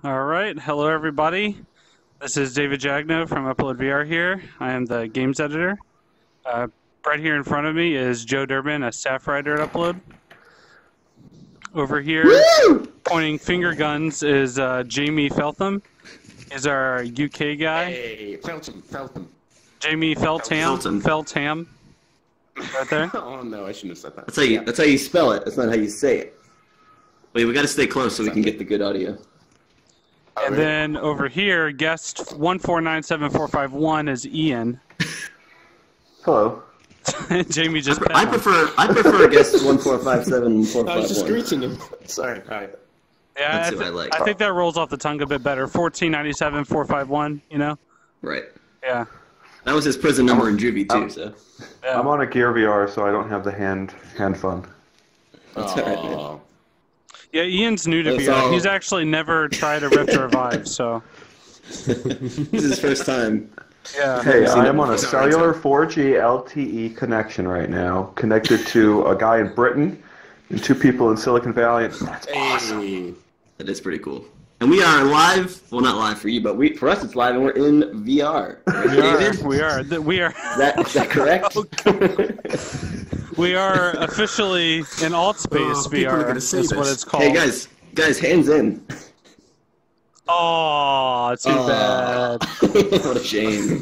All right. Hello, everybody. This is David Jagno from UploadVR here. I am the games editor. Right here in front of me is Joe Durbin, a staff writer at Upload. Over here, pointing finger guns, is Jamie Feltham. He's our UK guy. Hey, Feltham. Jamie Feltham. Right there. Oh no, I shouldn't have said that. That's how you spell it. That's not how you say it. Wait, we got to stay close so we can get the good audio. And then over here, guest 1497451 is Ian. Hello. Jamie just. I prefer guest 1457451. I was just greeting him. Sorry. All right. Yeah, That's who I like. I think that rolls off the tongue a bit better. 1497451. You know. Right. Yeah. That was his prison number in juvie too. So. Yeah. I'm on a Gear VR, so I don't have the hand fun. That's all right, man. Yeah, Ian's new to VR. He's actually never tried a Rift or Vive, so. This is his first time. Yeah. Hey, I am on a cellular 4G LTE connection right now, connected to a guy in Britain and 2 people in Silicon Valley. That's awesome. That is pretty cool. And we are live. Well, not live for you, but for us it's live, and we're in VR. Right, David? We are. Is that correct? We are officially in AltspaceVR. Is what it's called. Hey guys, hands in. Oh, too bad. What a shame.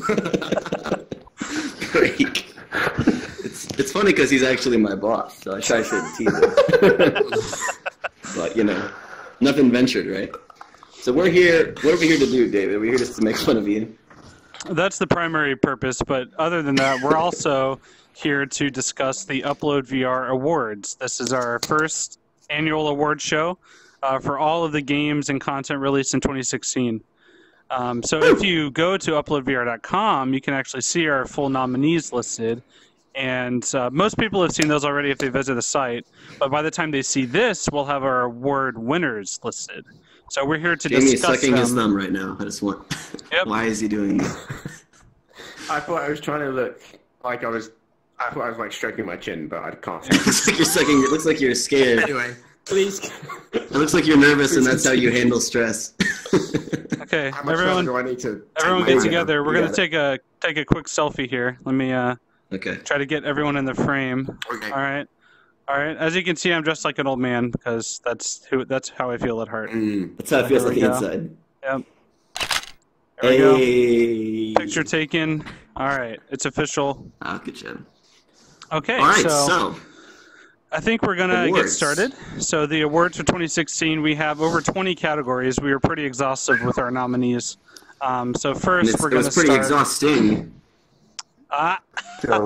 Freak. It's funny because he's actually my boss, so I try to tease him. But you know, nothing ventured, right? So we're here. What are we here to do, David? We're here just to make fun of you. That's the primary purpose, but other than that, we're also here to discuss the UploadVR Awards. This is our first annual award show for all of the games and content released in 2016. So if you go to UploadVR.com, you can actually see our full nominees listed. And most people have seen those already if they visit the site. But by the time they see this, we'll have our award winners listed. So we're here to discuss discuss sucking his thumb right now. I just want. Yep. Why is he doing that? I thought I was trying to look like I thought I was like stroking my chin, but I can't. It looks like you're sucking. It looks like you're scared. Anyway, please. It looks like you're nervous, and that's how you handle stress. Okay, How much further do I need to? everyone get together. We're gonna take a quick selfie here. Let me Okay. try to get everyone in the frame. Okay. All right. As you can see, I'm dressed like an old man because that's how I feel at heart. That's how it feels Here like we go. inside. Yep. There we go. Hey. Picture taken. All right, it's official. Oh, good job. Okay. All right, so I think we're gonna get awards. started. So the awards for 2016, we have over 20 categories. We were pretty exhaustive with our nominees. So first, we're It gonna was pretty start. exhausting. So,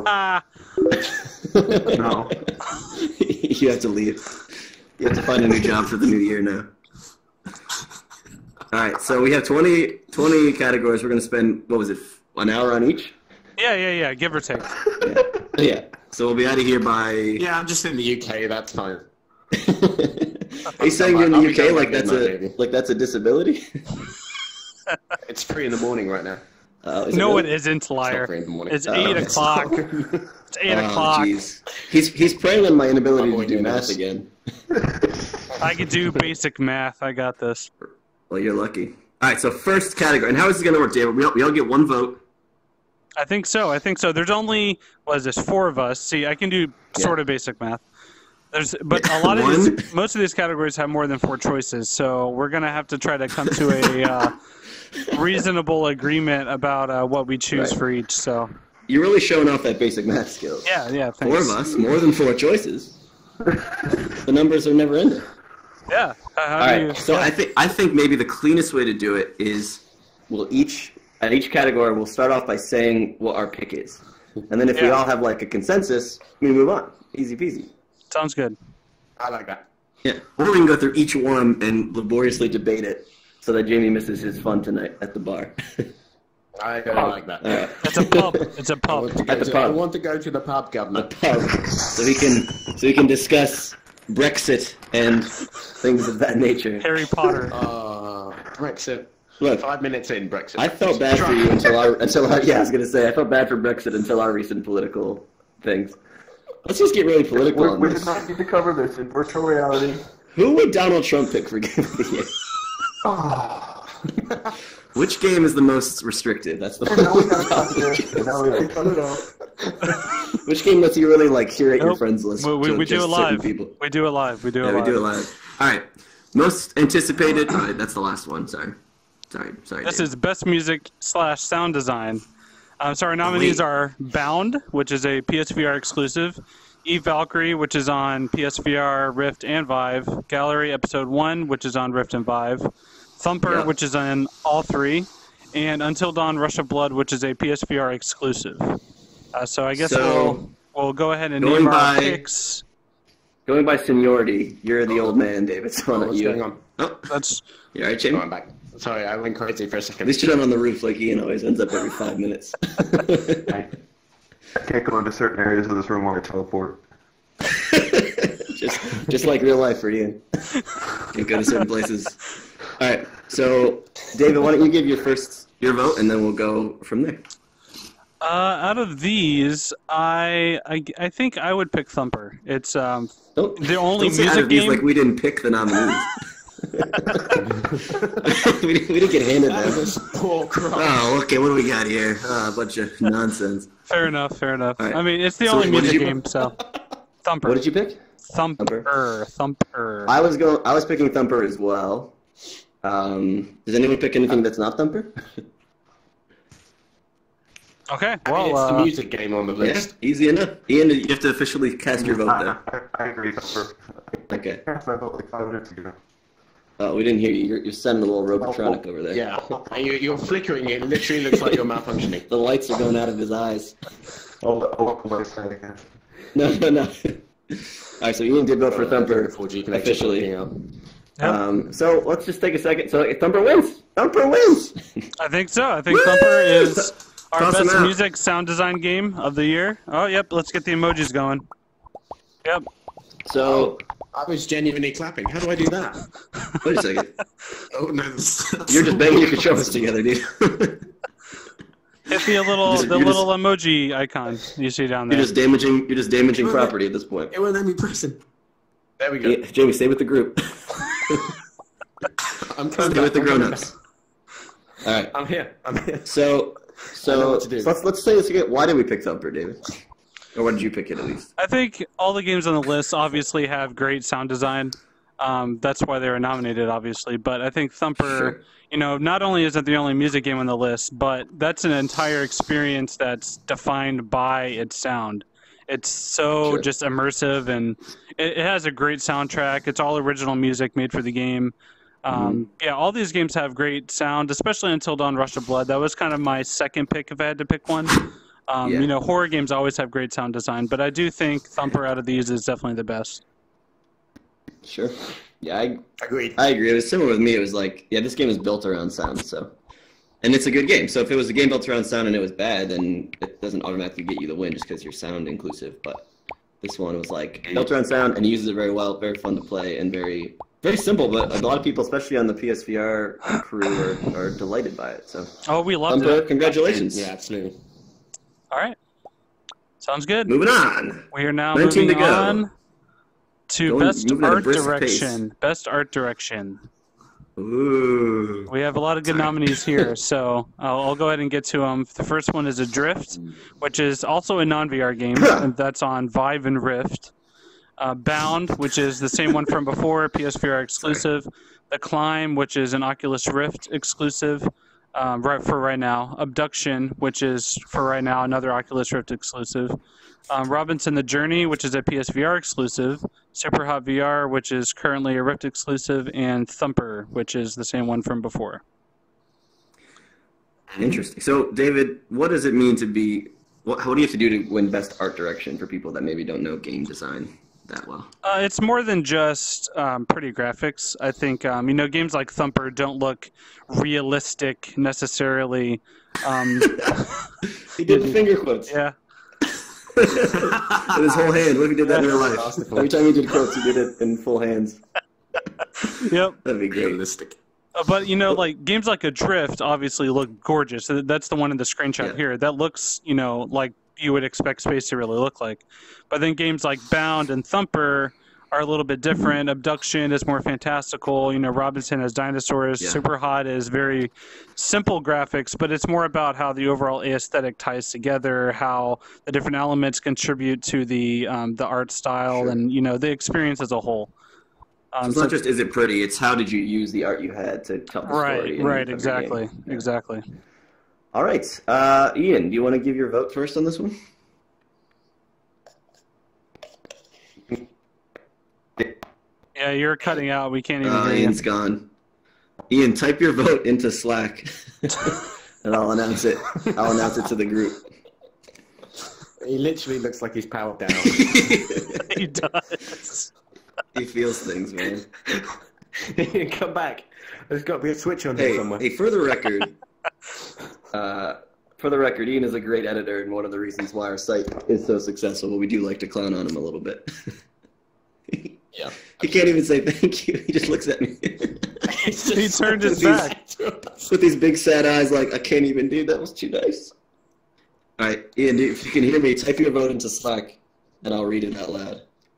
no. You have to leave. You have to find a new job for the new year now. All right, so we have 20 categories. We're going to spend, what was it, an hour on each? Yeah, give or take. Yeah. So we'll be out of here by... Yeah, I'm just in the UK. That's fine. Are you saying you're in I'll the be UK going like by that's a disability? It's 3 in the morning right now. No, really? it isn't, liar. It's not 3 in the morning. It's 8 o'clock. It's 8 o'clock. Jeez. He's preying on my inability I'm to do doing math this. again. I can do basic math. I got this. Well, you're lucky. All right, so first category. And how is this going to work, David? We all get one vote. I think so. There's only, 4 of us. See, I can do sort of basic math. But a lot of most of these categories have more than 4 choices, so we're gonna have to try to come to a reasonable agreement about what we choose for each. So You're really showing off that basic math skills. yeah, thanks. 4 of us, more than 4 choices. The numbers are never ending. Yeah. All right. So I think maybe the cleanest way to do it is at each category we'll start off by saying what our pick is, and then if we all have like a consensus, we move on. Easy peasy. Sounds good. I like that. Yeah. Or we can go through each one and laboriously debate it, so that Jamie misses his fun tonight at the bar. I like that. All right. It's a pub. It's a I pub. want to go At the to- pub. I want to go to the pub, A Governor. pub, so we can discuss Brexit and things of that nature. Harry Potter. Brexit. Look, 5 minutes in Brexit. I felt bad for you until I was gonna say I felt bad for Brexit until our recent political things. Let's just get really political on We this. did not need to cover this in virtual reality. Who would Donald Trump pick for Game of the Year? Oh. Which game is the most restrictive? That's the Which game lets you really like curate your friends list? We do it live. People? We do it live. We do it live. All right. Most anticipated. All right, that's the last one. Sorry. This is best music / sound design. So our nominees are Bound, which is a PSVR exclusive, Eve Valkyrie, which is on PSVR, Rift, and Vive, Gallery Episode 1, which is on Rift and Vive, Thumper, which is on all three, and Until Dawn Rush of Blood, which is a PSVR exclusive. So I guess we'll go ahead and name our picks. Going by seniority, you're the old man, David. So what's going on? Oh, that's... You all right, Jamie? I'm back. Sorry, I went crazy for a second. At least you're not on the roof like Ian always ends up every 5 minutes. I can't go into certain areas of this room while I teleport. just like real life for Ian. Can't go to certain places. All right, so David, why don't you give your vote, and then we'll go from there. Out of these, I think I would pick Thumper. It's the only music game. Like we didn't pick the nominees. we didn't get handed that. Oh, okay. What do we got here? A bunch of nonsense. Fair enough. Right. I mean, it's the only music game. So, Thumper. What did you pick? Thumper. I was picking Thumper as well. Does anyone pick anything that's not Thumper? Okay. Well, it's the music game on the list. Yeah, easy enough. Ian, you have to officially cast your vote there. I agree. Thumper. Okay. I cast my vote like 5 minutes ago. Oh, we didn't hear you. You're sending a little robotronic over there. Yeah, you're flickering. It literally looks like you're malfunctioning. The lights are going out of his eyes. I'll look away again. No. All right, so Ian did vote for Thumper 4G officially. Yep. So let's just take a second. So Thumper wins. Thumper wins. I think so. I think Thumper is our Toss best music sound design game of the year. Oh, yep. Let's get the emojis going. Yep. So I was genuinely clapping. How do I do that? wait a second. Oh no! You're just banging your controllers together, dude. Hit the little emoji icon you see down there. You're just damaging property at this point. It won't let me press it. There we go. Yeah, Jamie, stay with the group. I'm Stay with the grown-ups. All right. I'm here. So let's say this again. Why did we pick Thumper, David? Or why did you pick it at least? I think all the games on the list obviously have great sound design. That's why they were nominated, obviously. But I think Thumper, not only is it the only music game on the list, but that's an entire experience that's defined by its sound. It's so just immersive, and it has a great soundtrack. It's all original music made for the game. Yeah, all these games have great sound, especially Until Dawn Rush of Blood. That was kind of my second pick if I had to pick one. Horror games always have great sound design, but I do think Thumper out of these is definitely the best. Sure. Yeah, I agreed. I agree. It was similar with me. It was like, this game is built around sound, and it's a good game. So if it was a game built around sound and it was bad, then it doesn't automatically get you the win just because you're sound inclusive. But this one was like built around sound and uses it very well, very fun to play, and very simple. But a lot of people, especially on the PSVR crew, are delighted by it. So we loved Thumper, it. congratulations. Yeah, absolutely. All right. Sounds good. Moving on. We are now 19 moving to go. on to best moving at a art brisk direction. pace. Best art direction. Ooh. We have a lot of good nominees here, so I'll go ahead and get to them. The first one is Adrift, which is also a non-VR game, and that's on Vive and Rift. Bound, which is the same one from before, PSVR exclusive. The Climb, which is an Oculus Rift exclusive. Right now. Abduction, which is for right now another Oculus Rift exclusive. Robinson the Journey, which is a PSVR exclusive. Super Hot VR, which is currently a Rift exclusive, and Thumper, which is the same one from before. Interesting. So, David, what does it mean to be? What do you have to do to win best art direction for people that maybe don't know game design that well? It's more than just pretty graphics. I think games like Thumper don't look realistic necessarily. He did the finger quotes. Yeah. With his whole hand. What if he did that in real life? Every time he did quotes, he did it in full hands. Yep. That'd be great. Realistic. But like games like Adrift obviously look gorgeous. That's the one in the screenshot here. That looks like you would expect space to really look like. But then games like Bound and Thumper are a little bit different. Abduction is more fantastical. You know, Robinson has dinosaurs. Yeah. Super Hot is very simple graphics, but it's more about how the overall aesthetic ties together, how the different elements contribute to the art style, and you know, the experience as a whole. So it's not just is it pretty; it's how did you use the art you had to tell the story. Right, exactly, exactly. All right, Ian, do you want to give your vote first on this one? Yeah, you're cutting out. We can't even hear Ian's you. gone. Ian, type your vote into Slack, and I'll announce it. I'll announce it to the group. He literally looks like he's powered down. He does. He feels things, man. Come back. There's got to be a switch on Hey, here somewhere. for the record, Ian is a great editor, and one of the reasons why our site is so successful. But we do like to clown on him a little bit. Yeah. He can't even say thank you. He just looks at me. He turned his back. With these big sad eyes, like, I can't even do that. Was too nice. All right, Ian, if you can hear me, type your vote into Slack, and I'll read it out loud.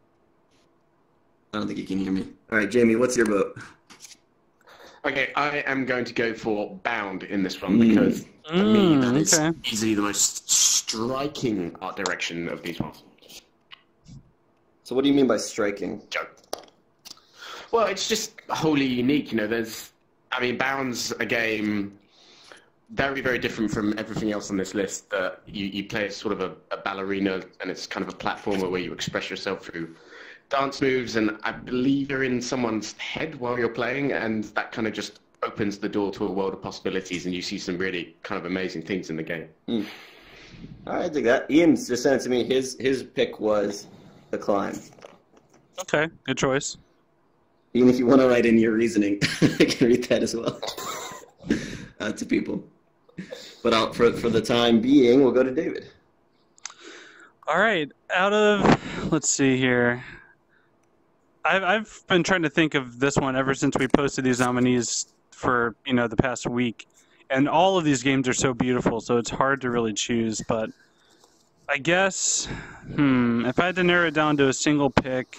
I don't think you can hear me. All right, Jamie, what's your vote? Okay, I am going to go for Bound in this one because for me that is easily the most striking art direction of these ones. So what do you mean by striking? Joke. Well, it's just wholly unique. You know, Bound's a game very, very different from everything else on this list. That you play as sort of a ballerina, and it's kind of a platformer where you express yourself through dance moves, and I believe you're in someone's head while you're playing, and that kind of just opens the door to a world of possibilities, and you see some really kind of amazing things in the game. All right, I dig that. Ian's just sent it to me. His pick was The Climb. Okay, good choice. Even if you want to write in your reasoning, I can read that as well to people. But for the time being, we'll go to David. All right, let's see here. I've been trying to think of this one ever since we posted these nominees for, you know, the past week. And all of these games are so beautiful, so it's hard to really choose. But I guess, if I had to narrow it down to a single pick,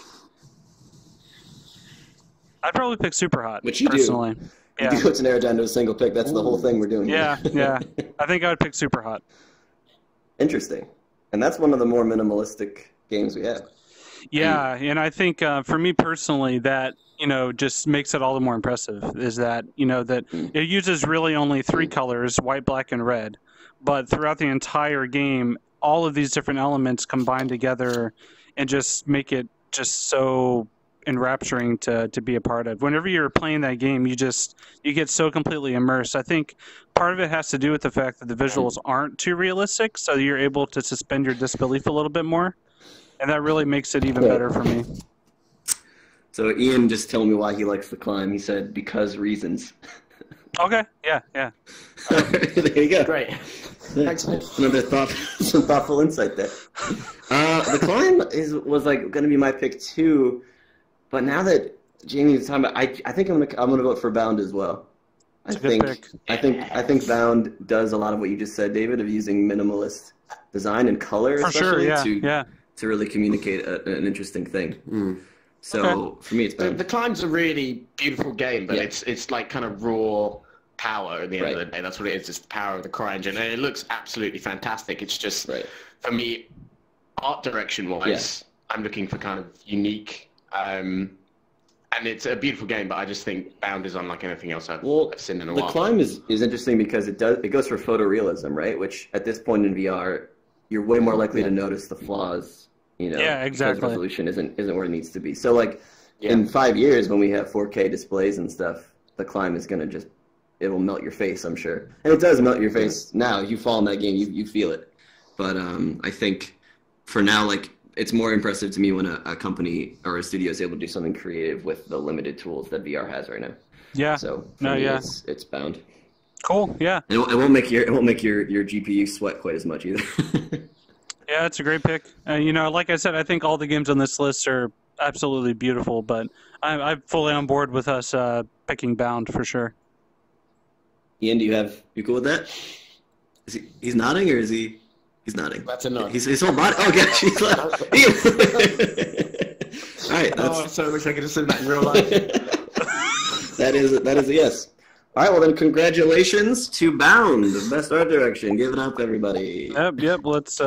I'd probably pick Super Hot, Which you personally. do. Yeah. You do it to narrow it down to a single pick. That's the whole thing we're doing here. Yeah. I think I would pick Super Hot. Interesting. And that's one of the more minimalistic games we have. Yeah, and I think for me personally, that, you know, just makes it all the more impressive, is that, you know, that it uses really only 3 colors, white, black, and red. But throughout the entire game, all of these different elements combine together and just make it just so enrapturing to be a part of. Whenever you're playing that game, you get so completely immersed. I think part of it has to do with the fact that the visuals aren't too realistic, so you're able to suspend your disbelief a little bit more. And that really makes it even better for me. So Ian just told me why he likes The Climb. He said, because reasons. Okay, yeah. There you go. Great. Thanks. Some thoughtful insight there. The Climb was like going to be my pick too, but now that Jamie was talking about, I think I'm gonna vote for Bound as well. I think Bound does a lot of what you just said, David, of using minimalist design and color, For especially sure, to really communicate an interesting thing. So for me, it's Bound. The Climb's a really beautiful game, but it's like kind of raw power at the end of the day. That's what it is. It's the power of the CryEngine, and it looks absolutely fantastic. It's just for me, art direction wise, I'm looking for kind of unique. And it's a beautiful game, but I just think Bound is unlike anything else I've seen in a while. The Climb is interesting because it goes for photorealism, right? Which at this point in VR, you're way more likely to notice the flaws. You know, because resolution isn't where it needs to be. So like in 5 years, when we have 4K displays and stuff, The Climb is gonna it'll melt your face, I'm sure, and it does melt your face now. You fall in that game, you feel it. But I think for now, like, it's more impressive to me when a company or a studio is able to do something creative with the limited tools that VR has right now. Yeah. So for me, it's Bound. Cool. Yeah. It won't make your GPU sweat quite as much either. Yeah, it's a great pick. You know, like I said, I think all the games on this list are absolutely beautiful, but I'm fully on board with us picking Bound for sure. Ian, you cool with that? He's nodding, or is he? He's nodding. That's a nod. He's whole body. Oh, gosh, he's like, All right, Oh, I so wish I could have said that in real life. that is a yes. All right, well then, congratulations to Bound, best art direction. Give it up, everybody. Yep. Let's.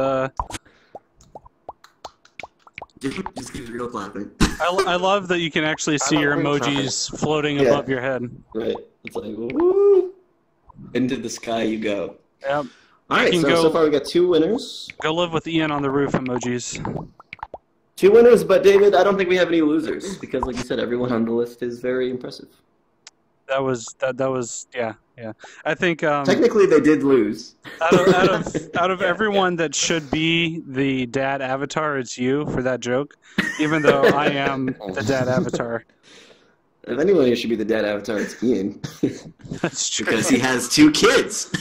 Just keep real clapping. I love that you can actually see your emojis floating above your head. Right. It's like, woo! Into the sky you go. Yep. All right, so far we got 2 winners. Go live with Ian on the roof emojis. 2 winners, but David, I don't think we have any losers because, like you said, everyone on the list is very impressive. That was yeah. I think technically they did lose. out of everyone that should be the dad avatar, it's you for that joke. Even though I am the dad avatar. If anyone here should be the dad avatar, it's Ian. That's true. Because he has 2 kids.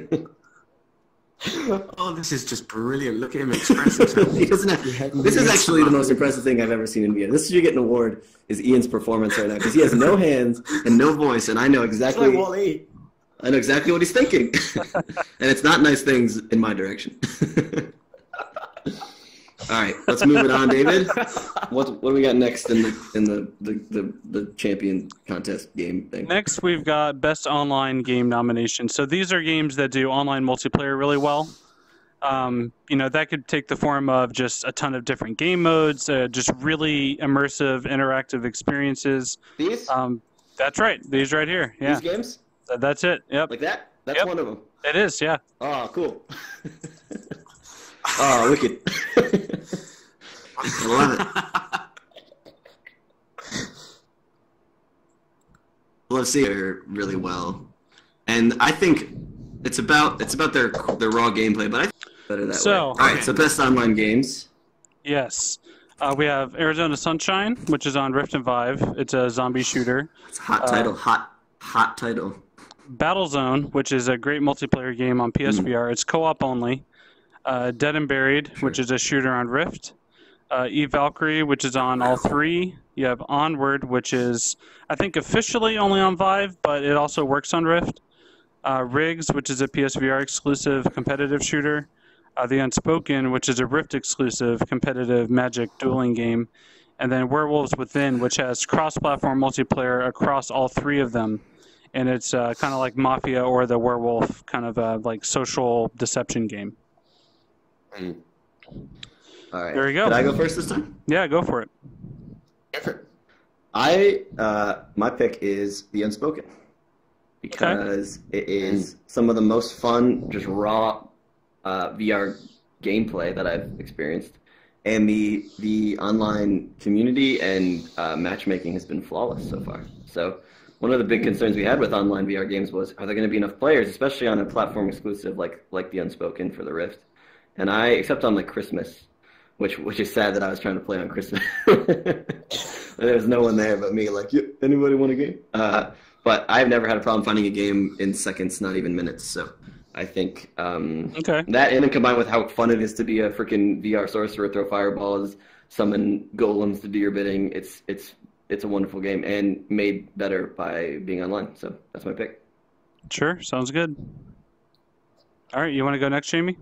Oh, this is just brilliant. Look at him express himself. He doesn't have, this is actually the most impressive thing I've ever seen in VR. This should get an award, is Ian's performance right now. Because he has no hands and no voice, and I know exactly what he's thinking. And it's not nice things in my direction. All right, let's move it on, David. What do we got next in the champion contest game thing? Next, we've got best online game nomination. So these are games that do online multiplayer really well. That could take the form of just a ton of different game modes, just really immersive, interactive experiences. These? That's right. These right here. Yeah. These games? That's it. Yep. Like that? That's one of them. It is. Yeah. Oh, cool. Oh, wicked. I love it. Love seeing her really well. And I think it's about their raw gameplay, but I think it's better that way. All right, so best online games. Yes. We have Arizona Sunshine, which is on Rift and Vive. It's a zombie shooter. It's a hot title. Hot title. Battlezone, which is a great multiplayer game on PSVR. It's co-op only. Dead and Buried, which is a shooter on Rift. Eve Valkyrie, which is on all 3. You have Onward, which is, I think, officially only on Vive, but it also works on Rift. Riggs, which is a PSVR exclusive competitive shooter. The Unspoken, which is a Rift exclusive competitive magic dueling game. And then Werewolves Within, which has cross-platform multiplayer across all 3 of them. And it's kind of like Mafia or the Werewolf kind of like social deception game. All right. There you go. Did I go first this time? Yeah, go for it. My pick is The Unspoken because it is some of the most fun, just raw VR gameplay that I've experienced, and the online community and matchmaking has been flawless so far. So one of the big concerns we had with online VR games was, are there going to be enough players, especially on a platform exclusive like The Unspoken for the Rift? And except on like Christmas, which is sad that I was trying to play on Christmas. There was no one there but me. Like, yeah, anybody want a game? But I've never had a problem finding a game in seconds, not even minutes. So I think that, and then combined with how fun it is to be a freaking VR sorcerer, throw fireballs, summon golems to do your bidding. It's a wonderful game and made better by being online. So that's my pick. Sure, sounds good. All right, you want to go next, Jamie?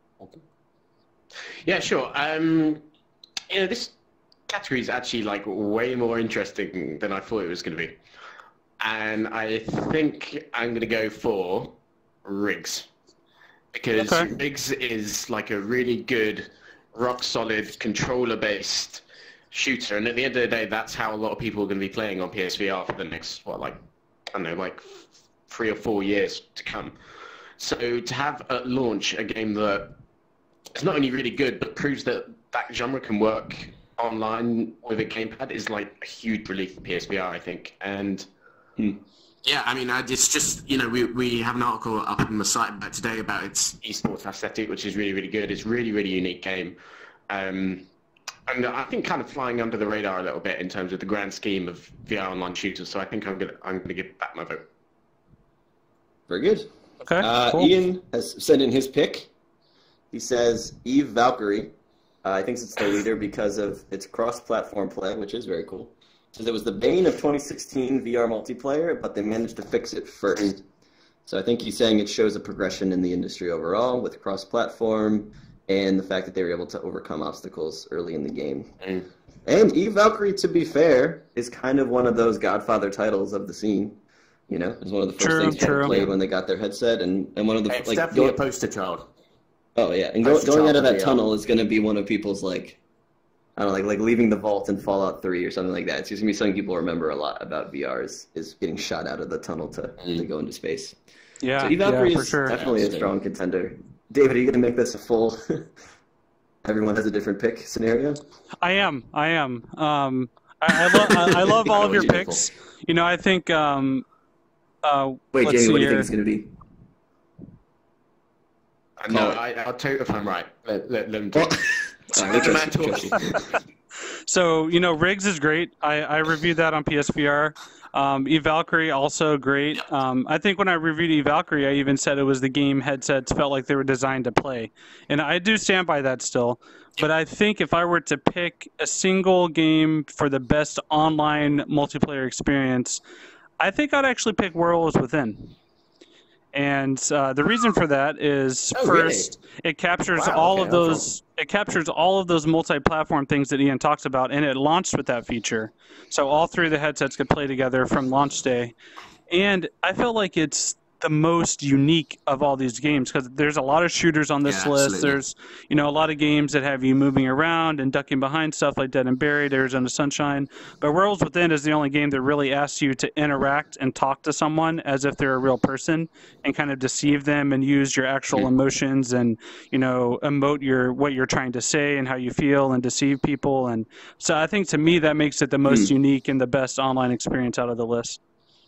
Yeah, sure. This category is actually like way more interesting than I thought it was going to be, and I think I'm going to go for Riggs because Riggs is like a really good, rock solid controller-based shooter, and at the end of the day, that's how a lot of people are going to be playing on PSVR for the next 3 or 4 years to come. So to have at launch a game that is not only really good, but proves that that genre can work online with a gamepad is like a huge relief for PSVR, I think. And yeah, I mean, it's just, we have an article up on the site about today about its esports aesthetic, which is really, really good. It's really, really unique game. And I think kind of flying under the radar a little bit in terms of the grand scheme of VR online shooters. So I think I'm gonna give that my vote. Very good. Okay. Cool. Ian has sent in his pick. He says Eve Valkyrie. I think it's the leader because of its cross-platform play, which is very cool. Says it was the bane of 2016 VR multiplayer, but they managed to fix it first. So I think he's saying it shows a progression in the industry overall with cross-platform and the fact that they were able to overcome obstacles early in the game. And Eve Valkyrie, to be fair, is kind of one of those Godfather titles of the scene. You know, it's one of the first things people played when they got their headset, and one of the it's definitely a poster child. Oh yeah, and going out of that tunnel is going to be one of people's like, I don't know, like leaving the vault in Fallout 3 or something like that. It's just going to be something people remember a lot about VR is getting shot out of the tunnel to go into space. Yeah, so Eve Valkyrie for is sure. definitely a strong contender. David, are you going to make this a full? Everyone has a different pick scenario. I am. I love all of your picks. You know, I think. Wait, Jamie, what do you think it's going to be? No, I'll tell you if I'm right. Let them talk. So, you know, Riggs is great. I reviewed that on PSVR. Eve Valkyrie, also great. I think when I reviewed Eve Valkyrie, I even said it was the game headsets felt like they were designed to play. And I do stand by that still. But I think if I were to pick a single game for the best online multiplayer experience, I think I'd actually pick Werewolves Within. And the reason for that is first, it captures all of those. It captures all of those multi-platform things that Ian talks about, and it launched with that feature. So all three of the headsets could play together from launch day. And I feel like it's the most unique of all these games because there's a lot of shooters on this list. Absolutely. There's, you know, a lot of games that have you moving around and ducking behind stuff like Dead and Buried, Arizona Sunshine. But Worlds Within is the only game that really asks you to interact and talk to someone as if they're a real person and kind of deceive them and use your actual emotions and, you know, emote what you're trying to say and how you feel and deceive people. And so I think to me that makes it the most unique and the best online experience out of the list.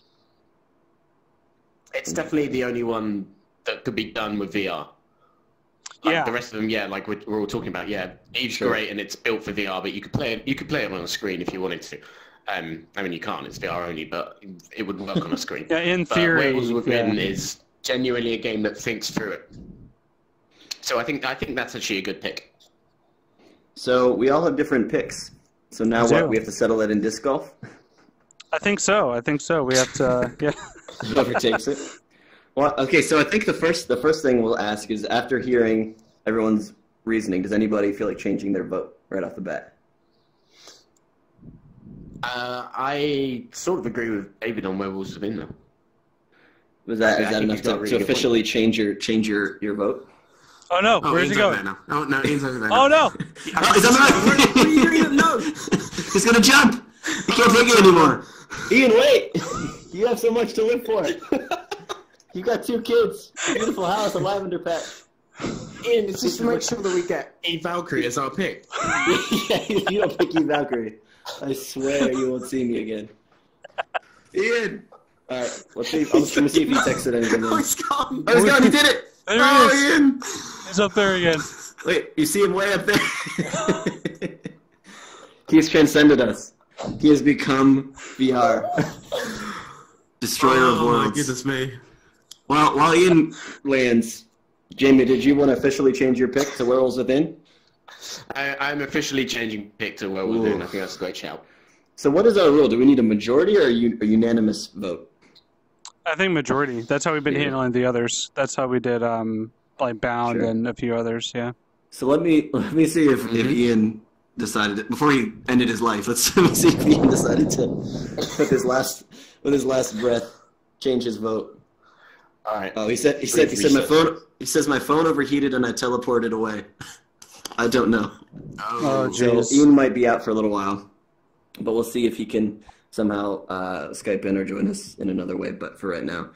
It's definitely the only one that could be done with VR. Like the rest of them, like we're all talking about, Eve's great and it's built for VR, but you could play it on a screen if you wanted to. I mean, you can't; it's VR only, but it would work on a screen. In theory, Werewolves Within is genuinely a game that thinks through it. So I think that's actually a good pick. So we all have different picks. So now we have to settle it in disc golf. I think so. We have to, Whoever takes it. Well, okay. So I think the first thing we'll ask is after hearing everyone's reasoning, does anybody feel like changing their vote right off the bat? I sort of agree with David on Werewolves Within though. Is that enough to officially change your vote? Oh no! Where's he going? Oh no, Ian's over there. Oh no! He's on the What are you doing? No, he's gonna jump. He can't take it anymore. Ian, wait! You have so much to live for. You got 2 kids, a beautiful house, a lavender patch. Ian, it's just to make sure that we get Eve Valkyrie as our pick. Yeah, you don't pick Eve Valkyrie. I swear you won't see me again. Ian! Alright, let's see. I'm just gonna see if he texted anything. Oh, he's gone! Oh, he's gone! He did it! There he is. Ian! He's up there again. Wait, you see him way up there? He's transcended us. He has become VR. Destroyer of worlds. Oh my goodness me. Well, while Ian lands, Jamie, did you want to officially change your pick to Werewolves Within? I'm officially changing pick to Werewolves Within. I think that's a great shout. So what is our rule? Do we need a majority or a unanimous vote? I think majority. That's how we've been handling the others. That's how we did like Bound and a few others, So let me see if Ian decided before he ended his life. Let me see if Ian decided to with his last breath change his vote. All right. Oh, he said my phone. He says my phone overheated and I teleported away. I don't know. Oh, so jeez. Ian might be out for a little while, but we'll see if he can somehow Skype in or join us in another way. But for right now,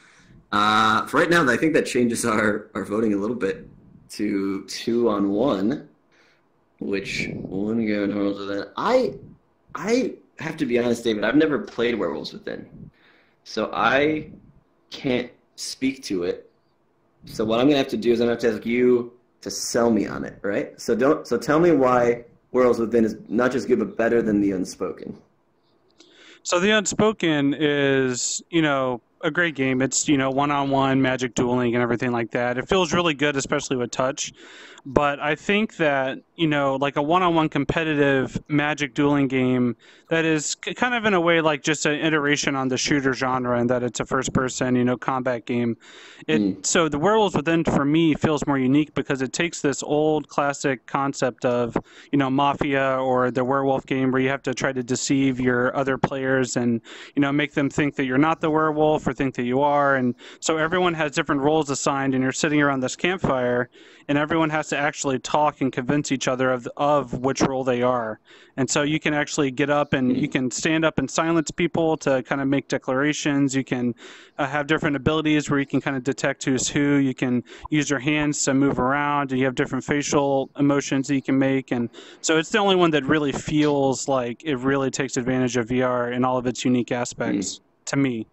I think that changes our voting a little bit to 2-on-1. Which one go in Werewolves Within? I have to be honest, David. I've never played Werewolves Within, so I can't speak to it. So what I'm gonna have to do is I'm gonna have to ask you to sell me on it, right? So tell me why Werewolves Within is not just good but better than The Unspoken. So The Unspoken is, a great game. It's, one-on-one magic dueling and everything like that. It feels really good, especially with touch. But I think that like a one-on-one competitive Magic dueling game that is kind of in a way like just an iteration on the shooter genre, and that it's a first-person, combat game. So the Werewolves Within, for me, feels more unique because it takes this old classic concept of, Mafia or the werewolf game where you have to try to deceive your other players and, make them think that you're not the werewolf or think that you are. And so everyone has different roles assigned, and you're sitting around this campfire, and everyone has to actually talk and convince each other of which role they are. And so you can actually get up and you can stand up and silence people to kind of make declarations. You can have different abilities where you can kind of detect who's who. You can use your hands to move around. You have different facial emotions that you can make. And so it's the only one that really feels like it really takes advantage of VR in all of its unique aspects to me.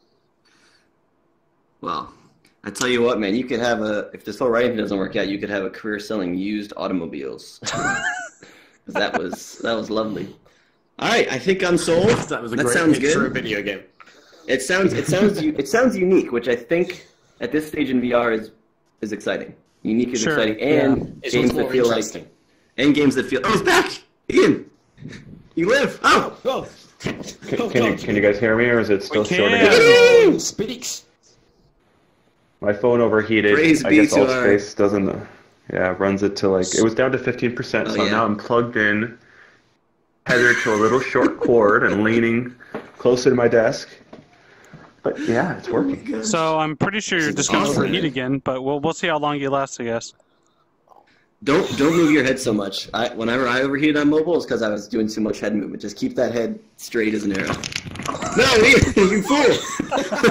Well, I tell you what, man, you could have if this whole writing doesn't work out, you could have a career selling used automobiles. that was lovely. All right, I think I'm sold. That was a that great sounds pitch good. for a video game. It sounds unique, which I think at this stage in VR is exciting. Unique is exciting, and games that feel like, games that feel. Oh, it's back, Ian. You live. Oh. Can you guys hear me, or is it still sort of? It speaks. My phone overheated. Praise I be guess to Altspace doesn't. Runs it to it was down to 15%. So now I'm plugged in, tethered to a little short cord, and leaning closer to my desk. But yeah, it's working. So I'm pretty sure you're just going to overheat again, but we'll see how long you last, I guess. Don't move your head so much. Whenever I overheated on mobile, it's because I was doing too much head movement. Just keep that head straight as an arrow. No, you fool!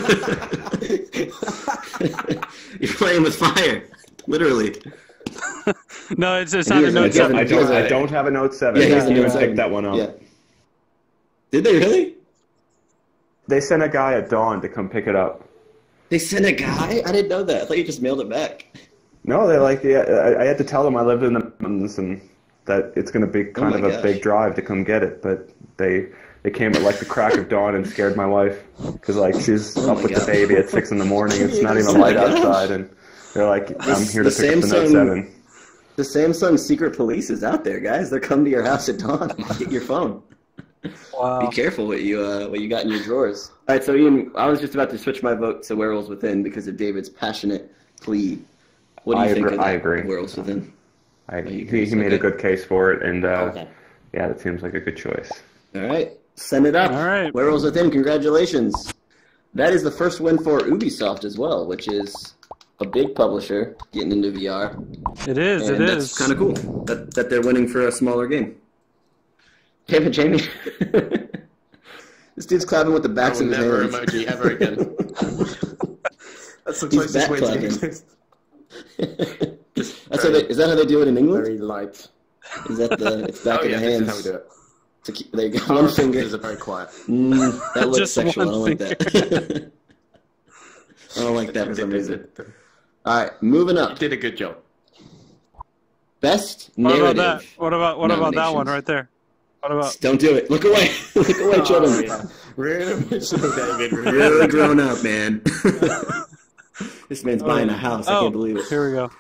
You're playing with fire, literally. No, it's not a Note 7. I don't have a Note 7. Yeah, I even picked that one up. Yeah. Did they really? They sent a guy at dawn to come pick it up. They sent a guy? I didn't know that. I thought you just mailed it back. No, they I had to tell them I lived in the mountains and that it's going to be kind of a big drive to come get it. But they came at like the crack of dawn and scared my wife because she's up with the baby at 6 in the morning. It's not even light outside, and they're like, "I'm here to pick up the Note 7." The Samsung secret police is out there, guys. They're coming to your house at dawn. Get your phone. Wow. Be careful what you got in your drawers. All right, so Ian, I was just about to switch my vote to Werewolves Within because of David's passionate plea. What do you think of that? I agree. Werewolves Within? He made a good case for it, and yeah, that seems like a good choice. All right, send it up. All right. Werewolves Within, congratulations. That is the first win for Ubisoft as well, which is a big publisher getting into VR. It is. And that's kind of cool that they're winning for a smaller game. Damn it, Jamie. This dude's clapping with the backs of his hands. Never emoji ever again. That's the closest way to exist. Is that how they do it in England? Very light. Is that it's back of the hands? This is how we do it. There you go. One finger. Is very quiet. That looks Just sexual. I don't one like that. I don't like that for some reason. All right, moving up. You did a good job. Best What narrative. about that? What about that one right there? What about? Don't do it. Look away. Look away, children. Yeah. Really emotional, David. Really grown up, man. This man's buying a house. I can't believe it. Here we go.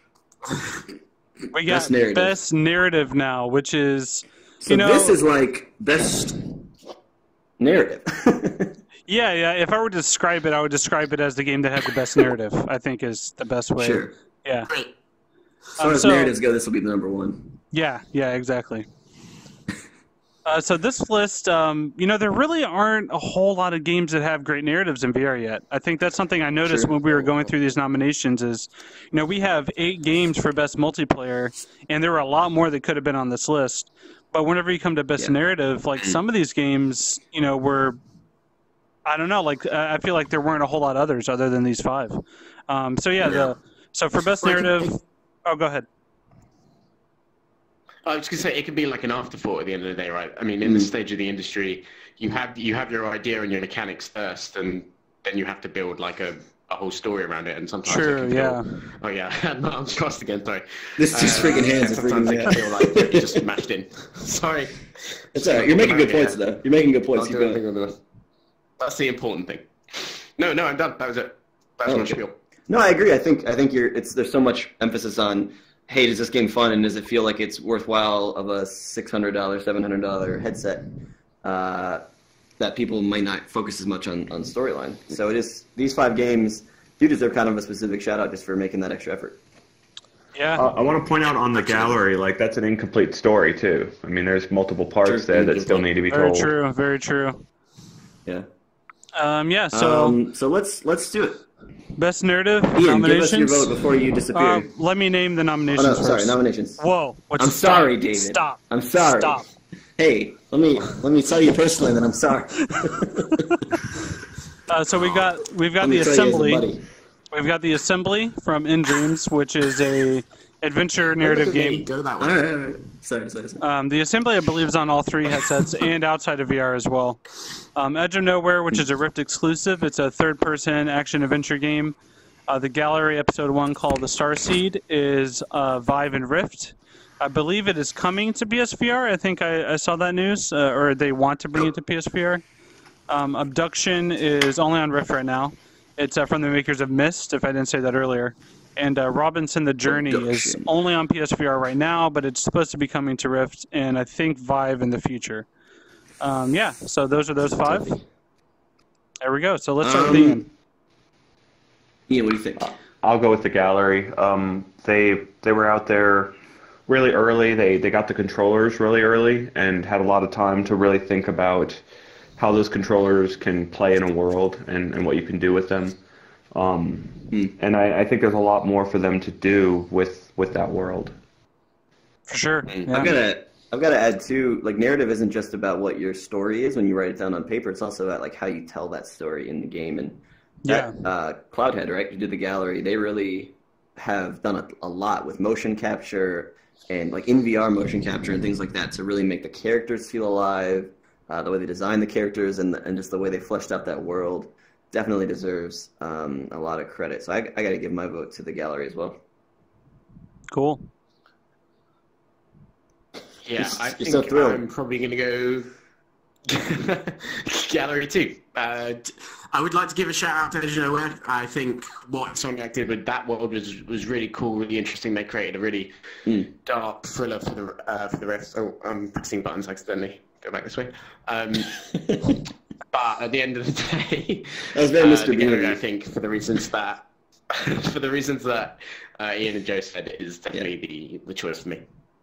We got best narrative now, which is this is like best narrative. Yeah. If I were to describe it, I would describe it as the game that had the best narrative. I think is the best way. Sure. Yeah. As far as narratives go, this will be the number one. Yeah, exactly. So this list, there really aren't a whole lot of games that have great narratives in VR yet. I think that's something I noticed when we were going through these nominations is, we have 8 games for best multiplayer, and there were a lot more that could have been on this list. But whenever you come to best narrative, like some of these games, were, I don't know, I feel like there weren't a whole lot of others other than these 5. So for best narrative, go ahead. I was going to say, it could be like an afterthought at the end of the day, right? I mean, in this stage of the industry, you have your idea and your mechanics first, and then you have to build like a whole story around it, and sometimes it can feel, oh yeah, no, I'm crossed again, sorry. This dude's freaking hands are sometimes freaking it can feel like you just mashed in. Sorry. It's all right. You're making good points, though. You're making good points. Keep going. That's the important thing. No, I'm done. That was it. That's my spiel. No, I agree. I think there's so much emphasis on hey, is this game fun, and does it feel like it's worthwhile of a $600, $700 headset that people might not focus as much on storyline. So it is, these 5 games do deserve kind of a specific shout out just for making that extra effort. Yeah. I want to point out on the gallery, like, that's an incomplete story, too. I mean, there's multiple parts there that still need to be told. Very true, very true. Yeah. Yeah, so... so let's do it. Best narrative Ian, nominations. give us your vote before you disappear. Let me name the nominations first. Sorry, nominations. Whoa. I'm sorry, David. Stop. I'm sorry. Stop. Hey, let me tell you personally that I'm sorry. So we've got the Assembly. We've got the Assembly from In Dreams, which is a adventure narrative game. Go that way. All right. Sorry. The Assembly, I believe, is on all 3 headsets and outside of VR as well. Edge of Nowhere, which is a Rift exclusive. It's a third-person action-adventure game. The Gallery Episode 1, called The Starseed, is Vive and Rift. I believe it is coming to PSVR. I think I saw that news, or they want to bring it to PSVR. Abduction is only on Rift right now. It's from the makers of Myst, if I didn't say that earlier. And Robinson the Journey is only on PSVR right now, but it's supposed to be coming to Rift and I think Vive in the future. Yeah, so those are those 5. There we go. So let's start with Ian. Ian, what do you think? I'll go with the gallery. They were out there really early. They got the controllers really early and had a lot of time to really think about how those controllers can play in a world and what you can do with them. And I think there's a lot more for them to do with that world. For sure. Yeah. I've got to add too, like, narrative isn't just about what your story is when you write it down on paper. It's also about, like, how you tell that story in the game. And that, Cloudhead, right, who did the gallery, they really have done a lot with motion capture and, like, in VR motion capture and things like that to really make the characters feel alive. The way they designed the characters and just the way they fleshed out that world definitely deserves a lot of credit. So I got to give my vote to the gallery as well. Cool. Yeah, I think I'm probably going to go gallery too. I would like to give a shout out to Edge of Nowhere. I think what Insomniac did with that world was really cool, really interesting. They created a really dark thriller for the rest. Oh, I'm pressing buttons accidentally. Go back this way. But at the end of the day, that was very Mr. Bean. I think for the reasons that Ian and Joe said, it is definitely the choice for me.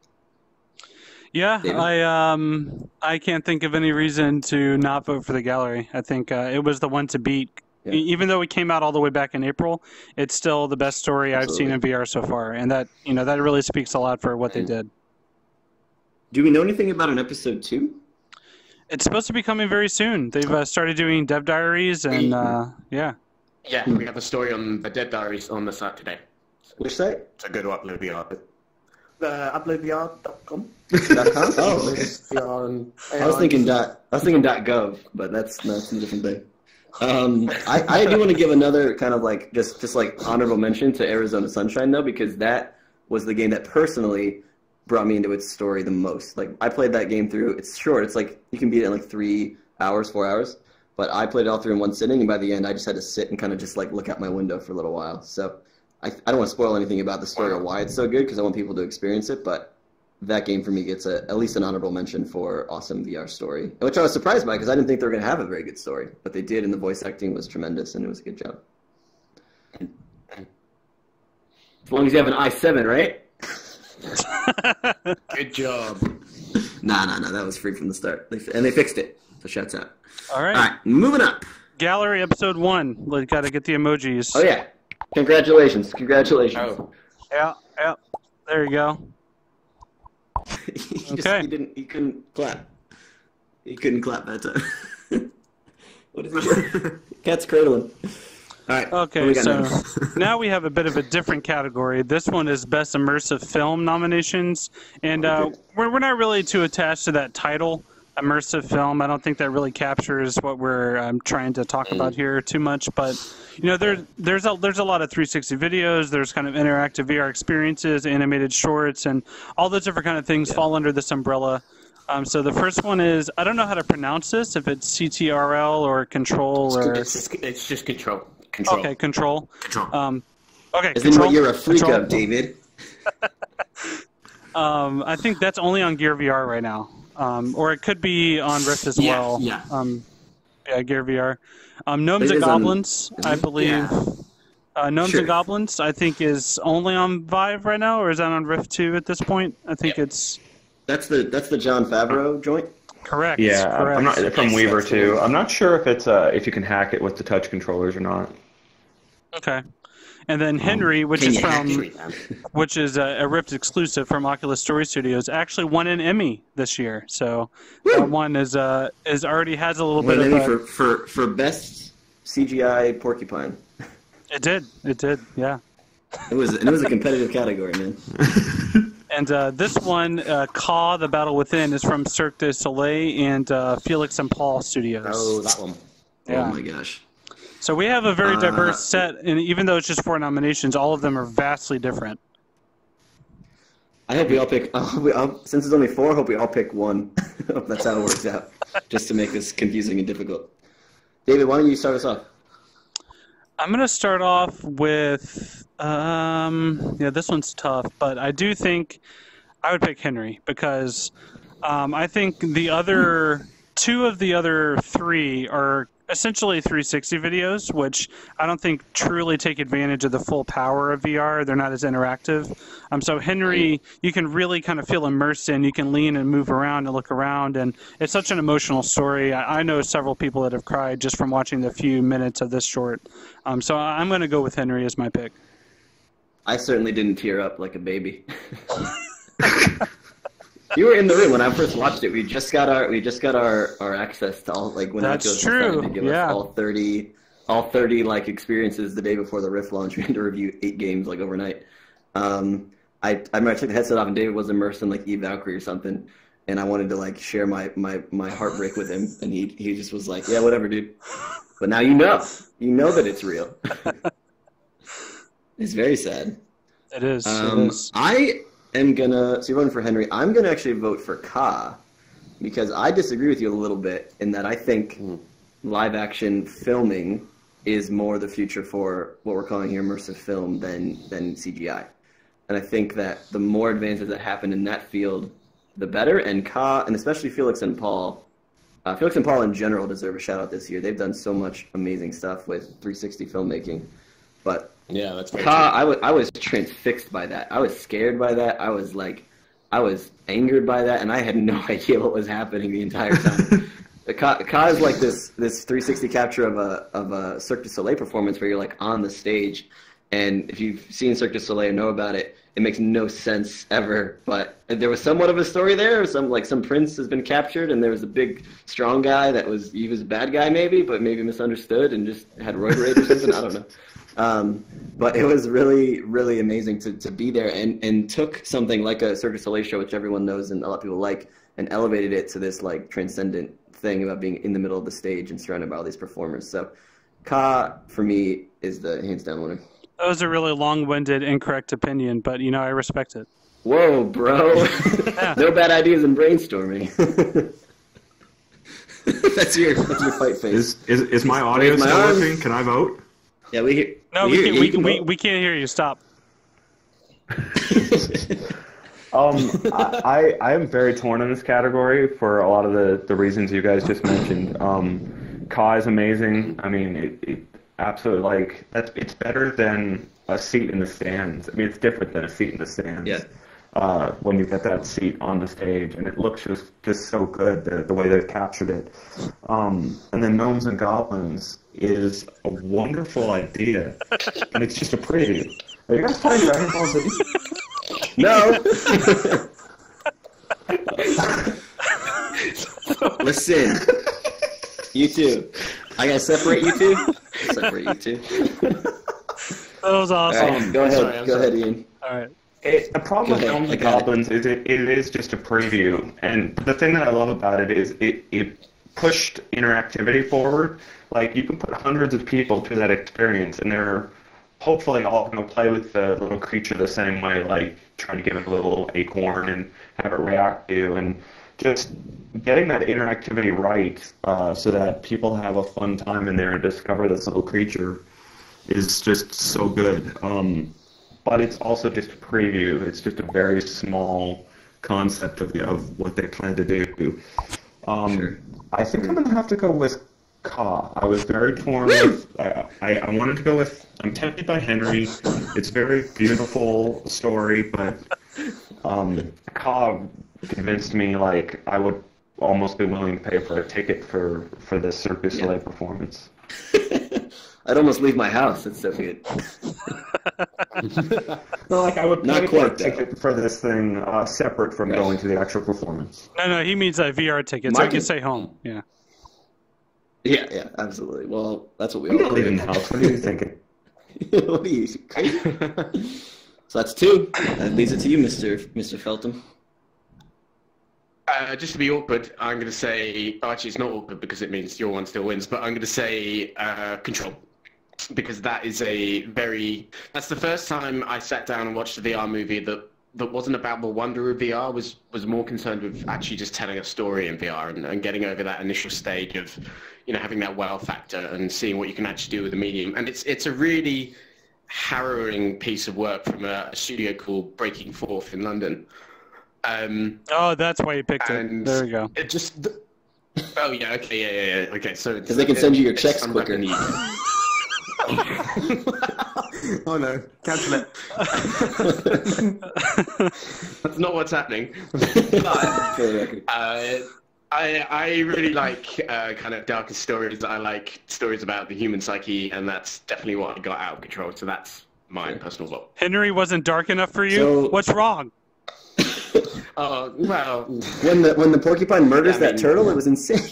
Yeah, I can't think of any reason to not vote for the gallery. I think it was the one to beat. Yeah. Even though it came out all the way back in April, it's still the best story I've seen in VR so far, and that that really speaks a lot for what they did. Do we know anything about an episode 2? It's supposed to be coming very soon. They've started doing dev diaries, and yeah. Yeah, we have a story on the dev diaries on the site today. Which site? So go to UploadVR. UploadVR.com. Oh, okay. I was thinking .gov, but that's a different thing. I do want to give another kind of like just like honorable mention to Arizona Sunshine though, because that was the game that personally brought me into its story the most. Like, I played that game through. It's short. It's like you can beat it in like 3 hours, 4 hours. But I played it all through in one sitting, and by the end, I just had to sit and kind of just like look out my window for a little while. So I don't want to spoil anything about the story or why it's so good because I want people to experience it. But that game for me gets at least an honorable mention for awesome VR story, which I was surprised by because I didn't think they were going to have a very good story, but they did, and the voice acting was tremendous, and it was a good job. As long as you have an i7, right? Good job. Nah, that was free from the start. And they fixed it, so shouts out. All right. All right, moving up. Gallery episode 1. We got to get the emojis. Oh, yeah. Congratulations. Oh. Yeah. There you go. Okay. He couldn't clap. He couldn't clap that time. What is it? Cat's cradling. All right. Okay, so now we have a bit of a different category. This one is Best Immersive Film nominations, and we're not really too attached to that title, Immersive Film. I don't think that really captures what we're trying to talk about here too much, but there's a lot of 360 videos. There's kind of interactive VR experiences, animated shorts, and all those different kind of things fall under this umbrella. So the first one is, I don't know how to pronounce this, if it's CTRL or Control or... It's just Control. Okay, Control. Control. Okay, Isn't what you're a freak of, David? I think that's only on Gear VR right now, or it could be on Rift as well. Yeah. Yeah, Gear VR. Gnomes and Goblins, I believe. Yeah. Gnomes and Goblins, I think, is only on Vive right now, or is that on Rift 2 at this point? I think it's. That's the Jon Favreau joint. Correct. Yeah, correct. I'm not from Weaver too. I'm not sure if it's if you can hack it with the touch controllers or not. Okay. And then Henry, which is a Rift exclusive from Oculus Story Studios, actually won an Emmy this year. So that one is already has a little bit of Emmy for best CGI porcupine. It did, yeah. It was a competitive category, man. And this one, Caw, The Battle Within, is from Cirque du Soleil and Felix and Paul Studios. Oh, that one. Yeah. Oh my gosh. So we have a very diverse set, and even though it's just 4 nominations, all of them are vastly different. I hope we all pick. Since it's only 4, I hope we all pick one. I hope that's how it works out, just to make this confusing and difficult. David, why don't you start us off? I'm going to start off with, this one's tough, but I do think I would pick Henry because I think the other 2 of the other 3 are essentially 360 videos, which I don't think truly take advantage of the full power of VR. They're not as interactive. So Henry, you can really kind of feel immersed in. You can lean and move around and look around, and it's such an emotional story. I know several people that have cried just from watching the few minutes of this short. So I'm going to go with Henry as my pick. I certainly didn't tear up like a baby. You were in the room when I first watched it. We just got our access to all, like, when That's Oculus true. decided to give us all 30 like experiences the day before the Rift launch. We had to review 8 games like overnight. I remember I took the headset off and David was immersed in like Eve Valkyrie or something, and I wanted to like share my heartbreak with him, and he just was like, yeah, whatever, dude. But now you know that it's real. It's very sad. It is. So you're voting for Henry. I'm gonna actually vote for Ka, because I disagree with you a little bit in that I think live action filming is more the future for what we're calling here immersive film than CGI. And I think that the more advances that happen in that field, the better. And Ka, and especially Felix and Paul in general deserve a shout out this year. They've done so much amazing stuff with 360 filmmaking. But yeah, that's very Ka, I was transfixed by that. I was scared by that. I was angered by that, and I had no idea what was happening the entire time. Ka is like this 360 capture of a Cirque du Soleil performance where you're like on the stage, and if you've seen Cirque du Soleil or know about it, it makes no sense ever. But there was somewhat of a story there. Some prince has been captured, and there was a big strong guy he was a bad guy maybe, but maybe misunderstood and just had roid rage or something. I don't know. But it was really, really amazing to be there and took something like a Cirque du Soleil show, which everyone knows and a lot of people like, and elevated it to this like transcendent thing about being in the middle of the stage and surrounded by all these performers. So Ka, for me, is the hands down winner. That was a really long-winded, incorrect opinion, but I respect it. Whoa, bro. Yeah. No bad ideas in brainstorming. That's your fight face. Is my audio still working? Can I vote? Yeah, we hear. No, we can't hear you. Stop. I am very torn in this category for a lot of the reasons you guys just mentioned. Ka is amazing. I mean, it absolutely it's better than a seat in the stands. I mean, it's different than a seat in the stands. Yeah. When you get that seat on the stage, and it looks just so good the way they've captured it. And then Gnomes and Goblins is a wonderful idea, and it's just a preview. Are you guys playing Dragon Ball Z? No. Listen, you two. I gotta separate you two. Separate you two. That was awesome. All right, go ahead. Go ahead, Ian. All right. The problem with Gnomes and Goblins is it is just a preview, and the thing that I love about it is it pushed interactivity forward. Like, you can put hundreds of people through that experience, and they're hopefully all going to play with the little creature the same way, like trying to give it a little acorn and have it react to you, and just getting that interactivity right so that people have a fun time in there and discover this little creature is just so good. but it's also just a preview. It's just a very small concept of what they plan to do. Sure. I think I'm going to have to go with Ka. I was very torn with. I wanted to go with. I'm tempted by Henry. It's a very beautiful story, but Ka convinced me like I would almost be willing to pay for a ticket for this Cirque du Soleil performance. I'd almost leave my house. It's so good. No, like I would Not pay quite, for a ticket for this thing separate from going to the actual performance. No, he means VR tickets. So I can stay home. Yeah. Yeah, absolutely. Well, that's what we I'm all not leaving the house. What are you thinking? What are you, crazy? So that's 2. That leaves it to you, Mr. Feltham. Just to be awkward, I'm going to say... Oh, actually, it's not awkward because it means your one still wins, but I'm going to say Control. Because that is a very... That's the first time I sat down and watched a VR movie that wasn't about the wonder of VR, was more concerned with actually just telling a story in VR and getting over that initial stage of, having that wow factor and seeing what you can actually do with the medium. And it's a really harrowing piece of work from a studio called Breaking Forth in London. Oh, that's why you picked it. There we go. It just... Oh, yeah, okay, yeah. Okay, so... Because they can send you your checks quicker. Oh no, cancel it. That's not what's happening. But, I really like kind of darker stories. I like stories about the human psyche, and that's definitely what I got out of Control. So that's my personal vote. Henry wasn't dark enough for you? So, what's wrong? Well... When the porcupine murders that turtle, it was insane.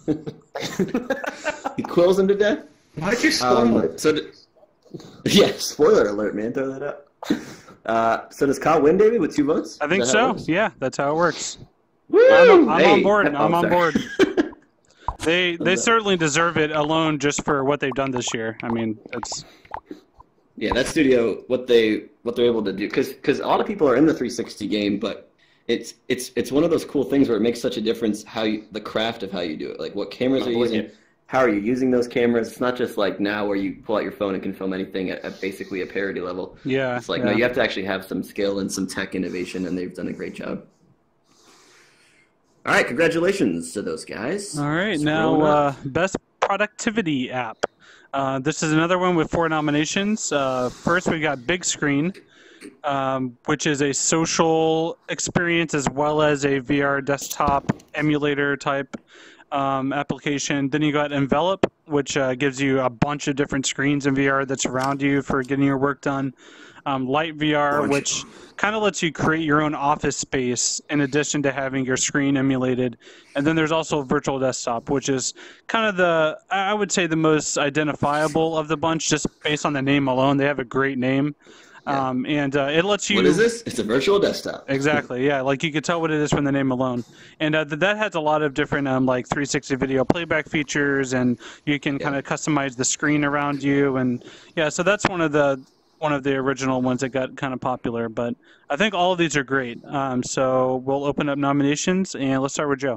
He quills him to death. Why'd you spoil it? Yeah, spoiler alert, man. Throw that up. So does Kyle win, David, with 2 votes? I think so. Yeah, that's how it works. Woo! I'm Hey, on board. I'm on sorry. board. They certainly deserve it alone just for what they've done this year. I mean, it's... Yeah, that studio, what they're able to do, because a lot of people are in the 360 game, but it's one of those cool things where it makes such a difference the craft of how you do it, like what cameras are you using, how are you using those cameras. It's not just like now where you pull out your phone and can film anything at basically a parody level. Yeah, it's like no, you have to actually have some skill and some tech innovation, and they've done a great job. All right, congratulations to those guys. All right, now best productivity app. This is another one with 4 nominations. First, we got Big Screen, which is a social experience as well as a VR desktop emulator type application. Then you got Envelop, which gives you a bunch of different screens in VR that surround you for getting your work done. Light VR, which kind of lets you create your own office space in addition to having your screen emulated. And then there's also Virtual Desktop, which is kind of I would say the most identifiable of the bunch just based on the name alone. They have a great name. Yeah. And it lets you... What is this? It's a virtual desktop. Exactly, yeah. Like you could tell what it is from the name alone. And that has a lot of different like 360 video playback features, and you can kind of customize the screen around you. And yeah, so that's one of the original ones that got kind of popular. But I think all of these are great. So we'll open up nominations, and let's start with Joe.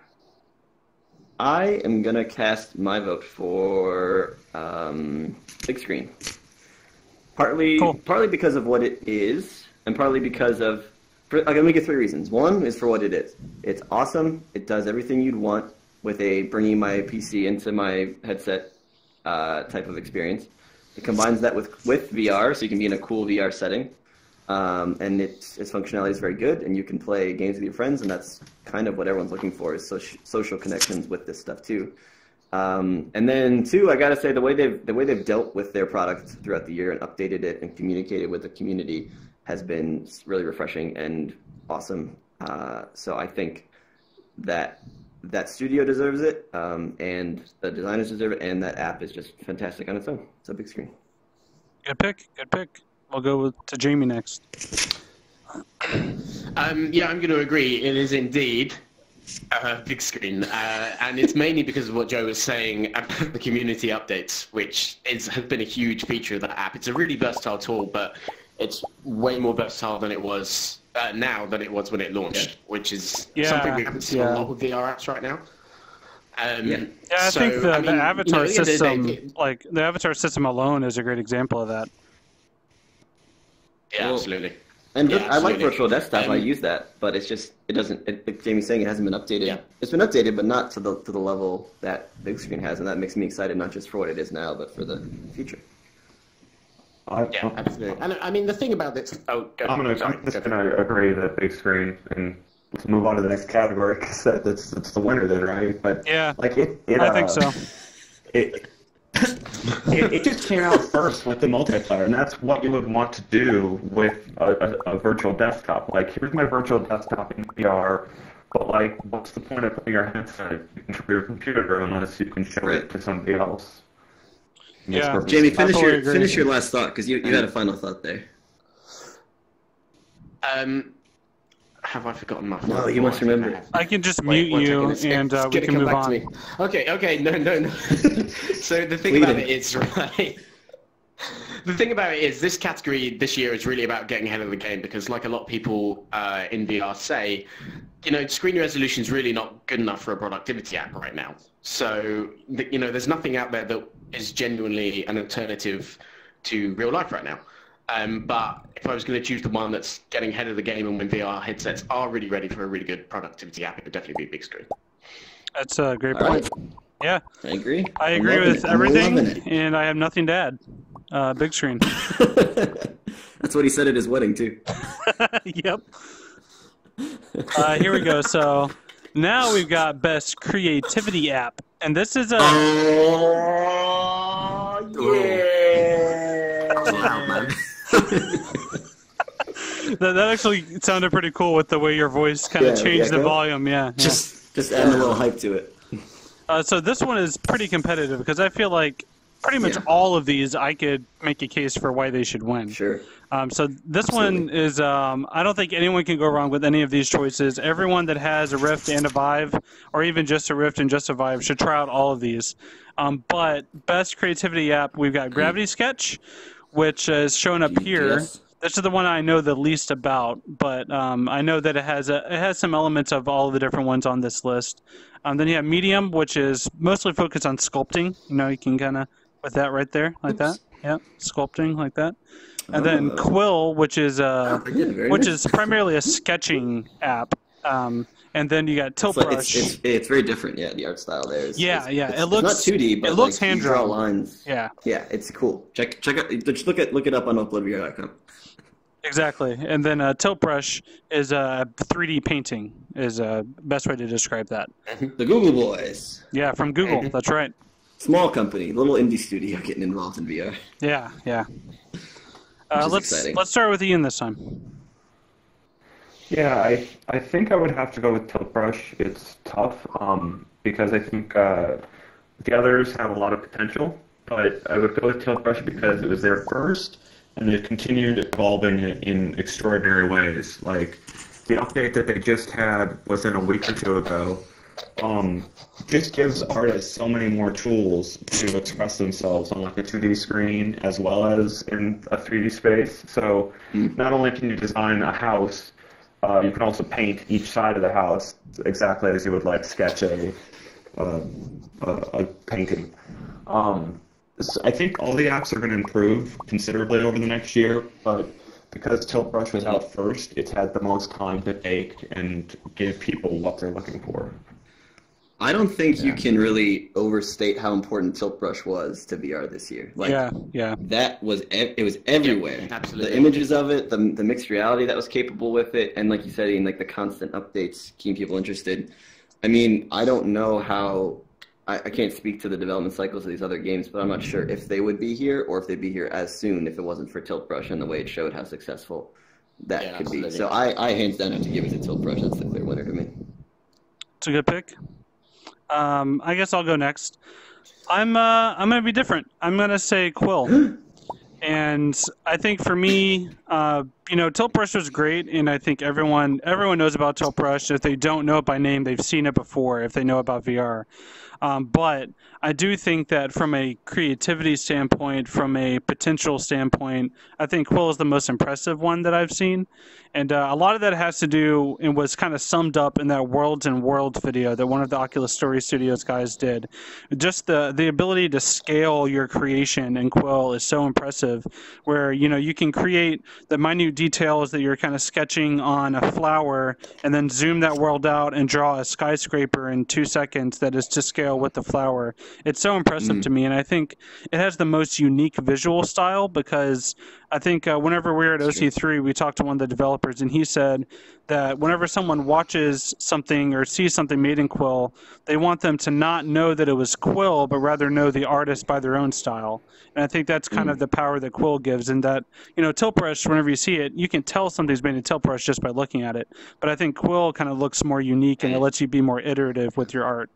I am going to cast my vote for Big Screen. Partly because of what it is, and partly because of... I'm going to give 3 reasons. One is for what it is. It's awesome. It does everything you'd want with bringing my PC into my headset type of experience. It combines that with VR, so you can be in a cool VR setting. And its functionality is very good, and you can play games with your friends, and that's kind of what everyone's looking for, is social connections with this stuff too. And then 2, I gotta say, the way they've dealt with their product throughout the year and updated it and communicated with the community has been really refreshing and awesome. So I think that studio deserves it, and the designers deserve it, and that app is just fantastic on its own. It's a Big Screen. Good pick. I'll go to Jamie next. Yeah, I'm going to agree. It is indeed Big Screen, and it's mainly because of what Joe was saying about the community updates, which has been a huge feature of that app. It's a really versatile tool, but it's way more versatile than it was now than it was when it launched, which is something we haven't seen a lot with VR apps right now. I think the avatar system, like the avatar system alone, is a great example of that. Yeah, Well, absolutely. And Yeah, I like absolutely. virtual desktop. I use that, but it's just it doesn't. Like Jamie's saying, it hasn't been updated. Yeah. It's been updated, but not to the level that big screen has, and that makes me excited not just for what it is now, but for the future. Yeah, absolutely. And I mean, the thing about this. Oh, go. I'm just gonna agree that big screen, and let's move on to the next category because that's the winner then, right? But Yeah, like I think so. It just came out first with the multiplayer, and that's what you would want to do with a virtual desktop. Like, here's my virtual desktop in VR, but like, what's the point of putting your headset into your computer unless you can show it to somebody else? Yeah. Jamie, totally finish your last thought, because you had a final thought there. Have I forgotten my No, you must remember. I can just mute you, and we can move on. Okay, no. So the thing about it is, right? The thing about it is, this category this year is really about getting ahead of the game because, like a lot of people in VR say, screen resolution is really not good enough for a productivity app right now. So, there's nothing out there that is genuinely an alternative to real life right now. But if I was going to choose the one that's getting ahead of the game and when VR headsets are really ready for a really good productivity app, it would definitely be big screen. That's a great point. Right. Yeah. I agree. I agree with everything, and I have nothing to add. Big screen. That's what he said at his wedding, too. Yep. Here we go. So now we've got Best Creativity App. And this is a... Oh, yeah! Wow, man. that actually sounded pretty cool with the way your voice kind of changed the volume. Yeah. Just add a little hype to it. So this one is pretty competitive because I feel like pretty much all of these I could make a case for why they should win. Sure. So this one is, I don't think anyone can go wrong with any of these choices. Everyone that has a Rift and a Vive, or even just a Rift and just a Vive, should try out all of these. But Best Creativity App, we've got Gravity Sketch, which is shown up here. Yes. This is the one I know the least about, but I know that it has some elements of all the different ones on this list. Then you have Medium, which is mostly focused on sculpting. You can kind of with that right there, like that. Yeah, sculpting like that. And then Quill, which is primarily a sketching app. And then you got Tilt Brush. It's very different. Yeah, the art style there is. It looks not 2D, but it looks like, hand draw drawn. lines. Yeah, it's cool. Check out. Just look it up on UploadVR.com. Exactly. And then Tilt Brush is 3D painting. Is best way to describe that. The Google boys. Yeah, from Google. That's right. Small company, little indie studio getting involved in VR. Yeah. Exciting. Let's start with Ian this time. Yeah, I think I would have to go with Tilt Brush. It's tough because I think the others have a lot of potential, but I would go with Tilt Brush because it was there first, and it continued evolving in extraordinary ways. Like the update that they just had within a week or two ago just gives artists so many more tools to express themselves on like a 2D screen as well as in a 3D space. So not only can you design a house, you can also paint each side of the house exactly as you would like sketch a painting. So I think all the apps are going to improve considerably over the next year, but because Tilt Brush was out first, it's had the most time to take and give people what they're looking for. I don't think you can really overstate how important Tilt Brush was to VR this year. Like, that was it was everywhere. Yeah, absolutely. The images of it, the mixed reality that was capable with it, and like you said, Ian, like the constant updates keeping people interested. I mean, I don't know how. I can't speak to the development cycles of these other games, but I'm not sure if they would be here or if they'd be here as soon if it wasn't for Tilt Brush and the way it showed how successful that could absolutely. be. So I hands down have to give it to Tilt Brush. That's the clear winner to me. It's a good pick. I guess I'll go next. I'm gonna be different. I'm gonna say Quill, and I think for me, Tilt Brush was great, and I think everyone knows about Tilt Brush. If they don't know it by name, they've seen it before. If they know about VR, but I do think that from a creativity standpoint, from a potential standpoint, I think Quill is the most impressive one that I've seen. And a lot of that has to do and was kind of summed up in that Worlds and Worlds video that one of the Oculus Story Studios guys did. Just the ability to scale your creation in Quill is so impressive, where you can create the minute details that you're kind of sketching on a flower and then zoom that world out and draw a skyscraper in 2 seconds that is to scale with the flower. It's so impressive to me, and I think it has the most unique visual style because I think whenever we were at OC3, we talked to one of the developers, and he said that whenever someone watches something or sees something made in Quill, they want them to not know that it was Quill, but rather know the artist by their own style. And I think that's kind of the power that Quill gives, in that, Tilt Brush, whenever you see it, you can tell something's made in Tilt Brush just by looking at it. But I think Quill kind of looks more unique, and it lets you be more iterative with your art.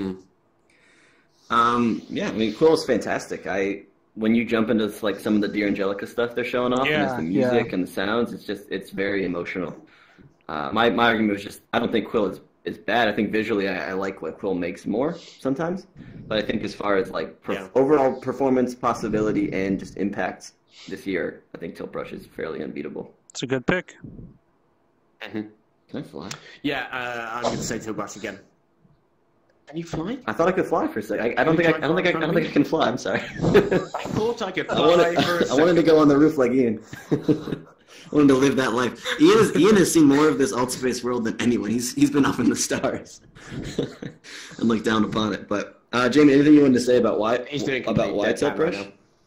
Yeah, I mean, Quill is fantastic. When you jump into like some of the Dear Angelica stuff they're showing off, and it's the music and the sounds, it's very emotional. My argument was just, I don't think Quill is bad. I think visually I like what Quill makes more sometimes, but I think as far as like overall performance, possibility, and just impact this year, I think Tilt Brush is fairly unbeatable. It's a good pick. Can I fly? Yeah, I'm going to say Tilt Brush again. Can you fly? I thought I could fly for a second. I don't think I can fly. I'm sorry. I thought I could fly for a second. I wanted to go on the roof like Ian. I wanted to live that life. Ian has seen more of this AltspaceVR world than anyone. He's been up in the stars and looked down upon it. But Jamie, anything you wanted to say about why Tilt Brush?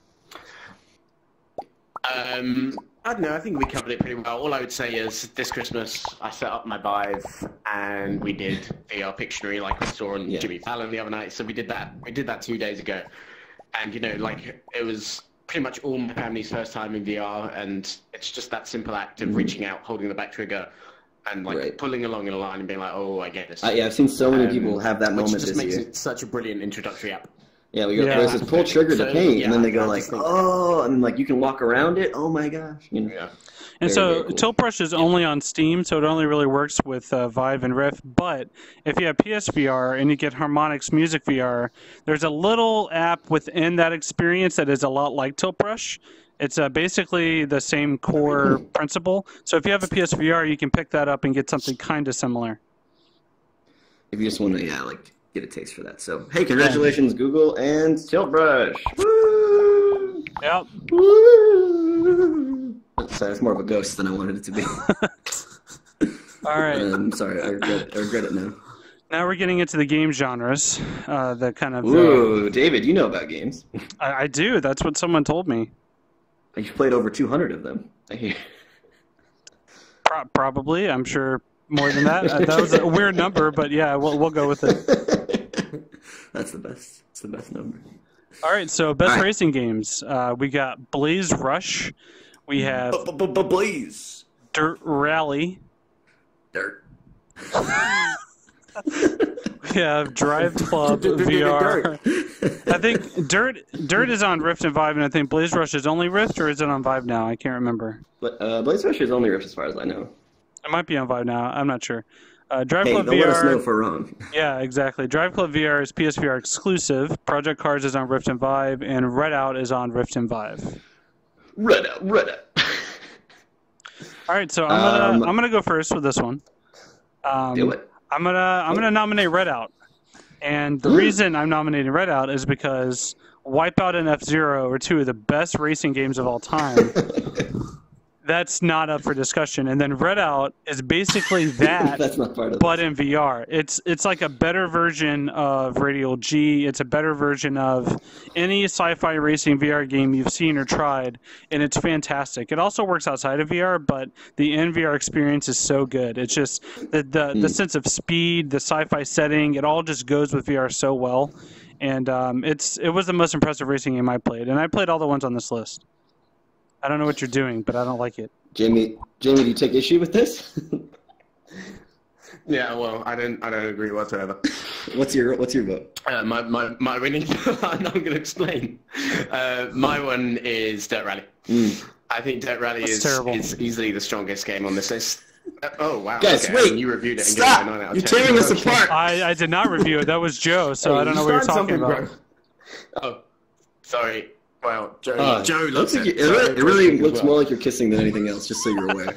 I don't know. I think we covered it pretty well. All I would say is this Christmas I set up my Vive and we did VR Pictionary like we saw on Jimmy Fallon the other night. So we did that. We did that 2 days ago, and it was pretty much all my family's first time in VR, and it's just that simple act of reaching out, holding the back trigger, and pulling along in a line and being like, oh, I get this. Yeah, I've seen so many people have that moment which just this makes year. it such a brilliant introductory app. Yeah, we go. There's this pull trigger to paint, and then they go like, oh, and like you can walk around it. Oh my gosh! Yeah. And so Tilt Brush is only on Steam, so it only really works with Vive and Rift. But if you have PSVR and you get Harmonix Music VR, there's a little app within that experience that is a lot like Tilt Brush. It's basically the same core principle. So if you have a PSVR, you can pick that up and get something kind of similar. If you just want to, get a taste for that. So, hey, congratulations, Google and Tilt Brush. Woo! Yep. Woo! Sorry, it's more of a ghost than I wanted it to be. All right. I'm sorry, I regret it now. Now we're getting into the game genres. The kind of. Ooh, David, you know about games. I do. That's what someone told me. You've played over 200 of them. I hear. Probably. I'm sure more than that. That was a weird number, but yeah, we'll go with it. That's the best. It's the best number. All right, so best racing games. We got Blaze Rush. We have Blaze. Dirt Rally. Dirt. We have Drive Club VR. I think Dirt is on Rift and Vive, and I think Blaze Rush is only Rift, or is it on Vive now? I can't remember. But Blaze Rush is only Rift as far as I know. It might be on Vive now. I'm not sure. Drive Club don't VR. Let us know if we're wrong. Yeah, exactly. Drive Club VR is PSVR exclusive. Project Cars is on Rift and Vive, and Redout is on Rift and Vive. Redout. All right, so I'm gonna go first with this one. Do it. I'm gonna nominate Redout, and the reason I'm nominating Redout is because Wipeout and F-Zero are two of the best racing games of all time. That's not up for discussion. And then Redout is basically that, That's not part of but in VR. It's like a better version of Radial G. It's a better version of any sci-fi racing VR game you've seen or tried, and it's fantastic. It also works outside of VR, but the in-VR experience is so good. It's just the sense of speed, the sci-fi setting, it all just goes with VR so well. And it was the most impressive racing game I played, and I played all the ones on this list. I don't know what you're doing, but I don't like it. Jamie, do you take issue with this? Yeah, well, I don't agree whatsoever. What's your vote? My winning. I'm going to explain. My one is Dirt Rally. I think Dirt Rally is easily the strongest game on this list. Oh, wow. Guys, okay. wait. And you reviewed it and Stop. gave it a 9 out of 10. You're tearing us apart. I did not review it. That was Joe, so I don't know what you're talking about. Oh, sorry. Well, Joe looks like it. It really looks more like you're kissing than anything else, just so you're aware.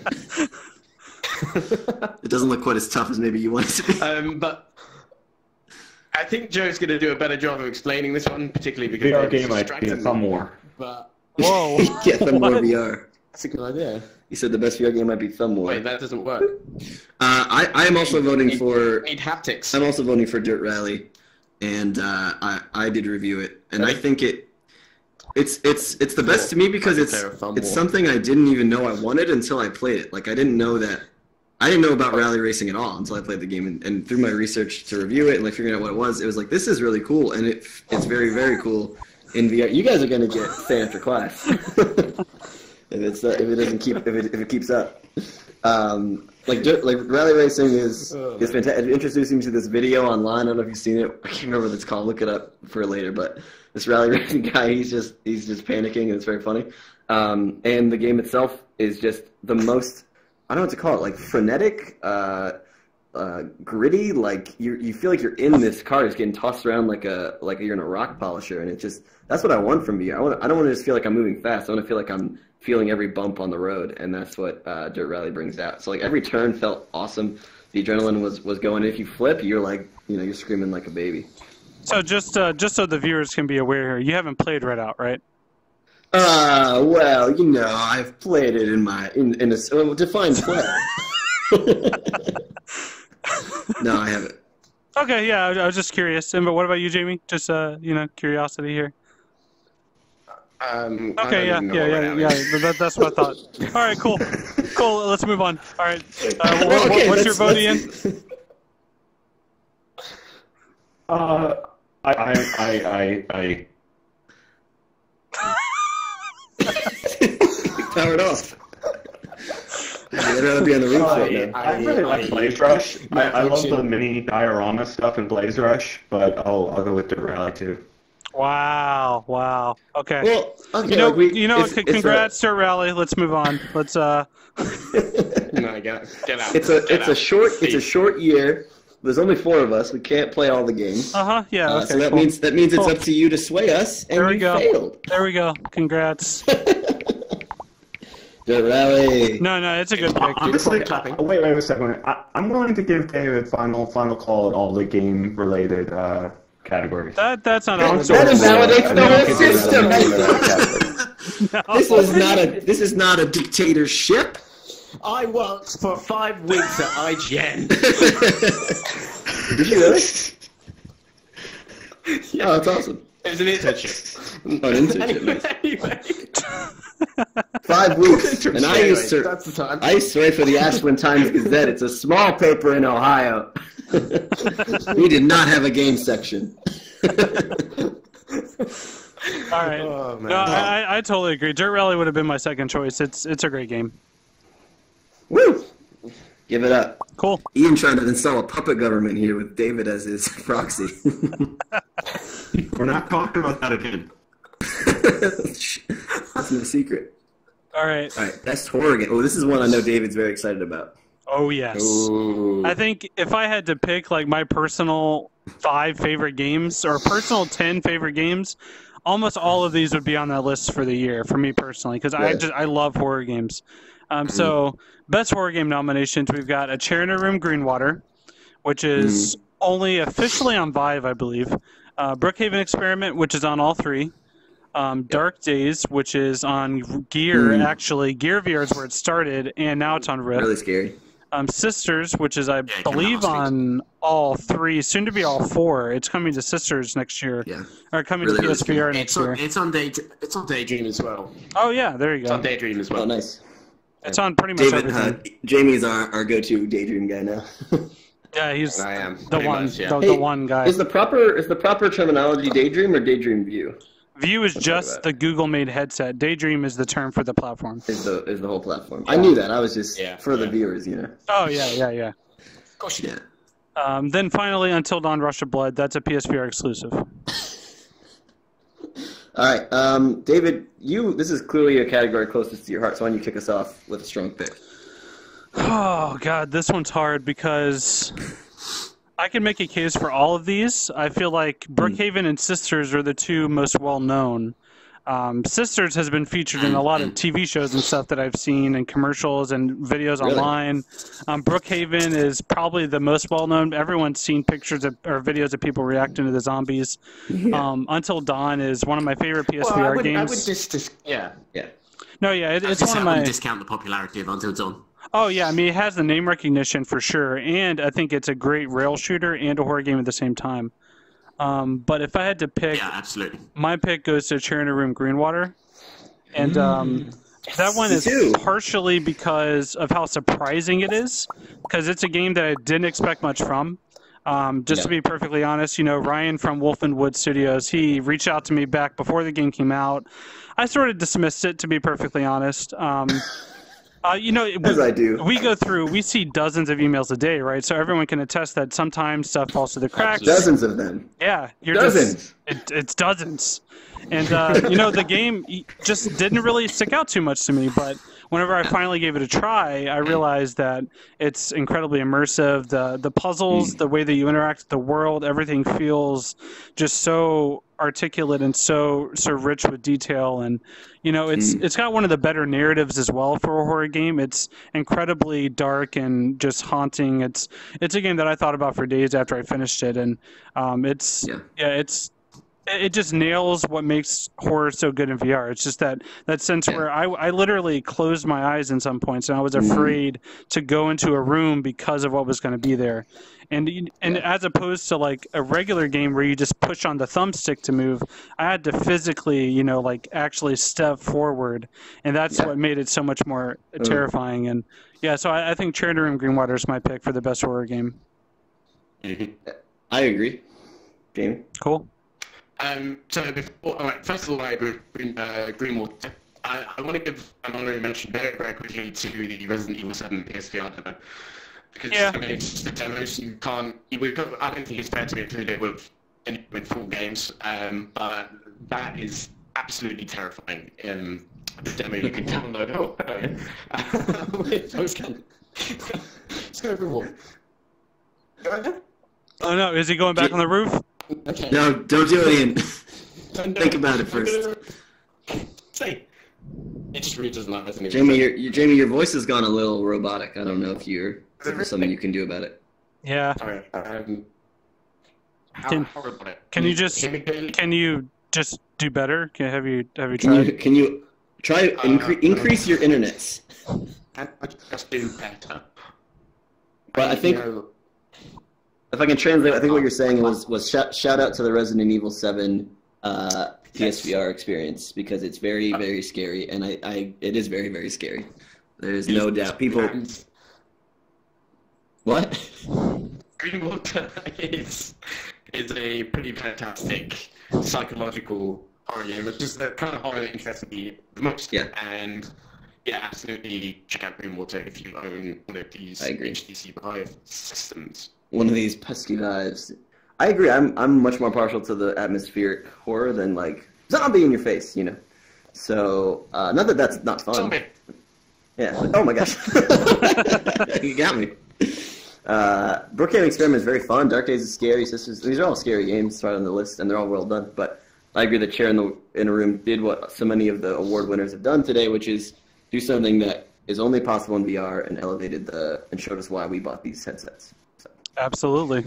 It doesn't look quite as tough as maybe you want it to be. But I think Joe's going to do a better job of explaining this one, particularly because VR game might be some more. But whoa, yeah, Thumb War VR. That's a good idea. You said the best VR game might be Thumb War. Wait, that doesn't work. I am also voting for. Need haptics. I'm also voting for Dirt Rally, and I did review it, and I think it's the best to me because it's something I didn't even know I wanted until I played it. Like I didn't know about rally racing at all until I played the game, and through my research to review it and like figuring out what it was like this is really cool, and it's very, very cool in VR. You guys are gonna get stay after class if it keeps up. Like rally racing is fantastic. Introducing to this video online. I don't know if you've seen it. I can't remember what it's called. Look it up for later. But this rally racing guy, he's just panicking, and it's very funny. And the game itself is just the most, I don't know what to call it, like frenetic, gritty. Like you feel like you're in this car, just getting tossed around like you're in a rock polisher, and that's what I want from VR. I don't want to just feel like I'm moving fast. I want to feel like I'm feeling every bump on the road, and that's what Dirt Rally brings out. So like every turn felt awesome. The adrenaline was going. If you flip, you're like, you're screaming like a baby. So just so the viewers can be aware here, you haven't played Redout, right? Well, I've played it in a defined play. No, I haven't. Okay, yeah, I was just curious. But what about you, Jamie? Just curiosity here. Okay, yeah. That's what I thought. All right, cool. Let's move on. All right, what's your vote, Ian? I Powered off. I'd rather be on the roof right now. I really like Blaze Rush. I love the mini diorama stuff in Blaze Rush, but I'll go with Dirt Rally too. Wow. Okay. Well, okay, congrats, Dirt Rally. Let's move on. Let's No, get out. It's a short year. There's only 4 of us. We can't play all the games. Yeah. Okay. So that means it's up to you to sway us, and there we go. Failed. There we go. Congrats. Dirt Rally. No, it's a good pick. Honestly, wait a second. I'm willing to give David final call at all the game-related categories. That's not that invalidates the whole system. This is not a dictatorship. I worked for 5 weeks at IGN. Did you really? Yeah, that's awesome. It was an internship. An internship. Anyway. 5 weeks, and I used to write for the Ashland Times-Gazette. It's a small paper in Ohio. We did not have a game section. All right. Oh, man. No, I totally agree. Dirt Rally would have been my second choice. It's a great game. Woo! Give it up. Cool. Ian trying to install a puppet government here with David as his proxy. We're not talking about that again. That's no secret. All right. Best horror game. Oh, this is one I know David's very excited about. Oh, yes. Ooh. I think if I had to pick like my personal 5 favorite games or personal 10 favorite games, almost all of these would be on that list for the year for me personally because I love horror games. So best horror game nominations, we've got A Chair in a Room, Greenwater, which is only officially on Vive, I believe. Brookhaven Experiment, which is on all 3. Dark Days, which is on Gear, actually. Gear VR is where it started, and now it's on Rift. Really scary. Sisters, which is, I believe, on all 3, soon to be all 4. It's coming to Sisters next year. Yeah. Or coming to PSVR next year. It's on Daydream as well. Oh, yeah, there you go. It's on Daydream as well. Oh, nice. It's on pretty much everything. Jamie's our go-to Daydream guy now. Yeah, he's I am. the one, much, yeah. the one guy. Is the proper terminology Daydream or Daydream View? View is just the Google-made headset. Daydream is the term for the platform. Is the whole platform. I knew that. I was just for the viewers, Oh, yeah. Of course you did. Then finally, Until Dawn Rush of Blood. That's a PSVR exclusive. All right, David, this is clearly a category closest to your heart, so why don't you kick us off with a strong pick? Oh, God, this one's hard because I can make a case for all of these. I feel like Brookhaven and Sisters are the two most well-known. Sisters has been featured in a lot of TV shows and stuff that I've seen and commercials and videos online. Brookhaven is probably the most well-known. Everyone's seen pictures or videos of people reacting to the zombies. Until Dawn is one of my favorite PSVR games. I would just Yeah. No, yeah, it's one of my... I wouldn't discount the popularity of Until Dawn. Oh, yeah, I mean, it has the name recognition for sure, and I think it's a great rail shooter and a horror game at the same time. But if I had to pick, yeah, absolutely, my pick goes to Chair in a Room Greenwater, and that one is partially because of how surprising it is, because it's a game that I didn't expect much from. Just to be perfectly honest, Ryan from Wolf and Wood Studios, he reached out to me back before the game came out. I sort of dismissed it, to be perfectly honest. As I do. We see dozens of emails a day, right? So everyone can attest that sometimes stuff falls through the cracks. Dozens of them. Yeah. Dozens. It's dozens. And, the game just didn't really stick out too much to me, but whenever I finally gave it a try, I realized that it's incredibly immersive. The puzzles, the way that you interact with the world, everything feels just so articulate and so rich with detail, and it's got one of the better narratives as well for a horror game. It's incredibly dark and just haunting. It's a game that I thought about for days after I finished it, and it just nails what makes horror so good in VR. It's just that sense where I literally closed my eyes in some points, and I was afraid to go into a room because of what was going to be there. And as opposed to like a regular game where you just push on the thumbstick to move, I had to physically, actually step forward, and that's what made it so much more terrifying. And so I think Chair in a Room Greenwater is my pick for the best horror game. I agree. Jamie? Cool. First of all, I agree with Greenwater. I want to give an honorary mention very, very quickly to the Resident Evil 7 PSVR demo. Because, it's just a demo, so you can't... I don't think it's fair to include it with full games, but that is absolutely terrifying. The demo you can download. Let's go over. Go ahead. Oh, no, is he going back on the roof? Okay. No, don't do it, Ian. Think about it first. Say. It just really doesn't matter. Jamie, your voice has gone a little robotic. I don't know if there's something you can do about it. Yeah. Sorry. Can you just do better? Have you tried? Can you try increase your internets? Just do better. But I think. If I can translate, I think what you're saying was shout out to the Resident Evil 7 PSVR experience, because it's very, very scary, and it is very, very scary. There's no doubt. People... What? Greenwater is a pretty fantastic psychological horror game. It's just the kind of horror that interests me the most. Yeah. And absolutely check out Greenwater if you own one of these HTC Vive systems. One of these pesky Vives. I agree. I'm much more partial to the atmospheric horror than like zombie in your face, So not that that's not fun. Zombie. Yeah. Oh my gosh. You got me. Brookhaven Experiment is very fun. Dark Days is scary. Sisters. These are all scary games right on the list, and they're all well done. But I agree that Chair in a Room did what so many of the award winners have done today, which is do something that is only possible in VR and elevated and showed us why we bought these headsets. Absolutely.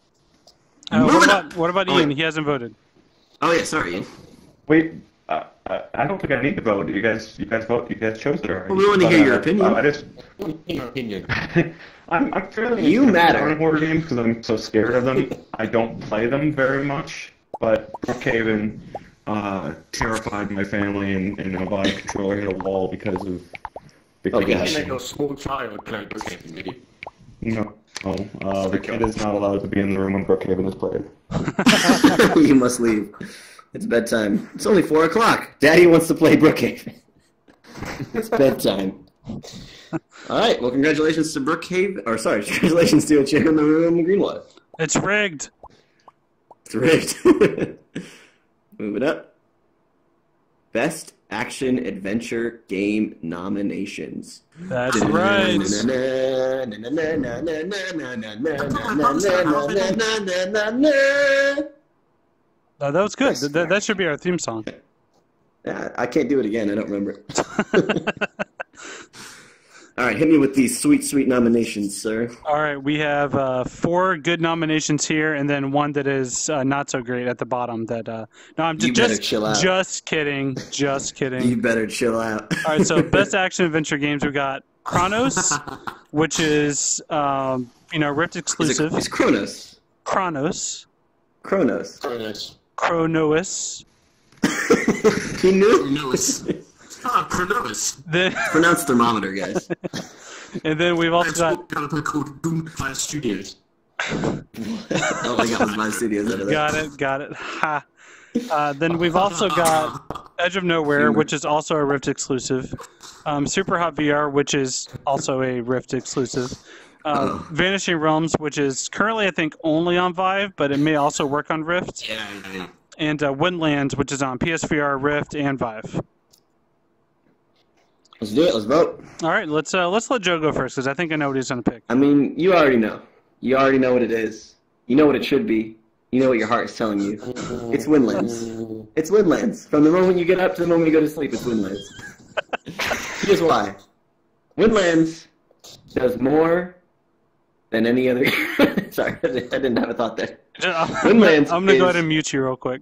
What about Ian? He hasn't voted. Oh yeah, sorry, Ian. Wait, I don't think I need to vote. You guys vote. You guys chose it already. Well, we want to hear your opinion. Your opinion. I'm fairly you matter on horror games because I'm so scared of them. I don't play them very much, but Brookhaven terrified my family, and I bought a controller hit a wall because of. Oh gosh! You make a small child play Brookhaven, did you? No. The kid is not allowed to be in the room when Brookhaven is played. You must leave. It's bedtime. It's only 4 o'clock. Daddy wants to play Brookhaven. It's bedtime. All right. Well, congratulations to congratulations to a Chair in the Room, Greenwater. It's rigged. It's rigged. Move it up. Best Action Adventure Game nominations. That's right. That was good. That should be our theme song. Yeah, I can't do it again. I don't remember it. All right, hit me with these sweet, sweet nominations, sir. All right, we have 4 good nominations here, and then one that is not so great at the bottom. That no, I'm just chill out. Just kidding. Just kidding. You better chill out. All right, so best action adventure games, we got Chronos, which is Rift exclusive. It's Kronos. Chronos. Kronos. Chronos. He knew. Kronos. Kronos. Pronounce thermometer, guys. And then we've also got a developer called Boomfire Studios. All I got was my studios out of that. Got it. Ha. Then we've also got Edge of Nowhere, which is also a Rift exclusive. Super Hot VR, which is also a Rift exclusive. Vanishing Realms, which is currently, I think, only on Vive, but it may also work on Rift. Yeah. And Windlands, which is on PSVR, Rift, and Vive. Let's do it. Let's vote. All right, let's let Joe go first, because I think I know what he's going to pick. I mean, you already know. You already know what it is. You know what it should be. You know what your heart is telling you. It's Windlands. It's Windlands. From the moment you get up to the moment you go to sleep, it's Windlands. Here's why. Windlands does more than any other... Sorry, I didn't have a thought there. Windlands I'm going to go ahead and mute you real quick.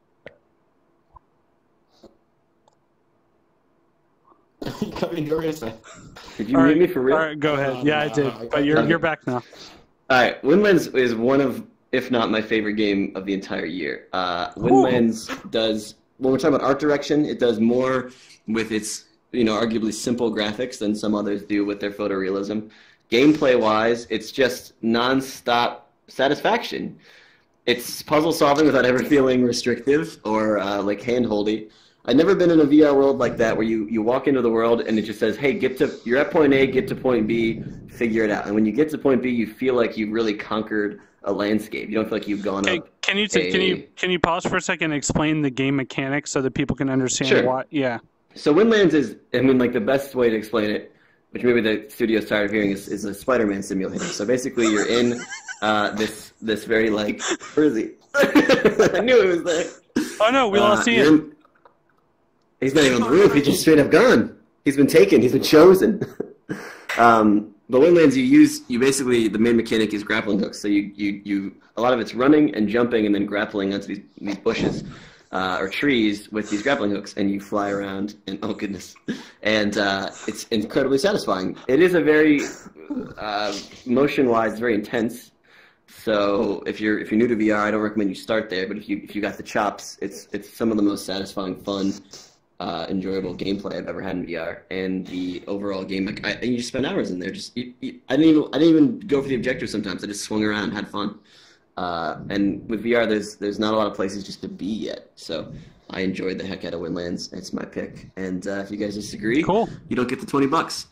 Did you mute me for real? All right, go ahead. Yeah, I did. But you're back now. All right, Windlands is one of, if not my favorite game of the entire year. Windlands does, when we're talking about art direction, it does more with its, arguably simple graphics than some others do with their photorealism. Gameplay-wise, it's just non-stop satisfaction. It's puzzle solving without ever feeling restrictive or hand-holdy. I've never been in a VR world like that where you walk into the world and it just says, hey, you're at point A, get to point B, figure it out. And when you get to point B, you feel like you've really conquered a landscape. You don't feel like you've gone up. Can you pause for a second and explain the game mechanics so that people can understand Sure. Yeah. So Windlands is, the best way to explain it, which maybe the studio's tired of hearing, is a Spider-Man simulator. So basically you're in this very, where is he? I knew it was there. Oh, no, we lost Ian. He's not even on the roof. He's just straight up gone. He's been taken. He's been chosen. But Windlands, the main mechanic is grappling hooks. So you a lot of it's running and jumping and then grappling onto these bushes or trees with these grappling hooks, and you fly around. And oh goodness, and it's incredibly satisfying. It is a very motion-wise very intense. So if you're new to VR, I don't recommend you start there. But if you got the chops, it's some of the most satisfying, fun, enjoyable gameplay I've ever had in VR, and the overall game. You just spend hours in there. I didn't even go for the objective sometimes. I just swung around, had fun. And with VR, there's not a lot of places just to be yet. So I enjoyed the heck out of Windlands. It's my pick. And if you guys disagree, cool. You don't get the $20.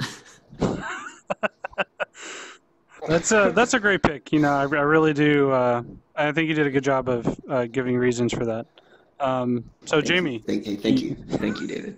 That's a great pick. I really do. I think you did a good job of giving reasons for that. Jamie. Thank you, David.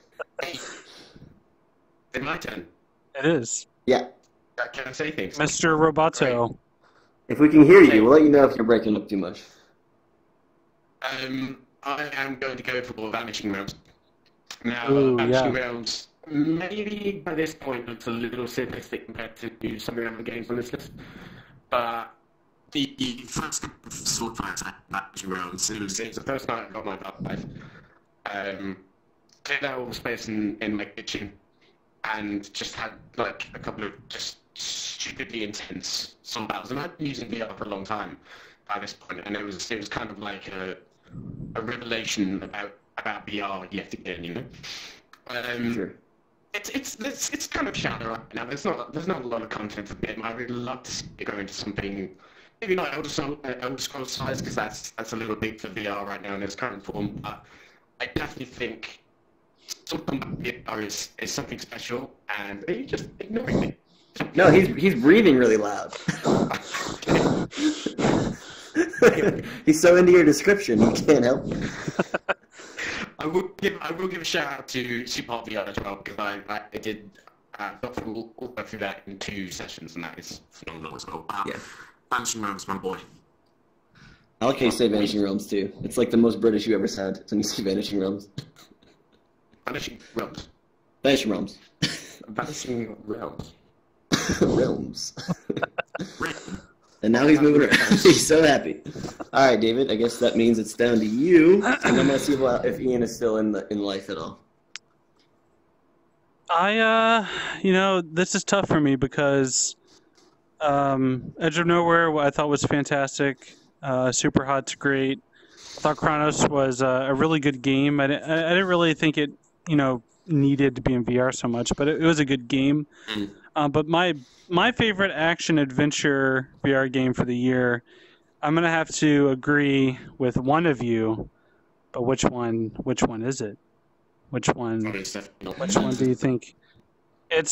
It's my turn. It is. Yeah. Can I say things? Mr. Roboto. Right. If we can hear you, we'll let you know if you're breaking up too much. I am going to go for Vanishing Realms. Now, Vanishing Realms, maybe by this point looks a little simplistic compared to some of the other games on this list, but the first sword fights at Vanishing Realms, it was the first night I got my Vive. Cleared out all the space in my kitchen, and just had a couple of just stupidly intense sword battles. And I've been using VR for a long time by this point, and it was kind of like a revelation about VR yet again, Sure. It's kind of shallow right now. There's not a lot of content for the game. I really love to see it go into something, maybe not Elder Scrolls size, because that's a little big for VR right now in its current form. But I definitely think Sword Combat VR is something special, and you're just ignoring me. No, he's breathing really loud. He's so into your description, you can't help it. I will give a shout out to SuperHotVR as well because I did got through all the way through that in 2 sessions and that is phenomenal as well. Yeah. Vanishing Realms, my boy. I like how you say Vanishing Realms too. It's like the most British you ever said when you say Vanishing Realms. Vanishing Realms. Vanishing Realms. Vanishing Realms. Realms. And now he's moving around. He's so happy. All right, David. I guess that means it's down to you. And I'm gonna see if Ian is still in life at all. This is tough for me because Edge of Nowhere I thought was fantastic. Super Hot's great. I thought Chronos was a really good game. I didn't really think it, needed to be in VR so much, but it was a good game. But my favorite action adventure VR game for the year, I'm gonna have to agree with one of you, but which one is it? Which one do you think? It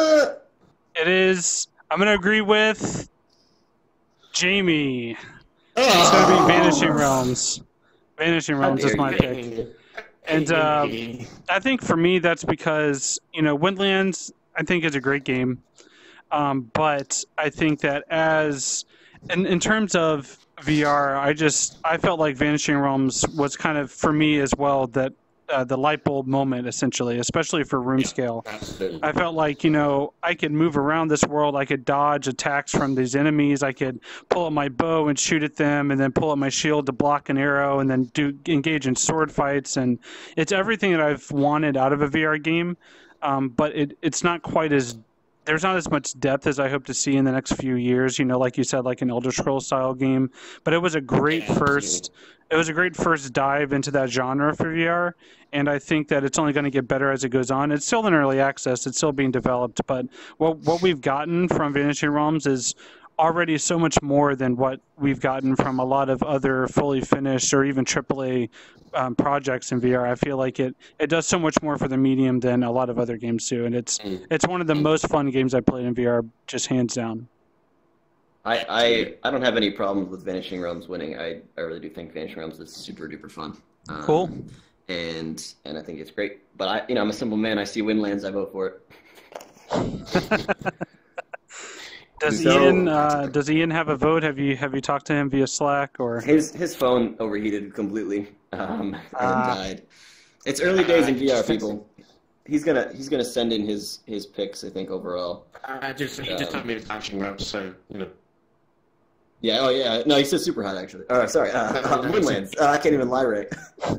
is. I'm gonna agree with Jamie. It's gonna be Vanishing Realms. Vanishing Realms is my pick. And I think for me that's because, Windlands I think is a great game. But I think that in terms of VR, I felt like Vanishing Realms was kind of, for me as well, that the light bulb moment, essentially, especially for room scale. I felt like, I could move around this world. I could dodge attacks from these enemies. I could pull up my bow and shoot at them, and then pull up my shield to block an arrow, and then engage in sword fights. And it's everything that I've wanted out of a VR game, but it's not quite as... There's not as much depth as I hope to see in the next few years, like you said, like an Elder Scrolls style game. But it was a great first dive into that genre for VR, and I think that it's only going to get better as it goes on. It's still in early access, it's still being developed, but what we've gotten from Vanishing Realms is already so much more than what we've gotten from a lot of other fully finished or even AAA projects in VR. I feel like it does so much more for the medium than a lot of other games do, and it's one of the most fun games I played in VR, just hands down. I don't have any problems with Vanishing Realms winning. I really do think Vanishing Realms is super duper fun. Cool. And I think it's great. But I'm a simple man. I see Windlands, I vote for it. Does Ian have a vote? Have you talked to him via Slack or? His phone overheated completely and died. It's early days in VR, people. He's gonna send in his picks, I think, overall. He just told me it's Vanishing Realms, so Yeah. Oh yeah. No, he said Super Hot actually. Sorry. Windlands. I can't even lie right.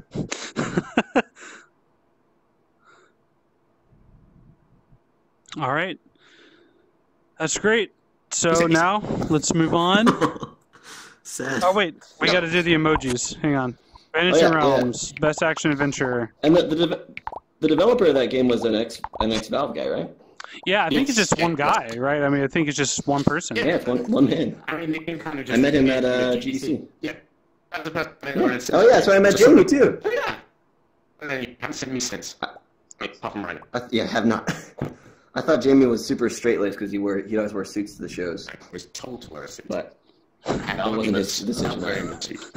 All right. That's great. So now let's move on. Sad. Oh wait, we got to do the emojis. Hang on. Vanishing Realms, best action adventure. And the developer of that game was an ex-Valve guy, right? Yeah, I think it's just one guy, right? I mean, I think it's just one person. Yeah, it's one man. I mean, the game kind of just... I met him at GDC. Yeah. Oh yeah, that's why I met Jamie too. Oh yeah. And then you haven't seen me since. Apart from right. Yeah, I have not. I thought Jamie was super straight-laced because he always wore suits to the shows. I was told to wear a suit. But that wasn't his decision. Wearing the suit.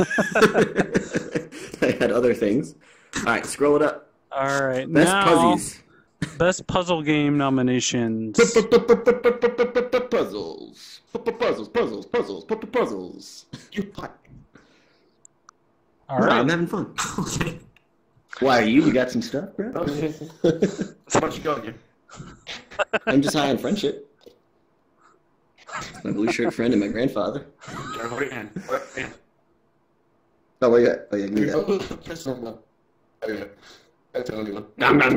I had other things. All right, scroll it up. All right, Best now, Puzzies. Best puzzle game nominations. Puzzles. You pot. All right. I'm having fun. Okay. Why are you? You got some stuff, bro? So much you got here. I'm just high on friendship. My blue shirt friend and my grandfather. Hold your hand. Oh, what you got? Oh, yeah, give me that. Press on that. Oh, yeah. That's the only one.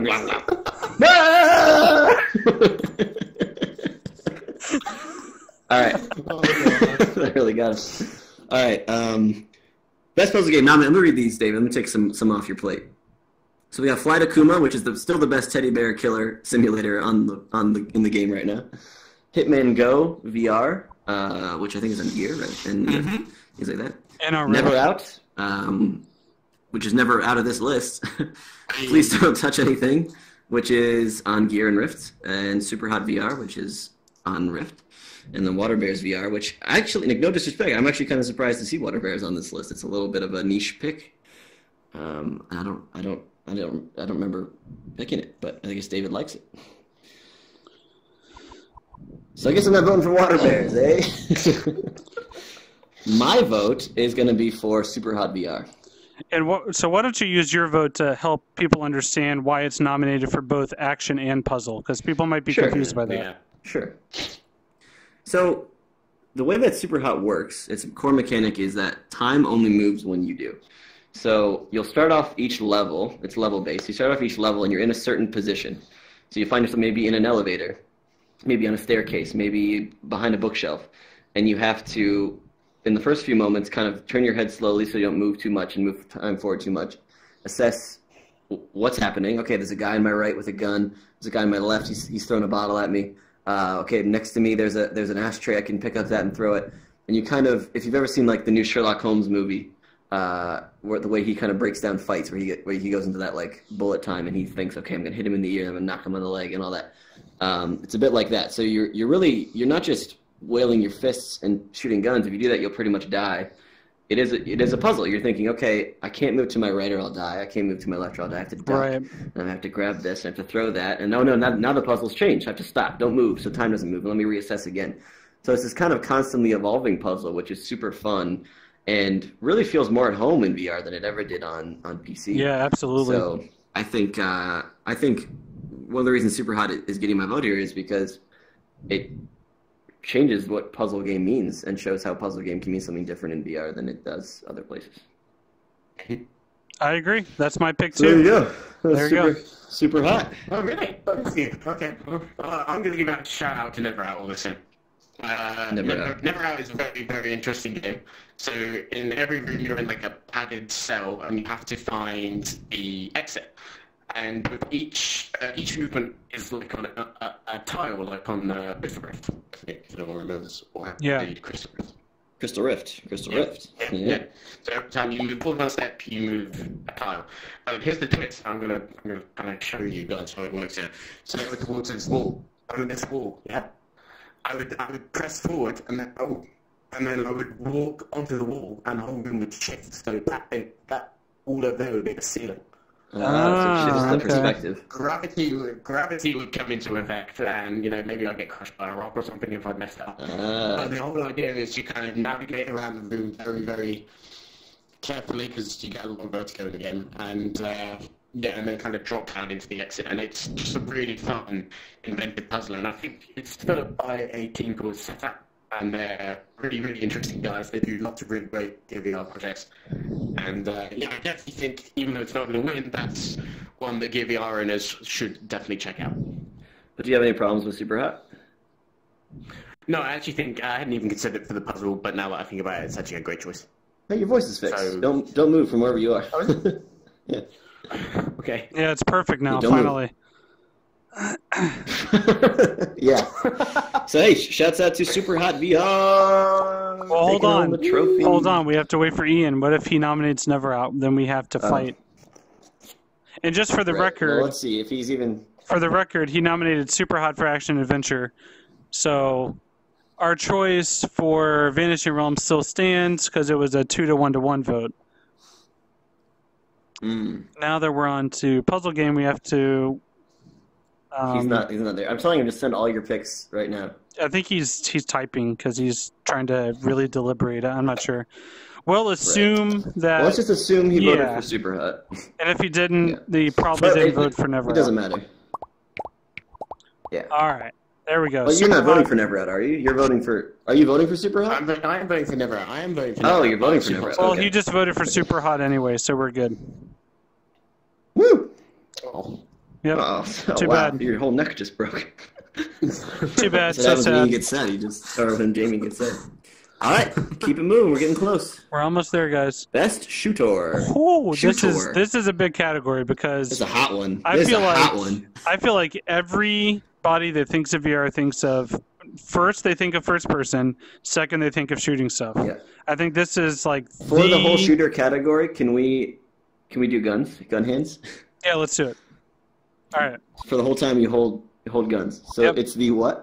All right. I really got it. All right. Best puzzle game. Now, let me read these, David. Let me take some off your plate. So we got Flight Akuma, which is still the best teddy bear killer simulator in the game right now. Hitman Go VR, which I think is on Gear, right? And things like that. And Never Out, which is never out of this list. Please Don't Touch Anything, which is on Gear and Rift, and Super Hot VR, which is on Rift, and then Water Bears VR, which actually, no disrespect, I'm actually kind of surprised to see Water Bears on this list. It's a little bit of a niche pick. I don't remember picking it, but I guess David likes it. So I guess I'm not voting for water bears, eh? My vote is going to be for Superhot VR. And so why don't you use your vote to help people understand why it's nominated for both action and puzzle? Because people might be confused by that. Yeah. Sure. So the way that Superhot works, its core mechanic is that time only moves when you do. So you'll start off each level. It's level-based. You start off each level, and you're in a certain position. So you find yourself maybe in an elevator, maybe on a staircase, maybe behind a bookshelf. And you have to, in the first few moments, kind of turn your head slowly so you don't move too much and move time forward too much. Assess what's happening. Okay, there's a guy on my right with a gun. There's a guy on my left. He's throwing a bottle at me. Okay, next to me there's an ashtray. I can pick up that and throw it. And you kind of, if you've ever seen like the new Sherlock Holmes movie, where the way he kind of breaks down fights, where he goes into that like bullet time and he thinks, okay, I'm gonna hit him in the ear, I'm gonna knock him on the leg and all that. It's a bit like that. So you're not just wailing your fists and shooting guns. If you do that, you'll pretty much die. It is a puzzle. You're thinking, okay, I can't move to my right or I'll die. I can't move to my left or I'll die. I have to duck. Right. And I have to grab this. And I have to throw that. And now the puzzle's changed. I have to stop. Don't move. So time doesn't move. Let me reassess again. So it's this kind of constantly evolving puzzle, which is super fun and really feels more at home in VR than it ever did on PC. Yeah, absolutely. So I think one of the reasons Superhot is getting my vote here is because it changes what puzzle game means and shows how puzzle game can mean something different in VR than it does other places. I agree. That's my pick So too. there you go. There you go. Superhot. Oh, really? Okay. I'm going to give a shout out to Never Out all the same. Never Out is a very, very interesting game. So in every room you're in like a padded cell and you have to find the exit. And with each movement is like on a tile, like on the Crystal Rift. If you don't remember this, or the Crystal Rift. Crystal Rift. Yeah. So every time you move one step, you move a tile. Here's the twist. I'm gonna kind of show you guys how it works here. So I would towards this wall. On this wall, yeah. I would press forward and then I would walk onto the wall and the whole room would shift. So that all of there would be the ceiling. So it shifts the perspective. Gravity would come into effect, and maybe I'd get crushed by a rock or something if I messed up. But the whole idea is you kind of navigate around the room very, very carefully because you get a lot of vertigo in the game, and then kind of drop down into the exit, and it's just a really fun, inventive puzzle. And I think it's developed by a team called Setup. And they're really, really interesting guys. They do lots of really great VR projects. And I definitely think, even though it's not going to win, that's one that VR owners should definitely check out. But do you have any problems with Superhot? No, I actually think I hadn't even considered it for the puzzle, but now that I think about it, it's actually a great choice. Hey, your voice is fixed. So... Don't move from wherever you are. Oh, is it? Yeah. Okay. Yeah, it's perfect now, Yeah, finally. Yeah. So hey, shouts out to Superhot VR. Well, hold on. The trophy. Hold on. We have to wait for Ian. What if he nominates Never Out? Then we have to fight. And just for the record, well, let's see if he's even. For the record, he nominated Superhot for Action Adventure. So our choice for Vanishing Realms still stands because it was a 2-to-1 vote. Now that we're on to Puzzle Game, we have to. He's not there. I'm telling him to send all your picks right now. I think he's typing because he's trying to really deliberate. I'm not sure. We'll assume that. Well, let's just assume he voted for Superhot. And if he didn't, he probably didn't vote for Never Out. It doesn't matter. Yeah. All right. There we go. Well, you're not voting for Never Out, are you? You're voting for. Are you voting for Superhot? I am voting for Never Out. I am voting for Never Out. Oh, you're voting for Never Out. Well, okay. he just voted for Superhot anyway, so we're good. Woo! Oh. Yep. Oh, Too bad. Your whole neck just broke. Too bad. So So that was when sad. you get sad. You just start when Jamie gets sad. All right, keep it moving. We're getting close. We're almost there, guys. Best shooter. Oh, Shooter. this is a big category because It's a hot one. I This feel is a like hot one. I feel like everybody that thinks of VR thinks of first they think of first person, second they think of shooting stuff. Yeah. I think this is like For the whole shooter category, can we do guns? Gun hands? Yeah, let's do it. All right. For the whole time you hold guns. So Yep. it's the what?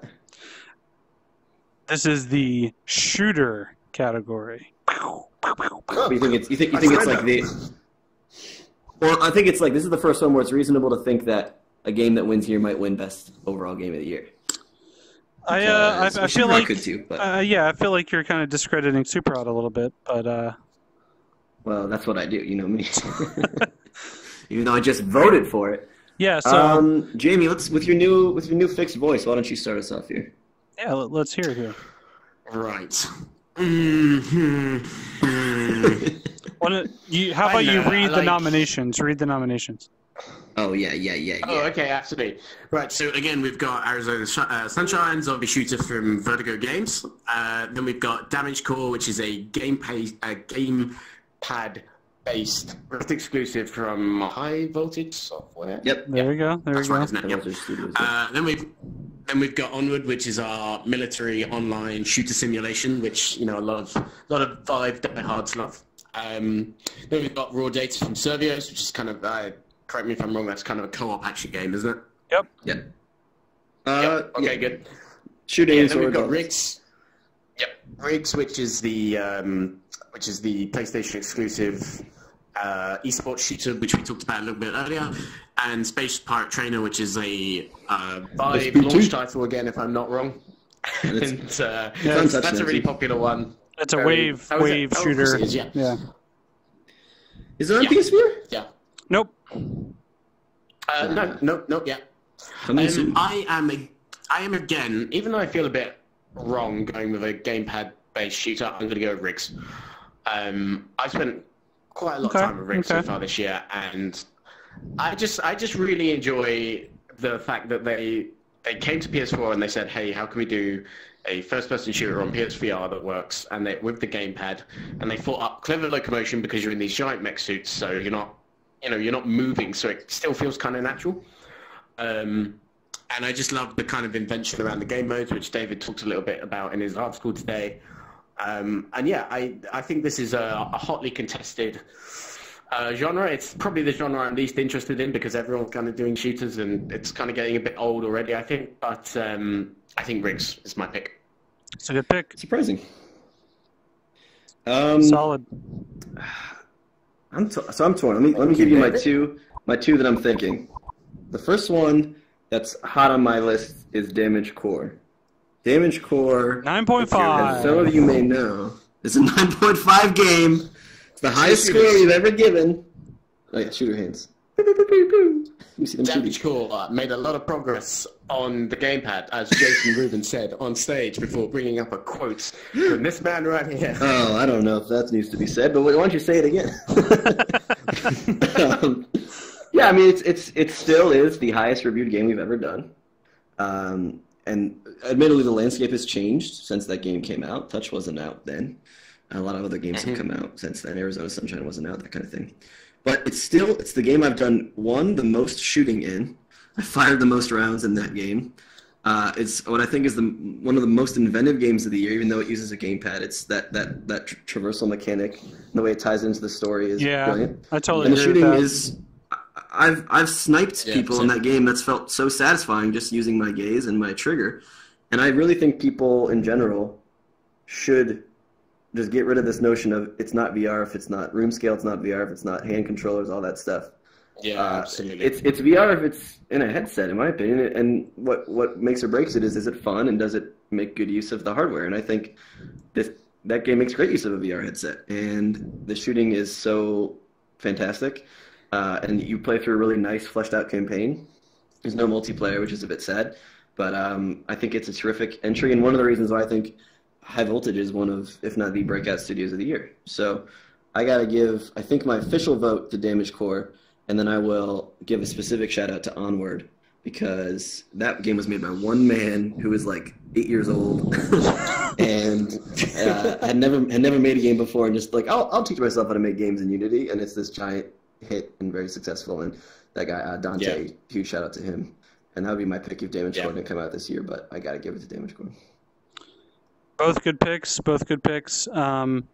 This is the shooter category. You think it's like the Well, I think it's like this is the first one where it's reasonable to think that a game that wins here might win best overall game of the year. I feel like could too, but I feel like you're kind of discrediting Super Hot a little bit, but well, that's what I do. You know me. Even though I just voted for it. Yeah. So Jamie, with your new fixed voice, why don't you start us off here? Yeah, let's hear it here. Right. How about you read the nominations? Read the nominations. Oh, yeah. Oh, okay, absolutely. Right, so again, we've got Arizona Sunshine, Zombie Shooter from Vertigo Games. Then we've got Damage Core, which is a gamepad-based exclusive from High Voltage Software. Yep. There we go. Right, isn't it? Yep. Then we've got Onward, which is our military online shooter simulation, which a lot of Vive diehards love. Then we've got Raw Data from Servios, which is kind of correct me if I'm wrong, that's kind of a co-op action game, isn't it? Yep. Yep. Okay, good. Shooting. Then we've got Riggs. Yep. Riggs, which is the PlayStation exclusive esports shooter, which we talked about a little bit earlier, and Space Pirate Trainer, which is a Vive launch title again, if I'm not wrong. And that's a really popular one. It's a wave shooter. Yeah. Is it on PSVR? Yeah. Nope. No, yeah. I am again, even though I feel a bit wrong going with a gamepad-based shooter, I'm going to go with Riggs. I spent quite a lot of time with Riggs so far this year, and I just really enjoy the fact that they came to PS4 and they said, hey, how can we do a first-person shooter on PSVR that works, and with the gamepad, and they thought up clever locomotion because you're in these giant mech suits, so you're not moving, so it still feels kind of natural. And I just love the kind of invention around the game modes, which David talked a little bit about in his article today. And yeah, I think this is a hotly contested genre. It's probably the genre I'm least interested in because everyone's kind of doing shooters, and it's kind of getting a bit old already, I think. But I think Riggs is my pick. It's a good pick. Surprising. Solid. I'm torn. Let me give you my two that I'm thinking. The first one that's hot on my list is Damage Core. Damage Core, 9.5. as some of you may know, is a 9.5 game. It's the highest score we've ever given. Oh yeah, shooter hands. You see them Damage Core made a lot of progress on the gamepad, as Jason Rubin said on stage before bringing up a quote from this man right here. Oh, I don't know if that needs to be said, but why don't you say it again? Yeah, I mean, it still is the highest reviewed game we've ever done. And admittedly, the landscape has changed since that game came out. Touch wasn't out then. A lot of other games have come out since then. Arizona Sunshine wasn't out, that kind of thing. But it's the game I've done, the most shooting in. I fired the most rounds in that game. It's what I think is one of the most inventive games of the year, even though it uses a gamepad. It's that traversal mechanic, and the way it ties into the story is brilliant. I totally agree. And the shooting with that. is, I've sniped people in that game. That's felt so satisfying just using my gaze and my trigger. And I really think people in general should just get rid of this notion of it's not VR if it's not room scale, it's not VR if it's not hand controllers, all that stuff. Yeah, absolutely. It's VR if it's in a headset, in my opinion. And what makes or breaks it is it fun and does it make good use of the hardware? And I think that game makes great use of a VR headset. And the shooting is so fantastic. And you play through a really nice, fleshed out campaign. There's no multiplayer, which is a bit sad. But I think it's a terrific entry. And one of the reasons why I think High Voltage is one of, if not the breakout studios of the year. So I got to give, I think, my official vote to Damage Core. And then I will give a specific shout out to Onward, because that game was made by one man who was like 8 years old and had never made a game before, and just like I'll teach myself how to make games in Unity, and it's this giant hit and very successful. And that guy Dante, huge shout out to him. And that would be my pick if Damage Core didn't come out this year, but I got to give it to Damage Core. Both good picks.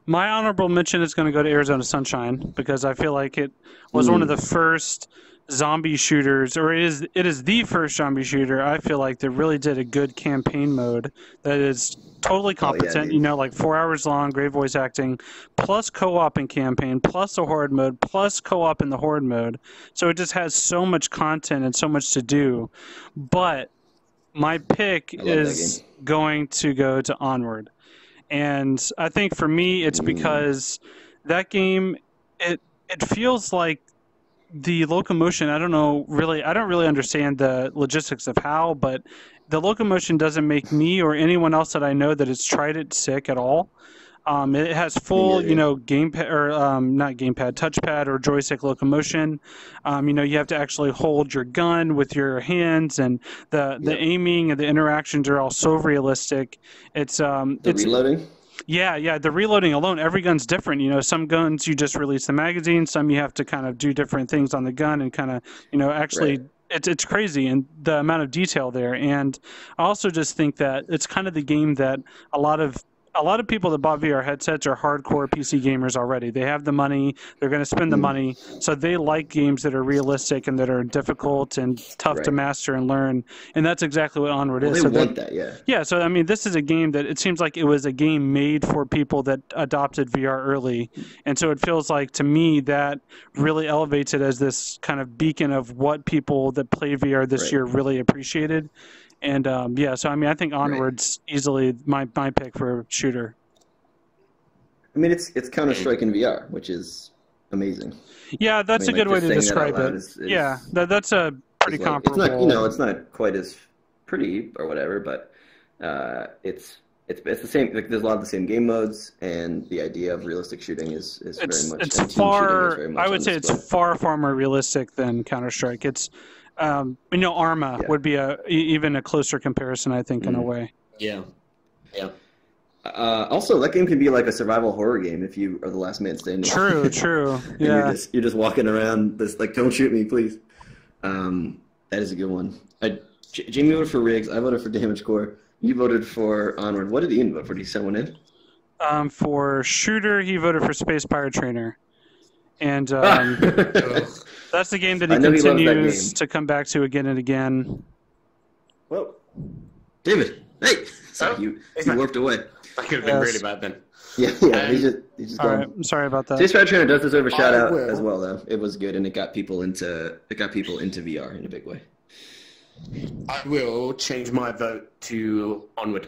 My honorable mention is going to go to Arizona Sunshine because I feel like it was one of the first zombie shooters, or it is the first zombie shooter I feel like that really did a good campaign mode that is totally competent, like 4 hours long, great voice acting, plus co-op and campaign, plus a horde mode, plus co-op in the horde mode. So it just has so much content and so much to do. But my pick is going to go to Onward. And I think for me, it's because that game, it feels like the locomotion. I don't really understand the logistics of how, but the locomotion doesn't make me or anyone else that I know that has tried it sick at all. It has full, gamepad or not gamepad, touchpad or joystick locomotion. You have to actually hold your gun with your hands, and the aiming and the interactions are all so realistic. It's reloading. Yeah, the reloading alone, every gun's different. Some guns you just release the magazine, some you have to kind of do different things on the gun and kind of, actually. Right. It's crazy, and the amount of detail there. And I also just think that it's kind of the game that a lot of people that bought VR headsets are hardcore PC gamers already. They have the money. They're going to spend the money. So they like games that are realistic and that are difficult and tough to master and learn. And that's exactly what Onward is. They want that, yeah. Yeah, so, this is a game that it seems like it was a game made for people that adopted VR early. And so it feels like, to me, that really elevates it as this kind of beacon of what people that play VR this year really appreciated. And so I think Onward's easily my pick for a shooter. It's Counter-Strike in VR, which is amazing. Yeah, that's a good way to describe it. That's a pretty comparable. It's not quite as pretty or whatever, but it's the same. Like, there's a lot of the same game modes, and the idea of realistic shooting is very much. It's far. I would say it's far more realistic than Counter-Strike. It's Arma would be even a closer comparison, I think, in a way. Yeah. Also, that game can be like a survival horror game if you are the last man standing. True. Yeah. You're just walking around, don't shoot me, please. That is a good one. Jamie voted for Riggs. I voted for Damage Core. You voted for Onward. What did Ian vote for? Did he send one in? For shooter, he voted for Space Pirate Trainer. And that's the game that he continues to come back to again and again. Well, David, hey! So you warped away. That could have been really bad then. Yeah, he's just all right, I'm sorry about that. Space Pirate Trainer does deserve a shout out as well, though. It was good, and it got people into VR in a big way. I will change my vote to Onward.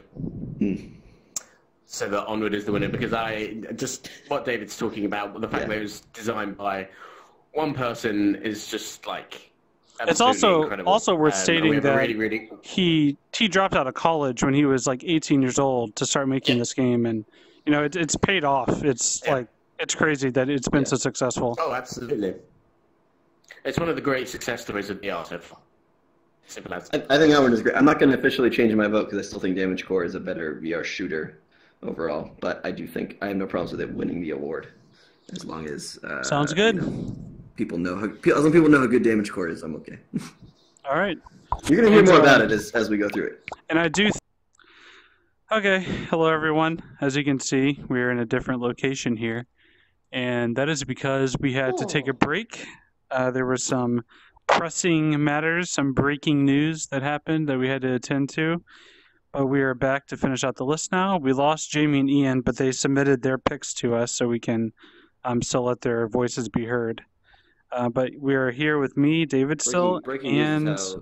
So that Onward is the winner, because what David's talking about, the fact that it was designed by one person is just like. It's also worth stating that really... he dropped out of college when he was like 18 years old to start making this game, and it's paid off. It's it's crazy that it's been so successful. Oh, absolutely! It's one of the great success stories of VR so far. Simple as. I think Onward is great. I'm not going to officially change my vote because I still think Damage Core is a better VR shooter overall, but I do think I have no problems with it winning the award, as long as sounds good. People know how good Damage Core is. I'm okay. All right, you're gonna hear more about it as we go through it. And I do. Okay, hello everyone. As you can see, we're in a different location here, and that is because we had to take a break. There were some pressing matters, some breaking news that happened that we had to attend to. But we are back to finish out the list now. We lost Jamie and Ian, but they submitted their picks to us, so we can still let their voices be heard. But we are here with me, David, breaking and news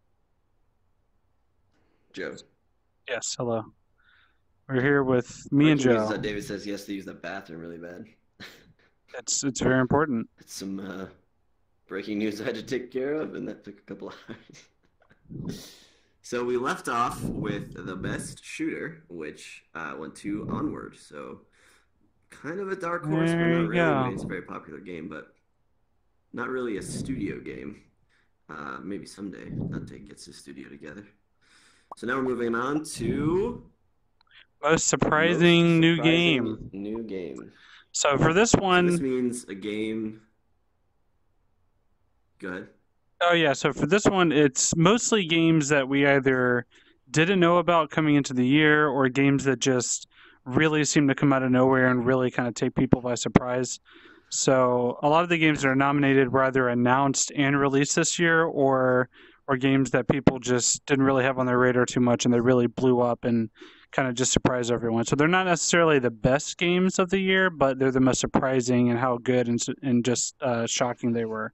Joe. Yes, hello. We're here with me and Joe. David says yes to use the bathroom really bad. It's very important. It's some breaking news I had to take care of, and that took a couple hours. So we left off with the best shooter, which went to Onward. So kind of a dark horse, but not really. I mean, it's a very popular game, but not really a studio game. Maybe someday Dante gets his studio together. So now we're moving on to most surprising new game. New game. So for this one, this means a game. Go ahead. Oh, yeah. So for this one, it's mostly games that we either didn't know about coming into the year or games that just really seem to come out of nowhere and really kind of take people by surprise. So a lot of the games that are nominated were either announced and released this year, or games that people just didn't really have on their radar too much, and they really blew up and kind of just surprised everyone. So they're not necessarily the best games of the year, but they're the most surprising in how good and just shocking they were.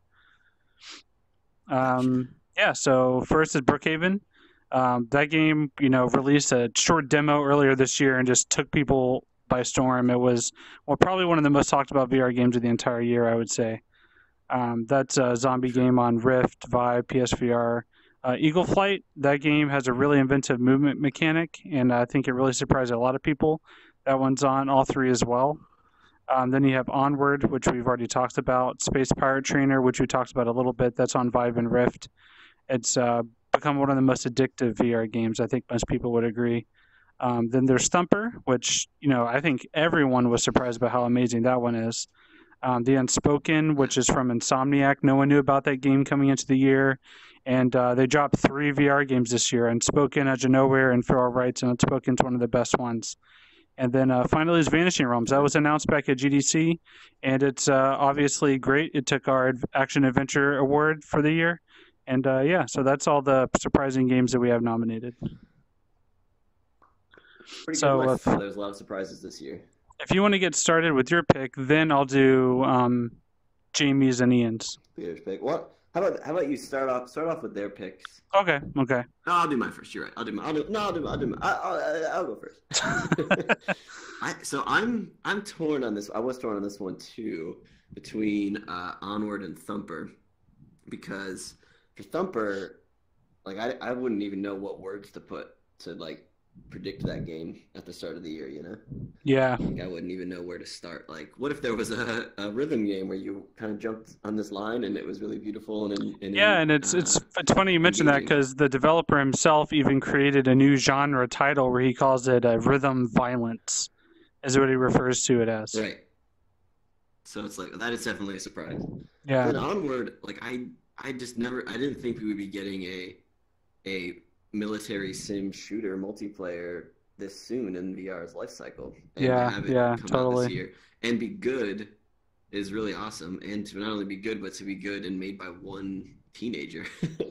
Yeah, so first is Brookhaven. That game, released a short demo earlier this year and just took people by storm. It was, probably one of the most talked about VR games of the entire year, I would say. That's a zombie game on Rift, Vive, PSVR. Eagle Flight, that game has a really inventive movement mechanic, and I think it really surprised a lot of people. That one's on all three as well. Then you have Onward, which we've already talked about. Space Pirate Trainer, which we talked about a little bit. That's on Vive and Rift. It's become one of the most addictive VR games. I think most people would agree. Then there's Thumper, which, I think everyone was surprised about how amazing that one is. The Unspoken, which is from Insomniac. No one knew about that game coming into the year. And they dropped 3 VR games this year. Unspoken, Edge of Nowhere, and For All Rights. And Unspoken's one of the best ones. And then finally is Vanishing Realms. That was announced back at GDC. And it's obviously great. It took our Action Adventure Award for the year. And so that's all the surprising games that we have nominated. Pretty good list. There's a lot of surprises this year. If you want to get started with your pick, then I'll do Jamie's and Ian's. Peter's pick. What? How about you start off with their picks? Okay. No, I'll do mine first. You're right. I'll go first. So I'm torn on this. I was torn on this one too, between Onward and Thumper, because for Thumper, like I wouldn't even know what words to put to like predict that game at the start of the year, Yeah. Like I wouldn't even know where to start. Like, what if there was a rhythm game where you kind of jumped on this line and it was really beautiful and it's funny you mentioned that, because the developer himself even created a new genre title where he calls it rhythm violence, is what he refers to it as. Right. So it's like that is definitely a surprise. Yeah. And Onward, like I didn't think we would be getting a military sim shooter multiplayer this soon in VR's life cycle. And to have it come totally. out this year and be good is really awesome. And to not only be good, but to be good and made by one teenager.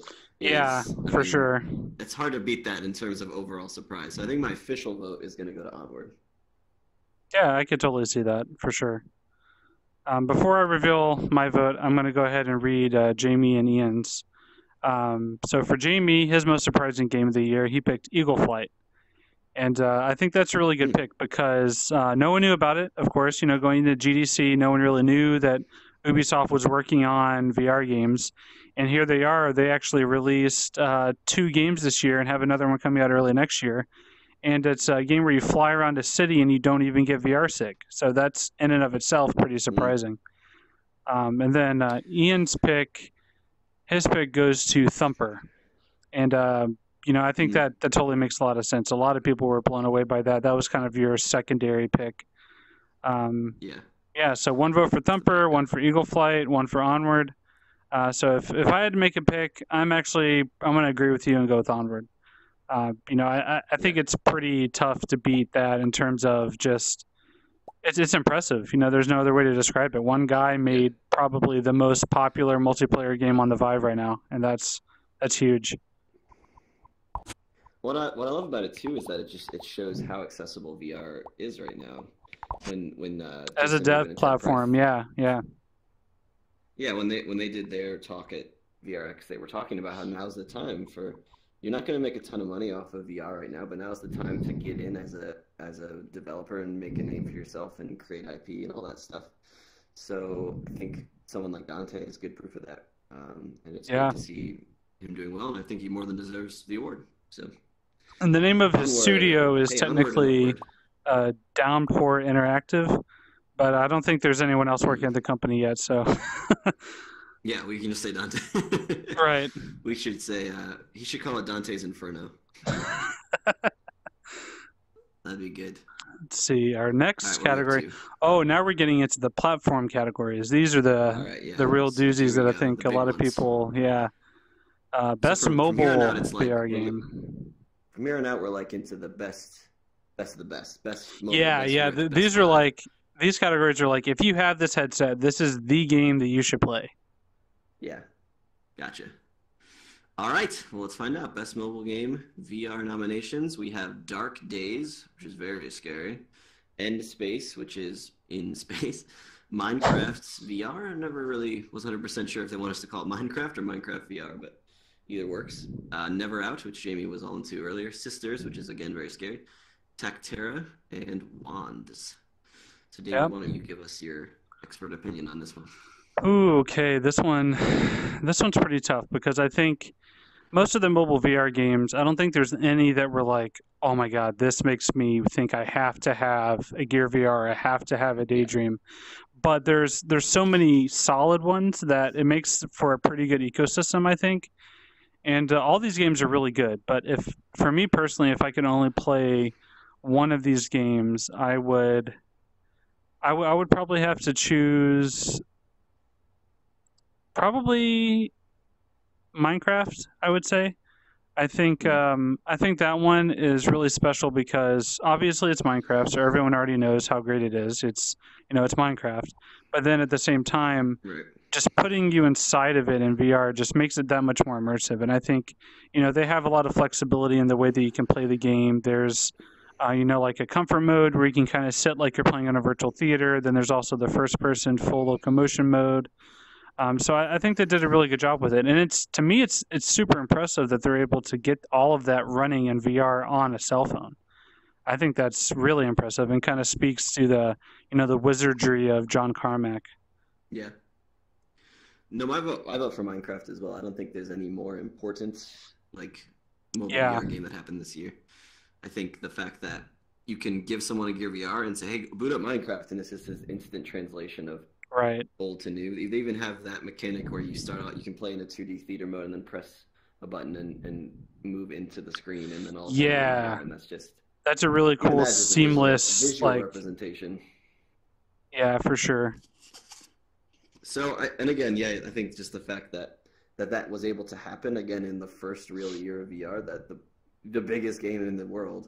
For sure. It's hard to beat that in terms of overall surprise. So I think my official vote is going to go to Onward. Yeah, I could totally see that, for sure. Before I reveal my vote, I'm going to go ahead and read Jamie and Ian's. So for Jamie, his most surprising game of the year, he picked Eagle Flight. And I think that's a really good pick because no one knew about it, of course. Going into GDC, no one really knew that Ubisoft was working on VR games. And here they are. They actually released 2 games this year and have another one coming out early next year. And it's a game where you fly around a city and you don't even get VR sick. So that's in and of itself pretty surprising. And then Ian's pick... His pick goes to Thumper. And, I think that totally makes a lot of sense. A lot of people were blown away by that. That was kind of your secondary pick. Yeah, so 1 vote for Thumper, 1 for Eagle Flight, 1 for Onward. So if I had to make a pick, I'm going to agree with you and go with Onward. I think it's pretty tough to beat that in terms of just... It's impressive. There's no other way to describe it. One guy made probably the most popular multiplayer game on the Vive right now, and that's huge. What I love about it too is that it shows how accessible VR is right now. When as a dev platform, yeah. Yeah, when they did their talk at VRX, they were talking about how now's the time for. You're not going to make a ton of money off of VR right now, but now's the time to get in as a developer and make a name for yourself and create IP and all that stuff. So I think someone like Dante is good proof of that, and it's good to see him doing well. And I think he more than deserves the award. So, and the name of his studio is technically Downpour Interactive, but I don't think there's anyone else working at the company yet. So. Yeah, we can just say Dante. Right. We should say, he should call it Dante's Inferno. That'd be good. Let's see, our next category. Oh, now we're getting into the platform categories. These are the real doozies that I think a lot of people, best mobile VR game. From here on out, we're like into the best best of the best. Best mobile, Yeah, best yeah. Rift, best These are Vive. like these categories are like if you have this headset, this is the game that you should play. Yeah, gotcha. All right, well, let's find out. Best mobile game VR nominations. We have Dark Days, which is very scary. End Space, which is in space. Minecraft's VR. I never really was 100% sure if they want us to call it Minecraft or Minecraft VR, but either works. Never Out, which Jamie was all into earlier. Sisters, which is again very scary. Tactera and Wands. So, David, why don't you give us your expert opinion on this one? Ooh, okay. This one's pretty tough because I think most of the mobile VR games, I don't think there's any that were like, oh my God, this makes me think I have to have a Gear VR, I have to have a Daydream. But there's so many solid ones that it makes for a pretty good ecosystem, I think. And all these games are really good. But for me personally, if I could only play one of these games, I would probably have to choose probably Minecraft, I would say. I think that one is really special because obviously it's Minecraft, so everyone already knows how great it is. It's it's Minecraft, but then at the same time, just putting you inside of it in VR just makes it that much more immersive. And I think they have a lot of flexibility in the way that you can play the game. There's like a comfort mode where you can kind of sit like you're playing in a virtual theater. Then there's also the first-person full locomotion mode. So I think they did a really good job with it, and to me it's super impressive that they're able to get all of that running in VR on a cell phone. I think that's really impressive and kind of speaks to the the wizardry of John Carmack. Yeah. No, I vote for Minecraft as well. I don't think there's any more important like mobile VR game that happened this year. I think the fact that you can give someone a Gear VR and say, "Hey, boot up Minecraft," and it's just this instant translation of old to new. They even have that mechanic where you start out, you can play in a 2D theater mode and then press a button and move into the screen, and then all and that's a really cool seamless visual representation. Yeah, for sure. So and again, I think just the fact that was able to happen again in the first real year of VR, that the biggest game in the world,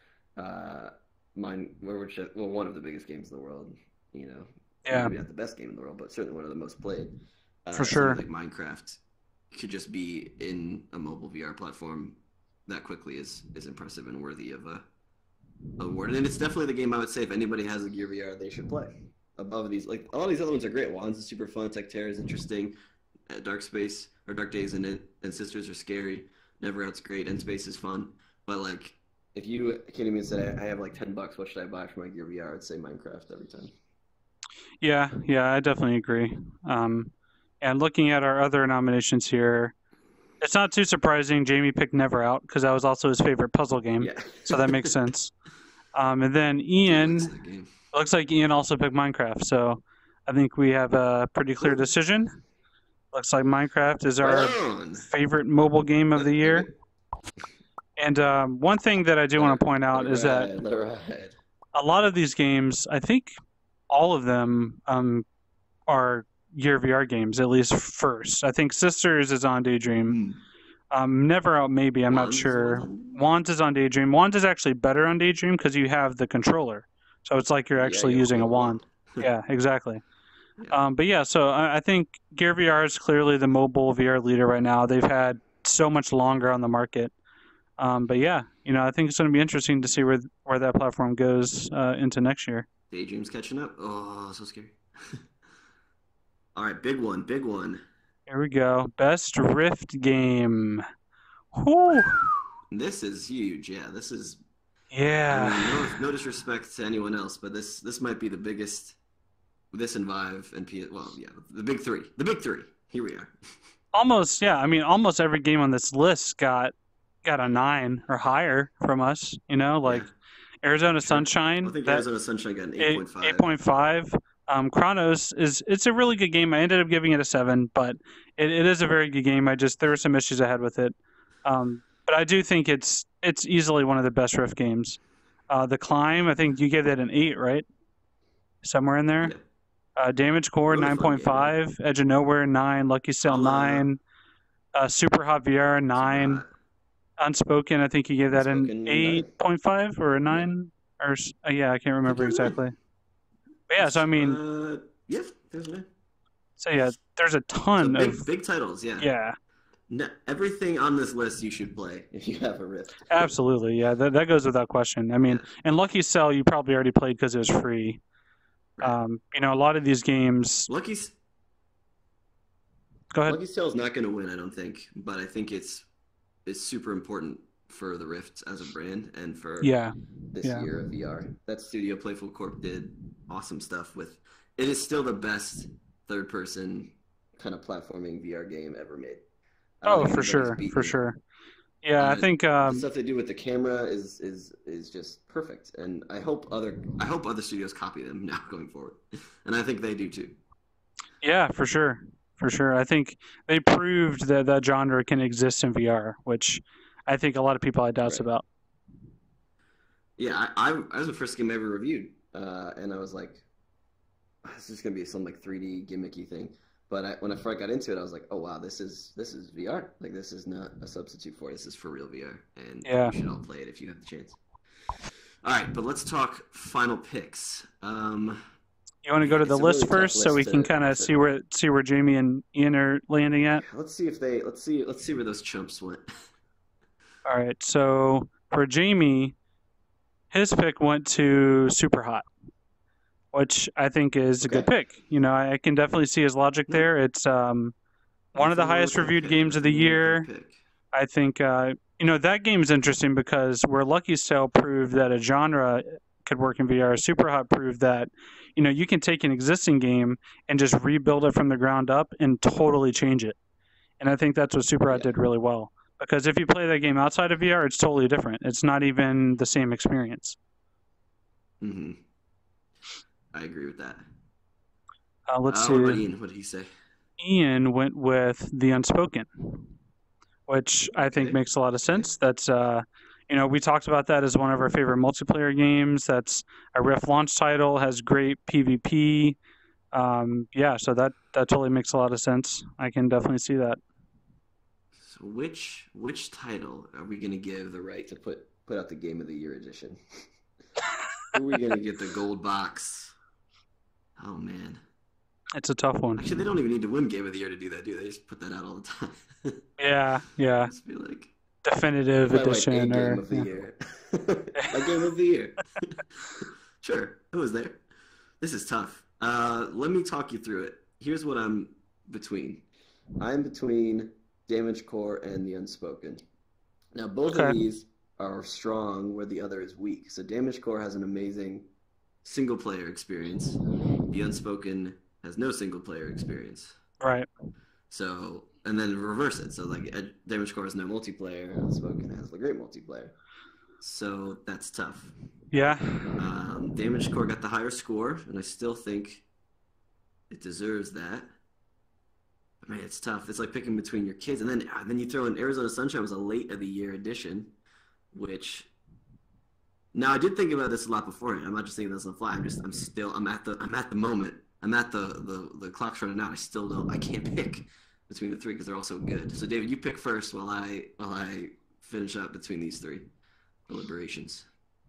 one of the biggest games in the world, maybe not the best game in the world, but certainly one of the most played. For sure. Like Minecraft could just be in a mobile VR platform that quickly is impressive and worthy of a award. And it's definitely the game I would say if anybody has a Gear VR, they should play. Above these, like all these other ones are great. Wands is super fun. Tecterra is interesting. Dark Days and Sisters are scary. Never Out's great. End Space is fun. But like, if you came to me and said I have like $10, what should I buy for my Gear VR? I'd say Minecraft every time. Yeah, I definitely agree. And looking at our other nominations here, it's not too surprising Jamie picked Never Out because that was also his favorite puzzle game. Yeah. So that makes sense. And then Ian, looks like Ian also picked Minecraft. So I think we have a pretty clear decision. Looks like Minecraft is our favorite mobile game of the year. And one thing that I do want to point out is that a lot of these games, I think all of them are Gear VR games, at least first. I think Sisters is on Daydream. Never Out, maybe. I'm not sure. Wands is on Daydream. Wands is actually better on Daydream because you have the controller. So it's like you're actually using a wand. Yeah, exactly. But yeah, so I think Gear VR is clearly the mobile VR leader right now. They've had so much longer on the market. But yeah, I think it's going to be interesting to see where that platform goes into next year. Daydream's catching up. Oh, so scary. All right, big one. Here we go. Best Rift game. Whew. This is huge. Yeah, this is. Yeah. I mean, no disrespect to anyone else, but this might be the biggest. This and Vive and the big three. The big three. Here we are. Almost, yeah. I mean, almost every game on this list got a 9 or higher from us. Arizona Sunshine. I think Arizona Sunshine got an 8.5. 8.5. Chronos it's a really good game. I ended up giving it a 7, but it is a very good game. There were some issues I had with it. But I do think it's easily one of the best Rift games. The Climb, I think you gave that an 8, right? Somewhere in there. Yeah. Damage Core, 9.5. Edge of Nowhere, 9. Lucky Cell, 9. Super Hot VR, 9. Unspoken, I think you gave that an 8.5 or a 9. Or yeah, I can't remember exactly. But yeah, so I mean, yeah, there's one. So yeah, there's a ton of big titles. Yeah. Yeah. No, everything on this list you should play if you have a Rift. Absolutely, yeah, that goes without question. I mean, and Lucky Cell you probably already played because it was free. Right. You know, a lot of these games. Go ahead. Lucky Cell is not going to win, I don't think, but I think it's super important for the Rift as a brand and for this year of VR. That studio Playful Corp did awesome stuff with. It is still the best third-person kind of platforming VR game ever made. Oh, for sure, for sure. Yeah, I think the stuff they do with the camera is just perfect, and I hope other studios copy them now going forward, and I think they do too. Yeah, for sure, for sure. I think they proved that that genre can exist in VR, which I think a lot of people had doubts about. Yeah, I was the first game I ever reviewed, and I was like, this is gonna be some like 3D gimmicky thing. But when I first got into it, I was like, oh wow, this is VR. Like this is not a substitute for it. This is for real VR, and you should all play it if you have the chance. All right, but let's talk final picks. You want to go to the list first, so we can kind of see where Jamie and Ian are landing at. Let's see where those chumps went. All right, so for Jamie, his pick went to Super Hot, which I think is a good pick. You know, I can definitely see his logic there. It's one of the highest reviewed games of the year. I think, you know, that game is interesting because where Lucky Cell proved that a genre could work in VR, Super Hot proved that, you know, you can take an existing game and just rebuild it from the ground up and totally change it. And I think that's what Super Hot did really well. Because if you play that game outside of VR, it's totally different. It's not even the same experience. Mm-hmm. I agree with that. Let's see. What about Ian? What did he say? Ian went with The Unspoken, which I think makes a lot of sense. That's, you know, we talked about that as one of our favorite multiplayer games. That's a Rift launch title, has great PvP. Yeah, so that totally makes a lot of sense. I can definitely see that. So which title are we going to give the right to put out the Game of the Year edition? Who are we going to get the gold box? Oh, man. It's a tough one. Actually, they don't even need to win Game of the Year to do that, do they? They just put that out all the time. Yeah. Just be like... Definitive edition. Game of the Year. A Game of the Year. Sure. Who was there? This is tough. Let me talk you through it. Here's what I'm between. I'm between Damage Core and The Unspoken. Now, both of these are strong where the other is weak. So Damage Core has an amazing single-player experience. The Unspoken has no single-player experience. Right. So, and then reverse it. So, like, Damage Core has no multiplayer. Unspoken has a great multiplayer. So, that's tough. Yeah. Damage Core got the higher score, and I still think it deserves that. But, man, it's tough. It's like picking between your kids. And then you throw in Arizona Sunshine was a late-of-the-year edition, which... Now, I did think about this a lot beforehand. I'm not just thinking this on the fly. I'm at the moment. I'm at the clock's running out. I can't pick between the three because they're all so good. So, David, you pick first while I finish up between these three deliberations.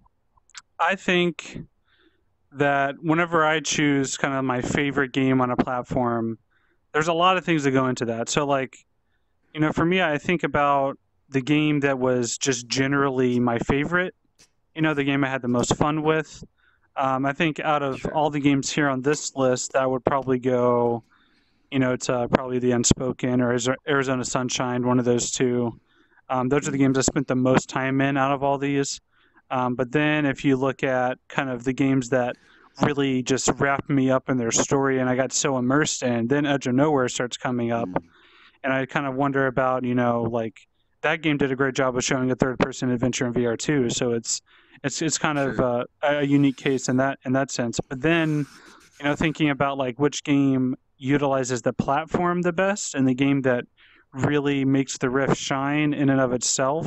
I think that whenever I choose kind of my favorite game on a platform, there's a lot of things that go into that. So, like, you know, for me, I think about the game that was just generally my favorite. You know, the game I had the most fun with. I think out of all the games here on this list, that would probably go, you know, to probably The Unspoken or Arizona Sunshine, one of those two. Those are the games I spent the most time in out of all these. But then if you look at kind of the games that really just wrapped me up in their story and I got so immersed in, then Edge of Nowhere starts coming up. And I kind of wonder about, you know, like that game did a great job of showing a third-person adventure in VR too. So it's kind of a unique case in that sense. But then, you know, thinking about like which game utilizes the platform the best and the game that really makes the Rift shine in and of itself,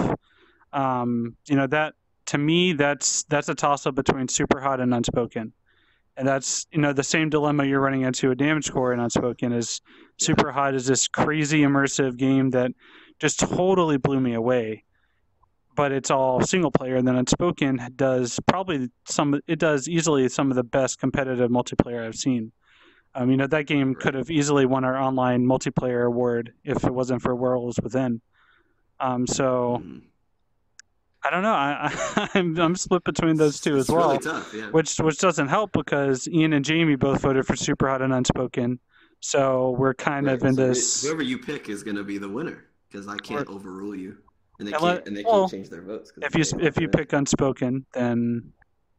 you know, that to me that's a toss-up between Super Hot and Unspoken. And that's, you know, the same dilemma you're running into with Damage Core and Unspoken is Super Hot is this crazy immersive game that just totally blew me away. but it's all single player. And then Unspoken does easily some of the best competitive multiplayer I've seen. That game could have easily won our online multiplayer award if it wasn't for Werewolves Within. So I don't know. I'm split between those two as well, really tough, yeah. which doesn't help because Ian and Jamie both voted for Superhot and Unspoken. So we're kind of in this. Whoever you pick is going to be the winner because I can't overrule you, and they can't change their votes. If you pick Unspoken, then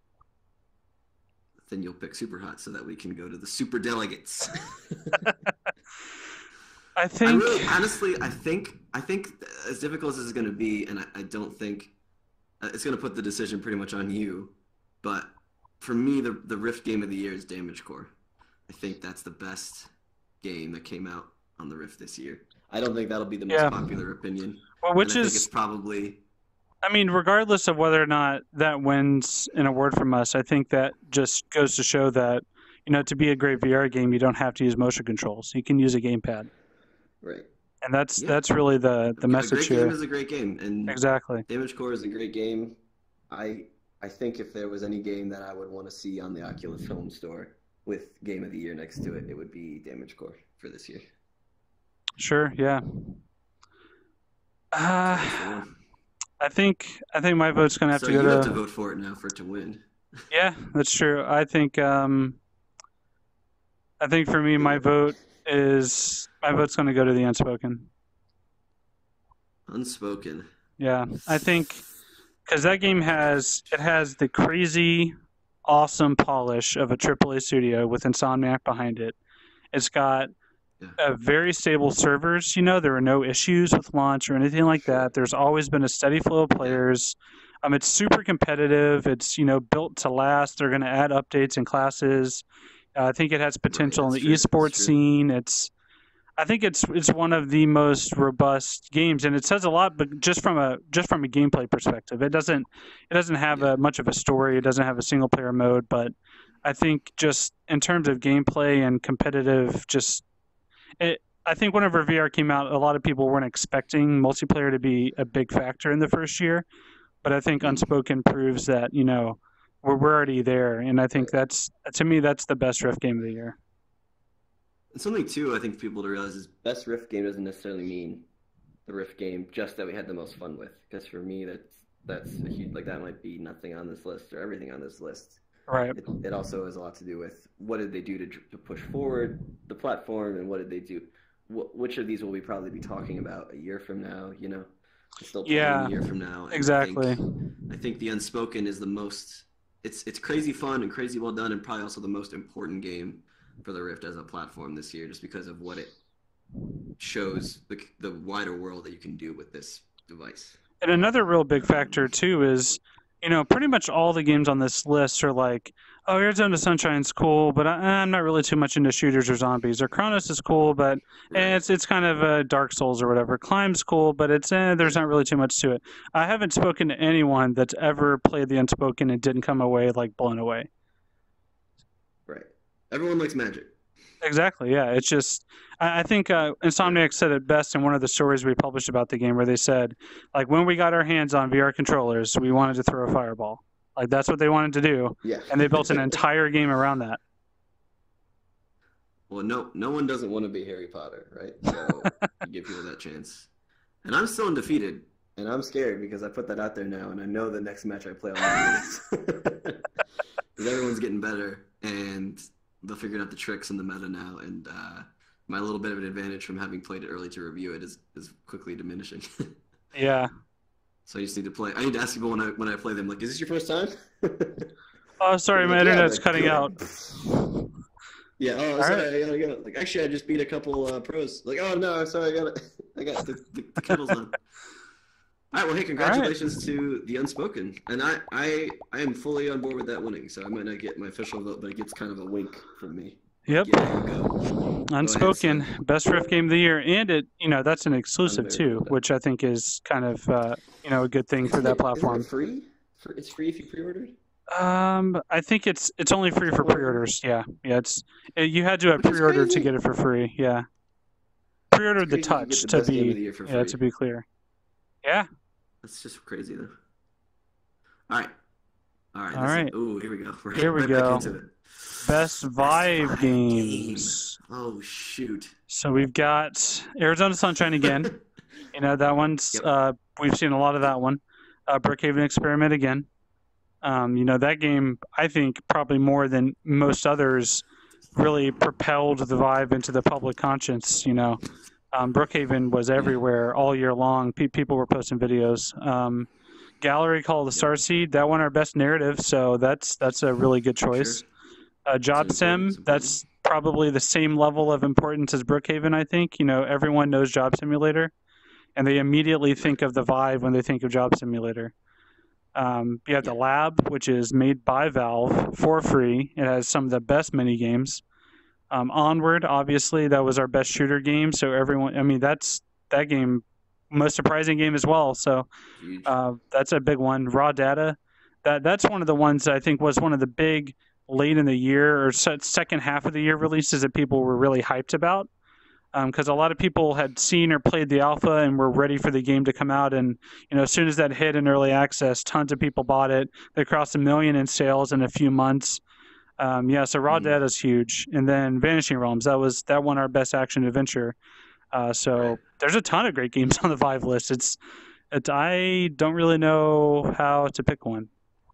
you'll pick Superhot so that we can go to the super delegates. I think honestly, I think as difficult as it's going to be, and I don't think it's going to put the decision pretty much on you, but for me, the Rift game of the year is Damage Core. I think that's the best game that came out on the Rift this year. I don't think that'll be the most popular opinion. Well, I think it's probably. I mean, regardless of whether or not that wins an award from us, I think that just goes to show that, to be a great VR game, you don't have to use motion controls. You can use a gamepad. Right. And that's really the message here. A great game is a great game. And exactly. Damage Core is a great game. I think if there was any game that I would want to see on the Oculus Home Store with Game of the Year next to it, it would be Damage Core for this year. Sure, yeah. I think my vote's gonna have to go to. So you have to vote for it now for it to win. Yeah, that's true. I think for me, my vote's gonna go to the Unspoken. Unspoken. Yeah, I think because that game has the crazy, awesome polish of a AAA studio with Insomniac behind it. It's got very stable servers. There are no issues with launch or anything like that. There's always been a steady flow of players. It's super competitive. It's built to last. They're going to add updates and classes. I think it has potential in the esports scene. I think it's one of the most robust games, and it says a lot. But just from a gameplay perspective, it doesn't have much of a story. It doesn't have a single player mode. But I think just in terms of gameplay and competitive, I think whenever VR came out, a lot of people weren't expecting multiplayer to be a big factor in the first year. But I think Unspoken proves that, we're already there. And I think to me, that's the best Rift game of the year. And something, too, I think people to realize is best Rift game doesn't necessarily mean the Rift game just that we had the most fun with. Because for me, that's a huge, that might be nothing on this list or everything on this list. Right. It also has a lot to do with what did they do to push forward the platform, and what did they do? Which of these will we probably be talking about a year from now? Still playing a year from now. And exactly. I think the Unspoken is the most. It's crazy fun and crazy well done, and probably also the most important game for the Rift as a platform this year, just because of what it shows the wider world that you can do with this device. And another real big factor too is, pretty much all the games on this list are like, oh, Arizona Sunshine's cool, but I'm not really too much into shooters or zombies. Or Chronos is cool, but it's kind of a Dark Souls or whatever. Climb's cool, but there's not really too much to it. I haven't spoken to anyone that's ever played the Unspoken and didn't come away blown away. Right. Everyone likes magic. Exactly, yeah. It's just, I think Insomniac said it best in one of the stories we published about the game, where they said, when we got our hands on VR controllers, we wanted to throw a fireball. That's what they wanted to do. Yeah. And they built an entire game around that. Well, no one doesn't want to be Harry Potter, right? So you give people that chance. And I'm still undefeated, and I'm scared because I put that out there now, and I know the next match I play on is. Because everyone's getting better, and they're figuring out the tricks in the meta now, and my little bit of an advantage from having played it early to review it is quickly diminishing. Yeah. So I just need to play. I need to ask people when I play them, is this your first time? Oh, sorry, my internet's cutting out. Yeah. Oh, sorry. I gotta go. Actually, I just beat a couple pros. Oh no, sorry. I got the kettle's on. All right. Well, hey, congratulations to the Unspoken, and I am fully on board with that winning. So I might not get my official vote, but it gets kind of a wink from me. Yep. Unspoken, best Rift game of the year, and that's an exclusive too, which I think is kind of a good thing for that platform. Is it free? It's free if you pre-ordered. I think it's only free for pre-orders. Yeah. You had to have pre-ordered to get it for free. Yeah. Pre-ordered the Touch to be clear. Yeah. That's just crazy though. All right. All right. Ooh, here we go. Here we right go. back into it. Best Vive games. Oh shoot. So we've got Arizona Sunshine again. That one's we've seen a lot of that one. Brookhaven Experiment again. That game, I think, probably more than most others, really propelled the Vive into the public conscience. Brookhaven was everywhere all year long. People were posting videos. Gallery Call of the Starseed, that won our best narrative, so that's a really good choice. Sure. Job Sim, that's probably the same level of importance as Brookhaven, I think. Everyone knows Job Simulator, and they immediately think of the Vive when they think of Job Simulator. You have the Lab, which is made by Valve for free. It has some of the best mini games. Onward, obviously, that was our best shooter game. So that's that game, most surprising game as well. So that's a big one. Raw Data, that's one of the ones that I think was one of the big late in the year or second half of the year releases that people were really hyped about. Because a lot of people had seen or played the alpha and were ready for the game to come out. And, as soon as that hit in early access, tons of people bought it. They crossed 1 million in sales in a few months. So Raw Data is huge. And then Vanishing Realms, that won our best action adventure. So there's a ton of great games on the Vive list. I don't really know how to pick one.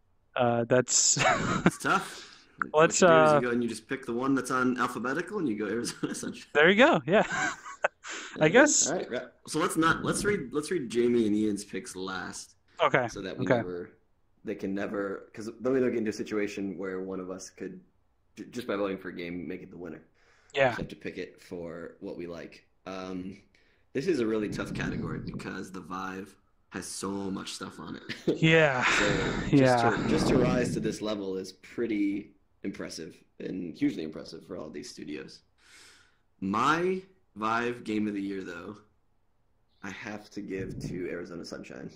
It's tough. Let's you go and you just pick the one that's on alphabetical and you go Arizona Sunshine. There you go. Yeah. I guess. All right. So let's read Jamie and Ian's picks last. Okay. So that they can never, because then we don't get into a situation where one of us could just by voting for a game make it the winner. Yeah. We have to pick it for what we like. This is a really tough category because the Vive has so much stuff on it. Yeah. Just to rise to this level is pretty impressive and hugely impressive for all these studios. My Vive game of the year, though, I have to give to Arizona Sunshine.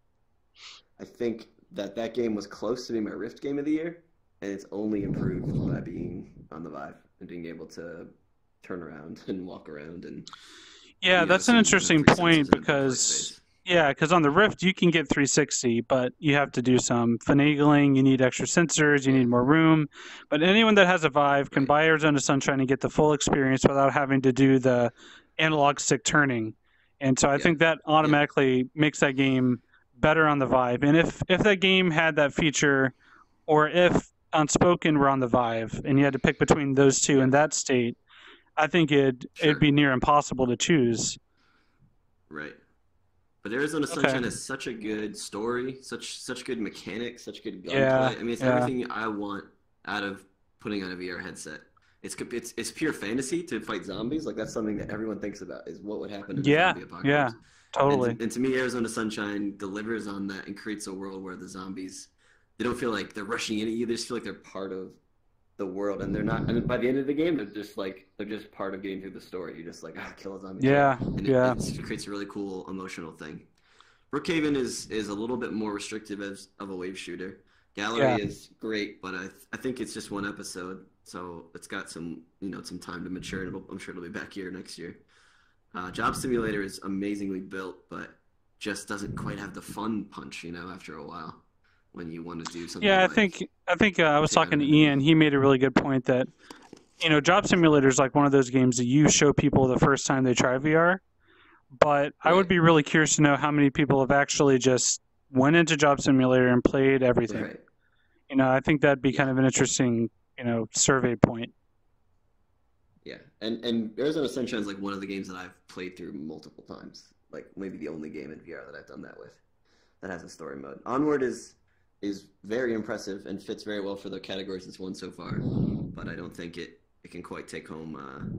I think that game was close to being my Rift game of the year, and it's only improved by being on the Vive and being able to turn around and walk around. And that's an interesting point because on the Rift you can get 360, but you have to do some finagling. You need extra sensors. You need more room. But anyone that has a Vive can buy Arizona Sunshine and get the full experience without having to do the analog stick turning. And so I think that automatically makes that game better on the Vive. And if that game had that feature, or if Unspoken were on the Vive and you had to pick between those two in that state, I think it'd be near impossible to choose. Right. But Arizona Sunshine has such a good story, such good mechanics, such good gunplay. I mean, it's everything I want out of putting on a VR headset. It's pure fantasy to fight zombies. Like, that's something that everyone thinks about, is what would happen in a zombie apocalypse. Yeah, totally. And to me, Arizona Sunshine delivers on that and creates a world where the zombies, they don't feel like they're rushing in at you. They just feel like they're part of the world, and they're not. And by the end of the game, they're just part of getting through the story. You're just like, kill a zombie. It creates a really cool emotional thing. Brookhaven is a little bit more restrictive of a wave shooter. Gallery is great, but I think it's just one episode, so it's got some time to mature. And I'm sure it'll be back here next year. Job Simulator is amazingly built, but just doesn't quite have the fun punch, after a while when you want to do something. Yeah, I think I was talking to Ian. He made a really good point that, Job Simulator is like one of those games that you show people the first time they try VR. But I would be really curious to know how many people have actually just went into Job Simulator and played everything. Right. I think that'd be kind of an interesting, survey point. Yeah, and Arizona Sunshine is like one of the games that I've played through multiple times. Like maybe the only game in VR that I've done that with that has a story mode. Onward is very impressive and fits very well for the categories it's won so far, but I don't think it can quite take home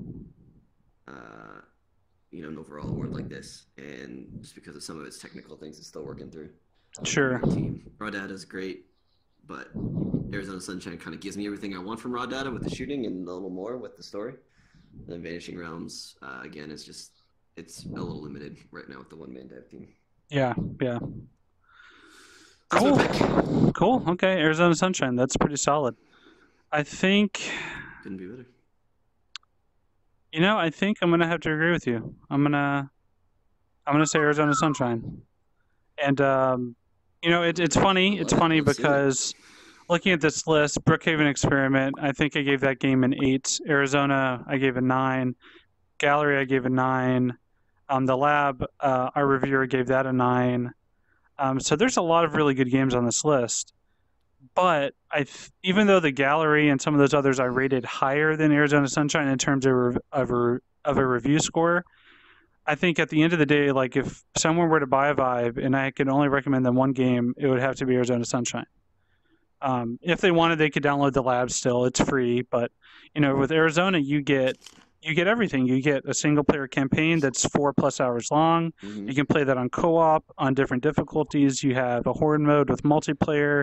an overall award like this, and just because of some of its technical things it's still working through. Sure. Raw Data is great, but Arizona Sunshine kind of gives me everything I want from Raw Data with the shooting and a little more with the story. And then Vanishing Realms, again, it's a little limited right now with the one-man dev team. Yeah. Cool. Cool. Okay, Arizona Sunshine. That's pretty solid. I think. Couldn't be better. I think I'm gonna have to agree with you. I'm gonna say Arizona Sunshine. And it's funny. It's funny because looking at this list, Brookhaven Experiment, I think I gave that game an 8. Arizona, I gave a 9. Gallery, I gave a 9. The Lab, our reviewer gave that a 9. So there's a lot of really good games on this list. But even though the Gallery and some of those others I rated higher than Arizona Sunshine in terms of a review score, I think at the end of the day, like if someone were to buy a Vive and I could only recommend them one game, it would have to be Arizona Sunshine. If they wanted, they could download the Lab still. It's free, but with Arizona, you get everything. You get a single player campaign that's 4+ hours long. Mm-hmm. You can play that on co-op on different difficulties. You have a horde mode with multiplayer.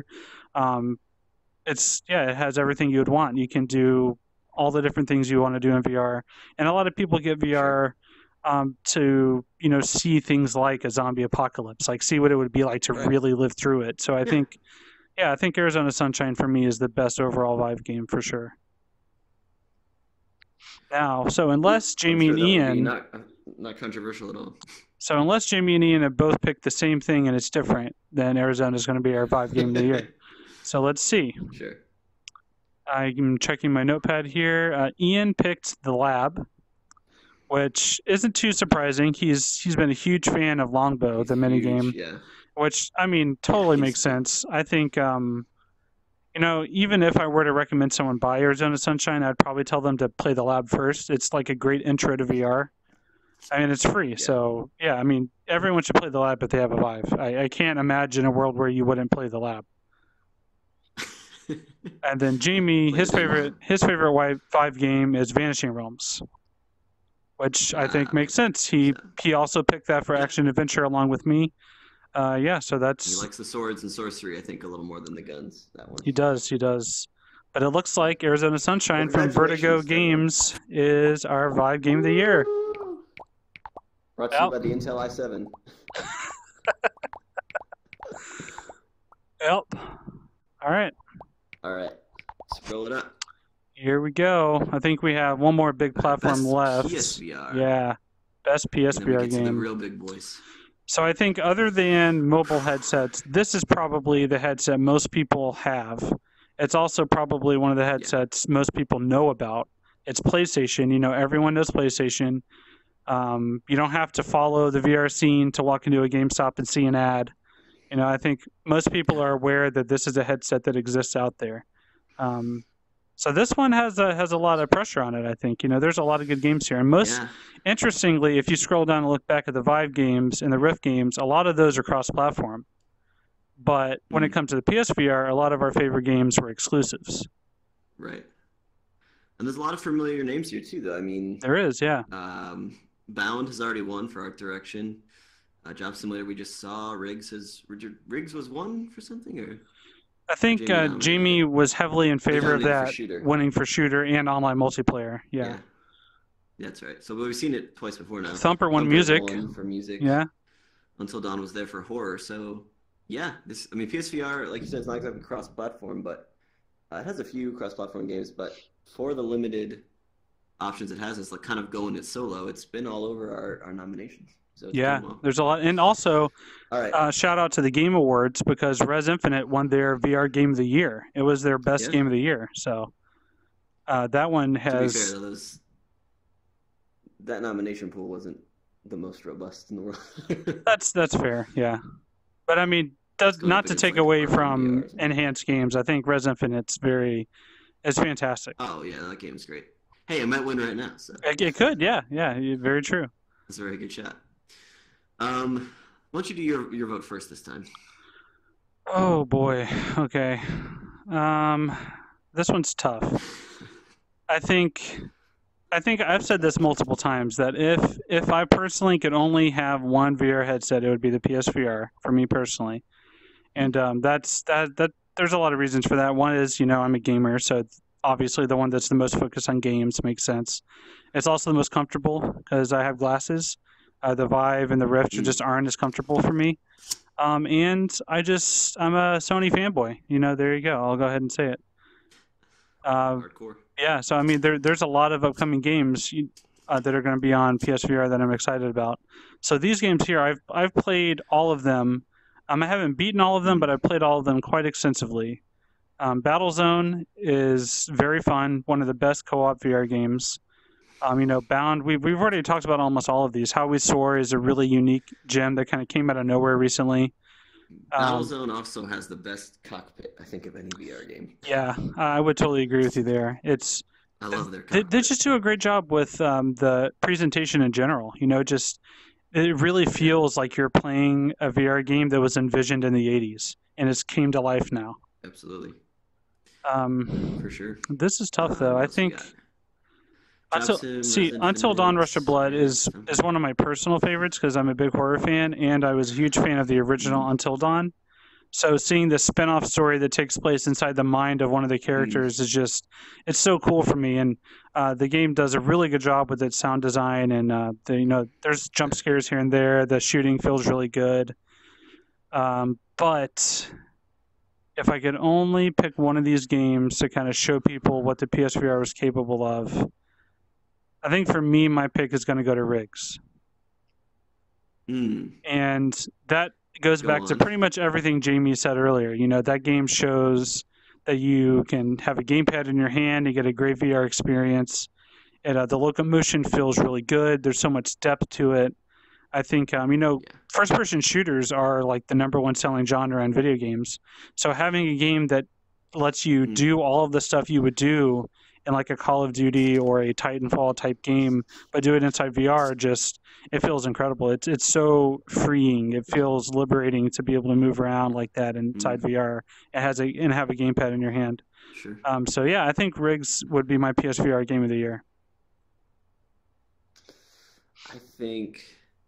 It has everything you would want. You can do all the different things you want to do in VR, and a lot of people get VR to see things like a zombie apocalypse, like see what it would be like to really live through it. So I think Arizona Sunshine for me is the best overall Vive game for sure. Now, so unless Jamie and Ian, not controversial at all. So unless Jamie and Ian have both picked the same thing and it's different, then Arizona is going to be our Vive game of the year. So let's see. Sure. I'm checking my notepad here. Ian picked the Lab, which isn't too surprising. He's been a huge fan of Longbow, the minigame, which totally makes sense. I think even if I were to recommend someone buy Arizona Sunshine, I'd probably tell them to play the Lab first. It's like a great intro to VR. It's free, yeah. So everyone should play the Lab if they have a Vive. I can't imagine a world where you wouldn't play the Lab. And then Jamie, his favorite Vive game is Vanishing Realms, which I think makes sense. He also picked that for action adventure along with me. So that's... He likes the swords and sorcery, I think, a little more than the guns, that one. He does. But it looks like Arizona Sunshine from Vertigo Games is our Vive game of the year. Brought to you by the Intel i7. Yep. All right. Let's roll it up. Here we go. I think we have one more big platform left. PSVR. Yeah. Best PSVR game. The real big boys. So I think other than mobile headsets, this is probably the headset most people have. It's also probably one of the headsets most people know about. It's PlayStation. Everyone knows PlayStation. You don't have to follow the VR scene to walk into a GameStop and see an ad. I think most people are aware that this is a headset that exists out there. So this one has a lot of pressure on it, I think. There's a lot of good games here. And interestingly, if you scroll down and look back at the Vive games and the Rift games, a lot of those are cross-platform. But when it comes to the PSVR, a lot of our favorite games were exclusives. Right. And there's a lot of familiar names here, too, though. There is, yeah. Bound has already won for art direction. Job Simulator we just saw. Riggs was won for something, or... I think Jamie was heavily in favor of that, winning for shooter and online multiplayer. Yeah. That's right. So we've seen it twice before now. Thumper won music. Won for music. Yeah. Until Dawn was there for horror. So, PSVR, like you said, it's not exactly cross-platform, but it has a few cross-platform games. But for the limited options it has, it's like kind of going it solo. It's been all over our nominations. So there's a lot. And also, shout out to the Game Awards because Res Infinite won their VR Game of the Year. It was their best game of the year. So that one has... To be fair, that nomination pool wasn't the most robust in the world. That's fair, yeah. But not to take away from enhanced games, I think Res Infinite's it's fantastic. Oh, yeah, that game's great. Hey, it might win right now. So. It could, yeah, very true. That's a very good shot. Why don't you do your vote first this time? Oh boy. Okay. This one's tough. I think I've said this multiple times that if I personally could only have one VR headset, it would be the PSVR for me personally. And that's there's a lot of reasons for that. One is, I'm a gamer, so obviously the one that's the most focused on games makes sense. It's also the most comfortable because I have glasses. The Vive and the Rift just aren't as comfortable for me. And I'm a Sony fanboy. There you go. I'll go ahead and say it. Hardcore. Yeah, so there's a lot of upcoming games that are going to be on PSVR that I'm excited about. So these games here, I've played all of them I haven't beaten all of them, but I've played all of them quite extensively. Battlezone is very fun, one of the best co-op VR games. Bound, we've already talked about almost all of these. How We Soar is a really unique gem that kind of came out of nowhere recently. Battlezone also has the best cockpit, I think, of any VR game. Yeah, I would totally agree with you there. I love their cockpit. They just do a great job with the presentation in general. It really feels like you're playing a VR game that was envisioned in the 80s, and it's came to life now. Absolutely. For sure. This is tough, though. I think... Until Dawn Rush of Blood is one of my personal favorites because I'm a big horror fan, and I was a huge fan of the original Until Dawn. So seeing the spin-off story that takes place inside the mind of one of the characters is just, it's so cool for me. And the game does a really good job with its sound design, and there's jump scares here and there. The shooting feels really good. But if I could only pick one of these games to kind of show people what the PSVR was capable of, I think for me, my pick is going to go to Riggs. And that goes back to pretty much everything Jamie said earlier. That game shows that you can have a gamepad in your hand, you get a great VR experience. And the locomotion feels really good. There's so much depth to it. I think, first-person shooters are like the #1 selling genre in video games. So having a game that lets you do all of the stuff you would do in like a Call of Duty or a Titanfall type game, but do it inside VR, it feels incredible. It's so freeing. It feels liberating to be able to move around like that inside VR. And have a gamepad in your hand. Sure. So yeah, I think Riggs would be my PSVR game of the year. I think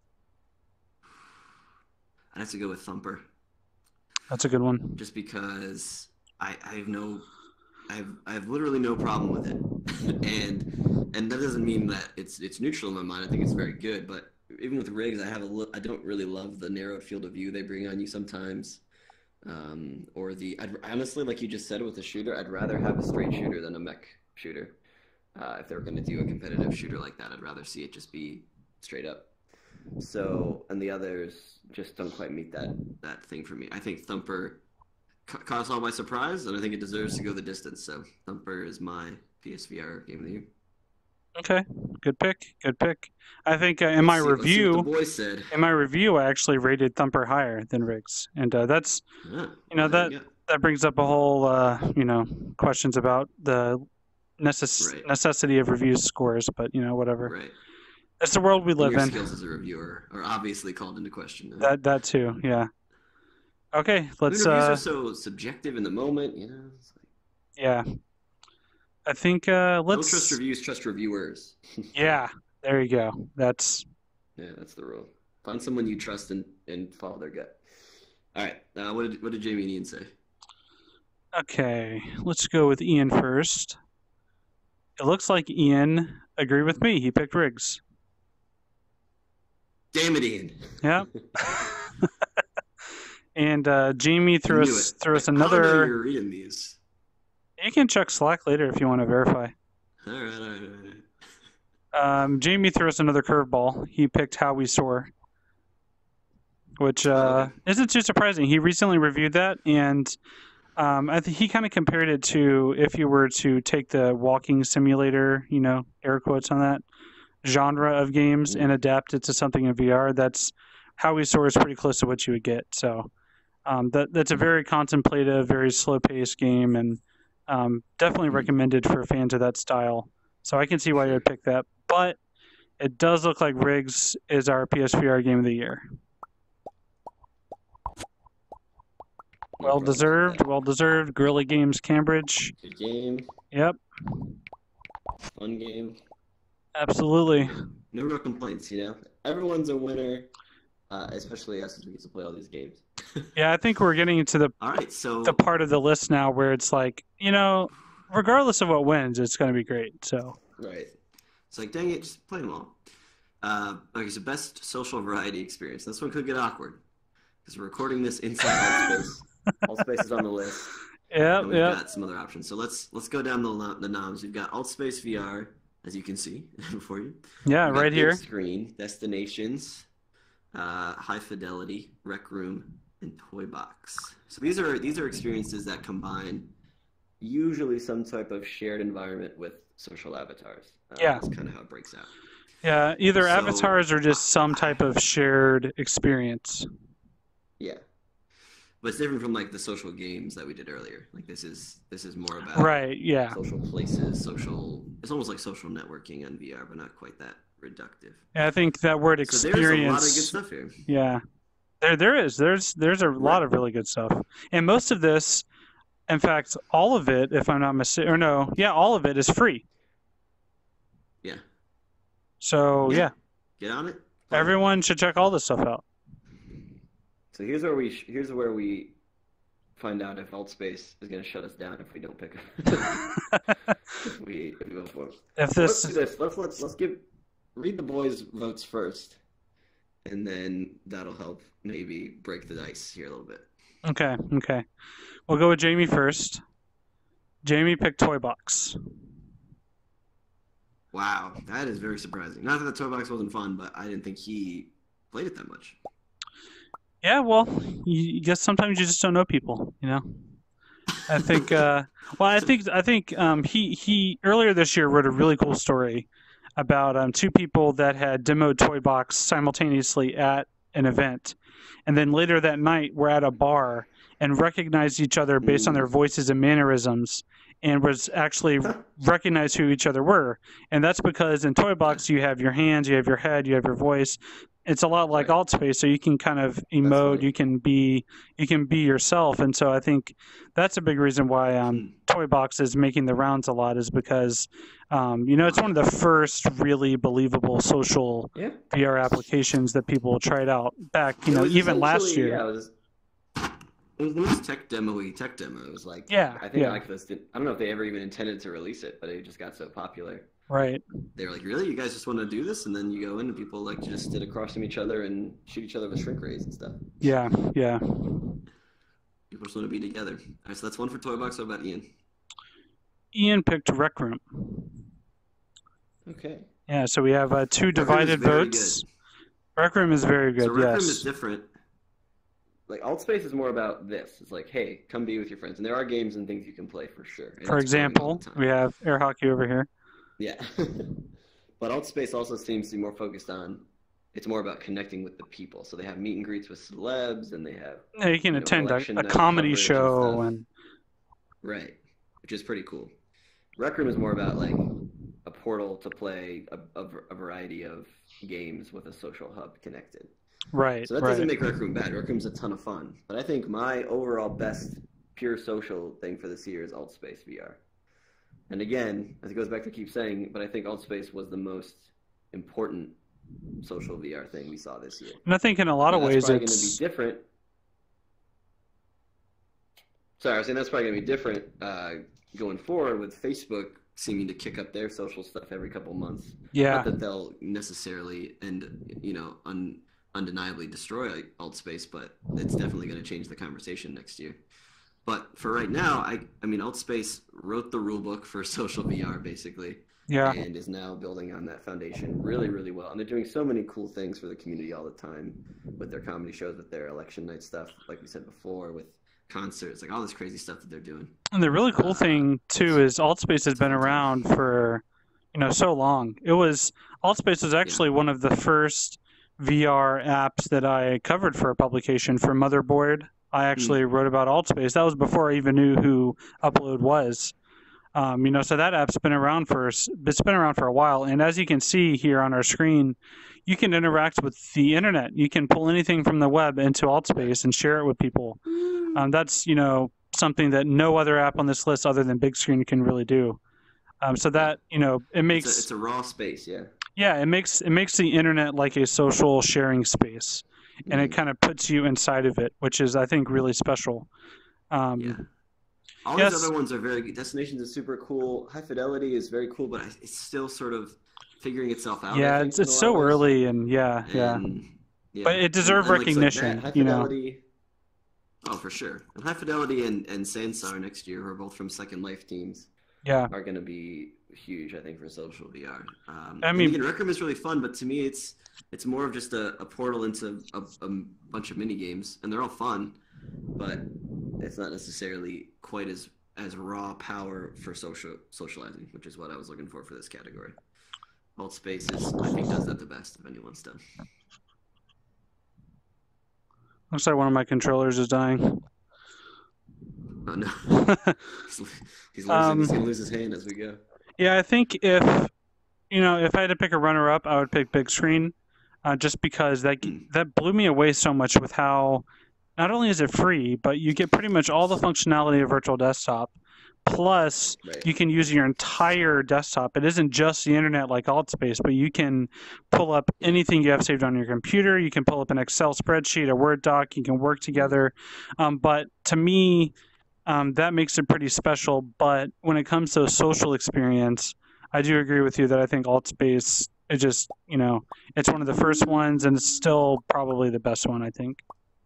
I'd have to go with Thumper. That's a good one. Just because I have literally no problem with it, and that doesn't mean that it's neutral in my mind. I think it's very good, but even with Riggs, I don't really love the narrowed field of view they bring on you sometimes, honestly, like you just said with the shooter, I'd rather have a straight shooter than a mech shooter. If they were going to do a competitive shooter like that, I'd rather see it just be straight up. So, and the others just don't quite meet that thing for me. I think Thumper caught us all by surprise, and I think it deserves to go the distance. So Thumper is my PSVR game of the year. Okay, good pick. I think in my review, what the boys said. In my review, I actually rated Thumper higher than Riggs, and that brings up a whole questions about the necessity of review scores, but whatever. Right. It's the world we live in. Your skills as a reviewer are obviously called into question. That too, yeah. Okay, let's. Reviews are so subjective in the moment, Yeah, I think let's. Don't trust reviews, trust reviewers. Yeah, there you go. That's the rule. Find someone you trust and follow their gut. All right, what did Jamie and Ian say? Okay, let's go with Ian first. It looks like Ian agreed with me. He picked Riggs. Damn it, Ian. Yeah. And Jamie threw us another. How are you reading these? You can check Slack later if you want to verify. All right. Jamie threw us another curveball. He picked How We Soar, which isn't too surprising. He recently reviewed that, and I think he kind of compared it to if you were to take the walking simulator, air quotes on that, genre of games and adapt it to something in VR. That's How We Soar is pretty close to what you would get. So that's a very contemplative, very slow-paced game, and definitely recommended for fans of that style. So I can see why you would pick that. But it does look like Riggs is our PSVR game of the year. Well deserved. Guerrilla Games Cambridge. Good game. Yep. Fun game. Absolutely. No real complaints, Everyone's a winner, especially us as we get to play all these games. Yeah, I think we're getting into the part of the list now where it's like, regardless of what wins, it's going to be great. So. Right. It's like, dang it, just play them all. Okay, so best social variety experience. This one could get awkward because we're recording this inside Altspace. Altspace is on the list. Yeah, we've got some other options. So let's go down the noms. We've got AltspaceVR, as you can see before you. Yeah, right here. Screen, Destinations, High Fidelity, Rec Room, and Toy Box. So these are experiences that combine usually some type of shared environment with social avatars. That's kind of how it breaks out. Yeah, either avatars or just some type of shared experience. Yeah. But it's different from like the social games that we did earlier. Like this is more about social places, social. It's almost like social networking on VR, but not quite that reductive. Yeah, I think that word experience. So there's a lot of good stuff here. Yeah, there's a lot of really good stuff, and most of this, in fact, all of it, if I'm not mistaken, or no, yeah, all of it is free. Yeah. So yeah. Get on it. Everyone should check all this stuff out. So here's where we find out if Altspace is going to shut us down if we don't pick it. if we go for it. Let's do this. Let's read the boys' votes first, and then that'll help maybe break the dice here a little bit. Okay. We'll go with Jamie first. Jamie picked Toy Box. Wow, that is very surprising. Not that the Toy Box wasn't fun, but I didn't think he played it that much. Yeah, well, you guess sometimes you just don't know people, you know. I think. I think he earlier this year wrote a really cool story about two people that had demoed Toy Box simultaneously at an event, and then later that night were at a bar and recognized each other based on their voices and mannerisms, and was actually recognized who each other were. And that's because in Toy Box you have your hands, you have your head, you have your voice. It's a lot like Altspace, so you can kind of emote, you can be yourself, and so I think that's a big reason why Toy Box is making the rounds a lot, is because it's one of the first really believable social VR applications that people tried out back, even last year. Yeah, it was the most tech demo. It was like, I think Oculus did. I don't know if they ever even intended to release it, but it just got so popular. Right. They were like, really? You guys just want to do this? And then you go in and people like just sit across from each other and shoot each other with shrink rays and stuff. Yeah. People just want to be together. All right, so that's one for Toy Box. What about Ian? Ian picked Rec Room. Okay. Yeah, so we have two divided votes. Rec Room is very good, so Rec Room is different. Like, Altspace is more about this. It's like, hey, come be with your friends. And there are games and things you can play for sure. And for example, we have air hockey over here. Yeah. But Altspace also seems to be more focused on, it's more about connecting with the people. So they have meet and greets with celebs, and they have... Yeah, you can attend a comedy show. and Right, which is pretty cool. Rec Room is more about, like, a portal to play a variety of games with a social hub connected. Right. So that doesn't make Rec Room bad. Rec Room's a ton of fun. But I think my overall best pure social thing for this year is AltspaceVR. And again, as it goes back to keep saying, but I think Altspace was the most important social VR thing we saw this year. And I think in a lot of ways it's going to be different. Sorry, I was saying that's probably going to be different going forward with Facebook seeming to kick up their social stuff every couple months. Yeah. Not that they'll necessarily undeniably destroy Altspace, but it's definitely going to change the conversation next year. But for right now, I mean, Altspace wrote the rulebook for social VR, basically. Yeah. And is now building on that foundation really, really well. And they're doing so many cool things for the community all the time with their comedy shows, with their election night stuff, like we said before, with concerts, like all this crazy stuff that they're doing. And the really cool thing, too, is Altspace has been around for, so long. Altspace was actually one of the first VR apps that I covered for a publication for Motherboard. I actually wrote about Altspace. That was before I even knew who Upload was. So that app's been around for a while. And as you can see here on our screen, you can interact with the internet. You can pull anything from the web into Altspace and share it with people. That's something that no other app on this list other than Big Screen can really do. So that it makes it's a raw space, yeah. Yeah, it makes the internet like a social sharing space. And it kind of puts you inside of it, which is, I think, really special. All these other ones are very good. Destinations is super cool. High Fidelity is very cool, but it's still sort of figuring itself out. Yeah, it's so early, and yeah. But it deserves recognition, High Fidelity, oh, for sure. And High Fidelity and Sansar next year, who are both from Second Life teams, are going to be huge, I think, for social VR. I mean, Rec Room is really fun, but to me, it's more of just a portal into a bunch of mini games, and they're all fun, but it's not necessarily quite as raw power for socializing, which is what I was looking for this category. AltspaceVR, I think, does that the best of anyone's done. Looks like one of my controllers is dying. Oh no, he's gonna lose his hand as we go. Yeah, I think if I had to pick a runner-up, I would pick big screen, just because that blew me away so much with how not only is it free, but you get pretty much all the functionality of virtual desktop. Plus, you can use your entire desktop. It isn't just the internet like AltSpace, but you can pull up anything you have saved on your computer. You can pull up an Excel spreadsheet, a Word doc. You can work together. But to me, that makes it pretty special. But when it comes to a social experience, I do agree with you that I think AltSpace, it just, it's one of the first ones, and it's still probably the best one, I think.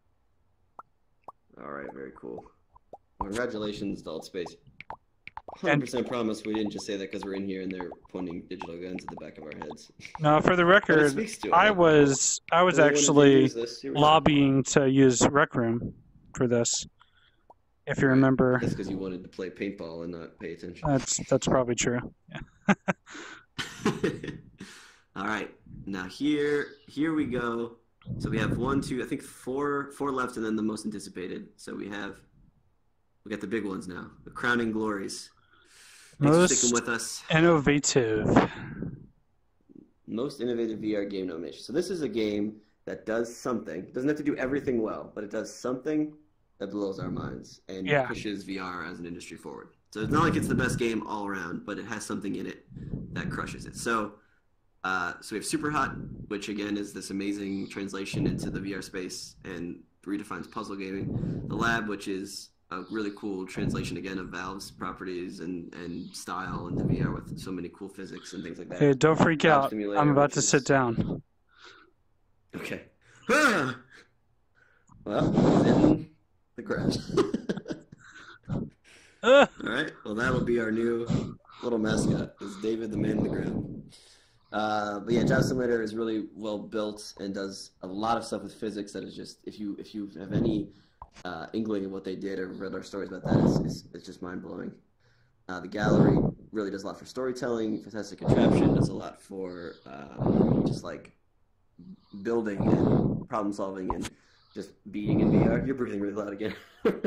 All right, very cool. Congratulations to AltSpace. 100% promise we didn't just say that because we're in here and they're pointing digital guns at the back of our heads. No, for the record, I was actually lobbying to use Rec Room for this. If you remember, that's because you wanted to play paintball and not pay attention. That's probably true. Yeah. All right, now here we go. So we have 1, 2, I think four left, and then the most anticipated. So we got the big ones now, the crowning glories. Thanks for sticking with us. Most innovative VR game nomination. So this is a game that does something. It doesn't have to do everything well, but it does something that blows our minds and pushes VR as an industry forward. So it's not like it's the best game all around, but it has something in it that crushes it. So we have Superhot, which again is this amazing translation into the VR space and redefines puzzle gaming. The Lab, which is a really cool translation again of Valve's properties and style into VR with so many cool physics and things like that. Hey, don't freak out. I'm about to sit down. Okay. Well, he's in the crash. All right. Well, that'll be our new little mascot. Is David the man in the ground? But yeah, Job Simulator is really well built and does a lot of stuff with physics that is just, if you have any inkling of what they did or read our stories about that, it's just mind-blowing. The Gallery really does a lot for storytelling. Fantastic Contraption does a lot for just like building and problem solving and just being in VR. You're breathing really loud again.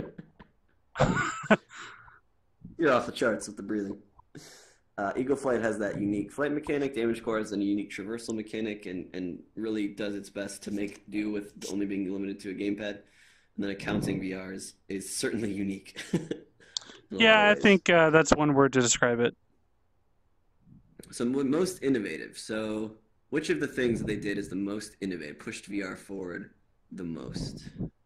You're off the charts with the breathing. Eagle Flight has that unique flight mechanic. Damage Core has a unique traversal mechanic and really does its best to make do with only being limited to a gamepad. And then Accounting VR is certainly unique. Yeah, I think that's one word to describe it. So most innovative. So which of the things that they did is the most innovative, pushed VR forward the most?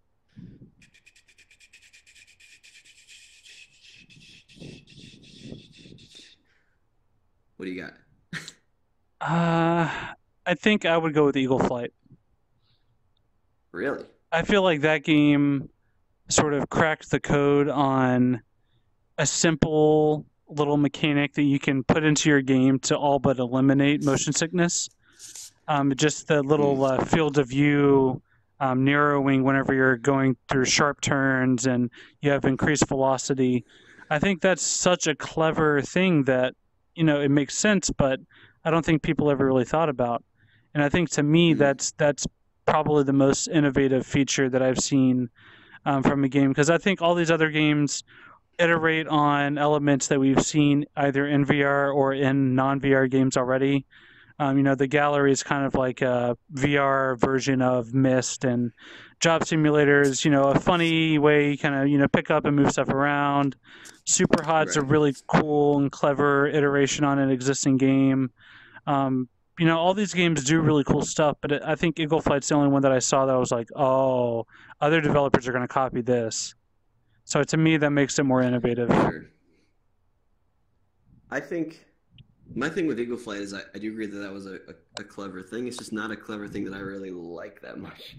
What do you got? I think I would go with Eagle Flight. Really? I feel like that game sort of cracked the code on a simple little mechanic that you can put into your game to all but eliminate motion sickness. Just the little field of view narrowing whenever you're going through sharp turns and you have increased velocity. I think that's such a clever thing that, it makes sense, but I don't think people ever really thought about. And I think to me, that's probably the most innovative feature that I've seen from a game, because I think all these other games iterate on elements that we've seen either in VR or in non-VR games already. The Gallery is kind of like a VR version of Myst, and Job Simulator is, a funny way you kind of, pick up and move stuff around. Superhot's a really cool and clever iteration on an existing game. All these games do really cool stuff, but I think Eagle Flight's the only one that I saw that I was like, oh, other developers are going to copy this. So to me, that makes it more innovative. Sure. I think my thing with Eagle Flight is I do agree that was a clever thing. It's just not a clever thing that I really like that much.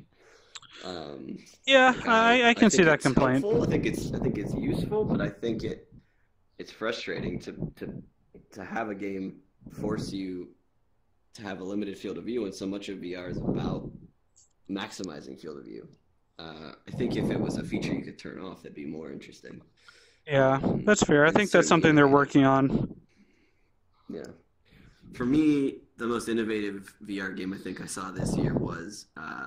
I can see that complaint. Helpful. I think it's useful, but I think it's frustrating to to have a game force you to have a limited field of view, and so much of VR is about maximizing field of view. I think if it was a feature you could turn off, it'd be more interesting. Yeah, that's fair. I think that's something they're working on. Yeah. For me, the most innovative VR game I think I saw this year was,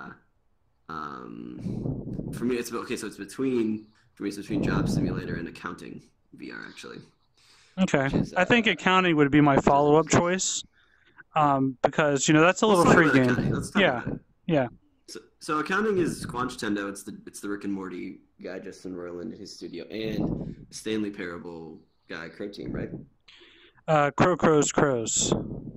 for me, it's okay. So it's between Job Simulator and Accounting VR, actually. Okay, I think Accounting would be my follow-up choice, because that's a little free game. Yeah. So Accounting is Quanch Tendo. It's the Rick and Morty guy, Justin Roiland, his studio, and Stanley Parable guy, Crow Team, right? Crows. Crows.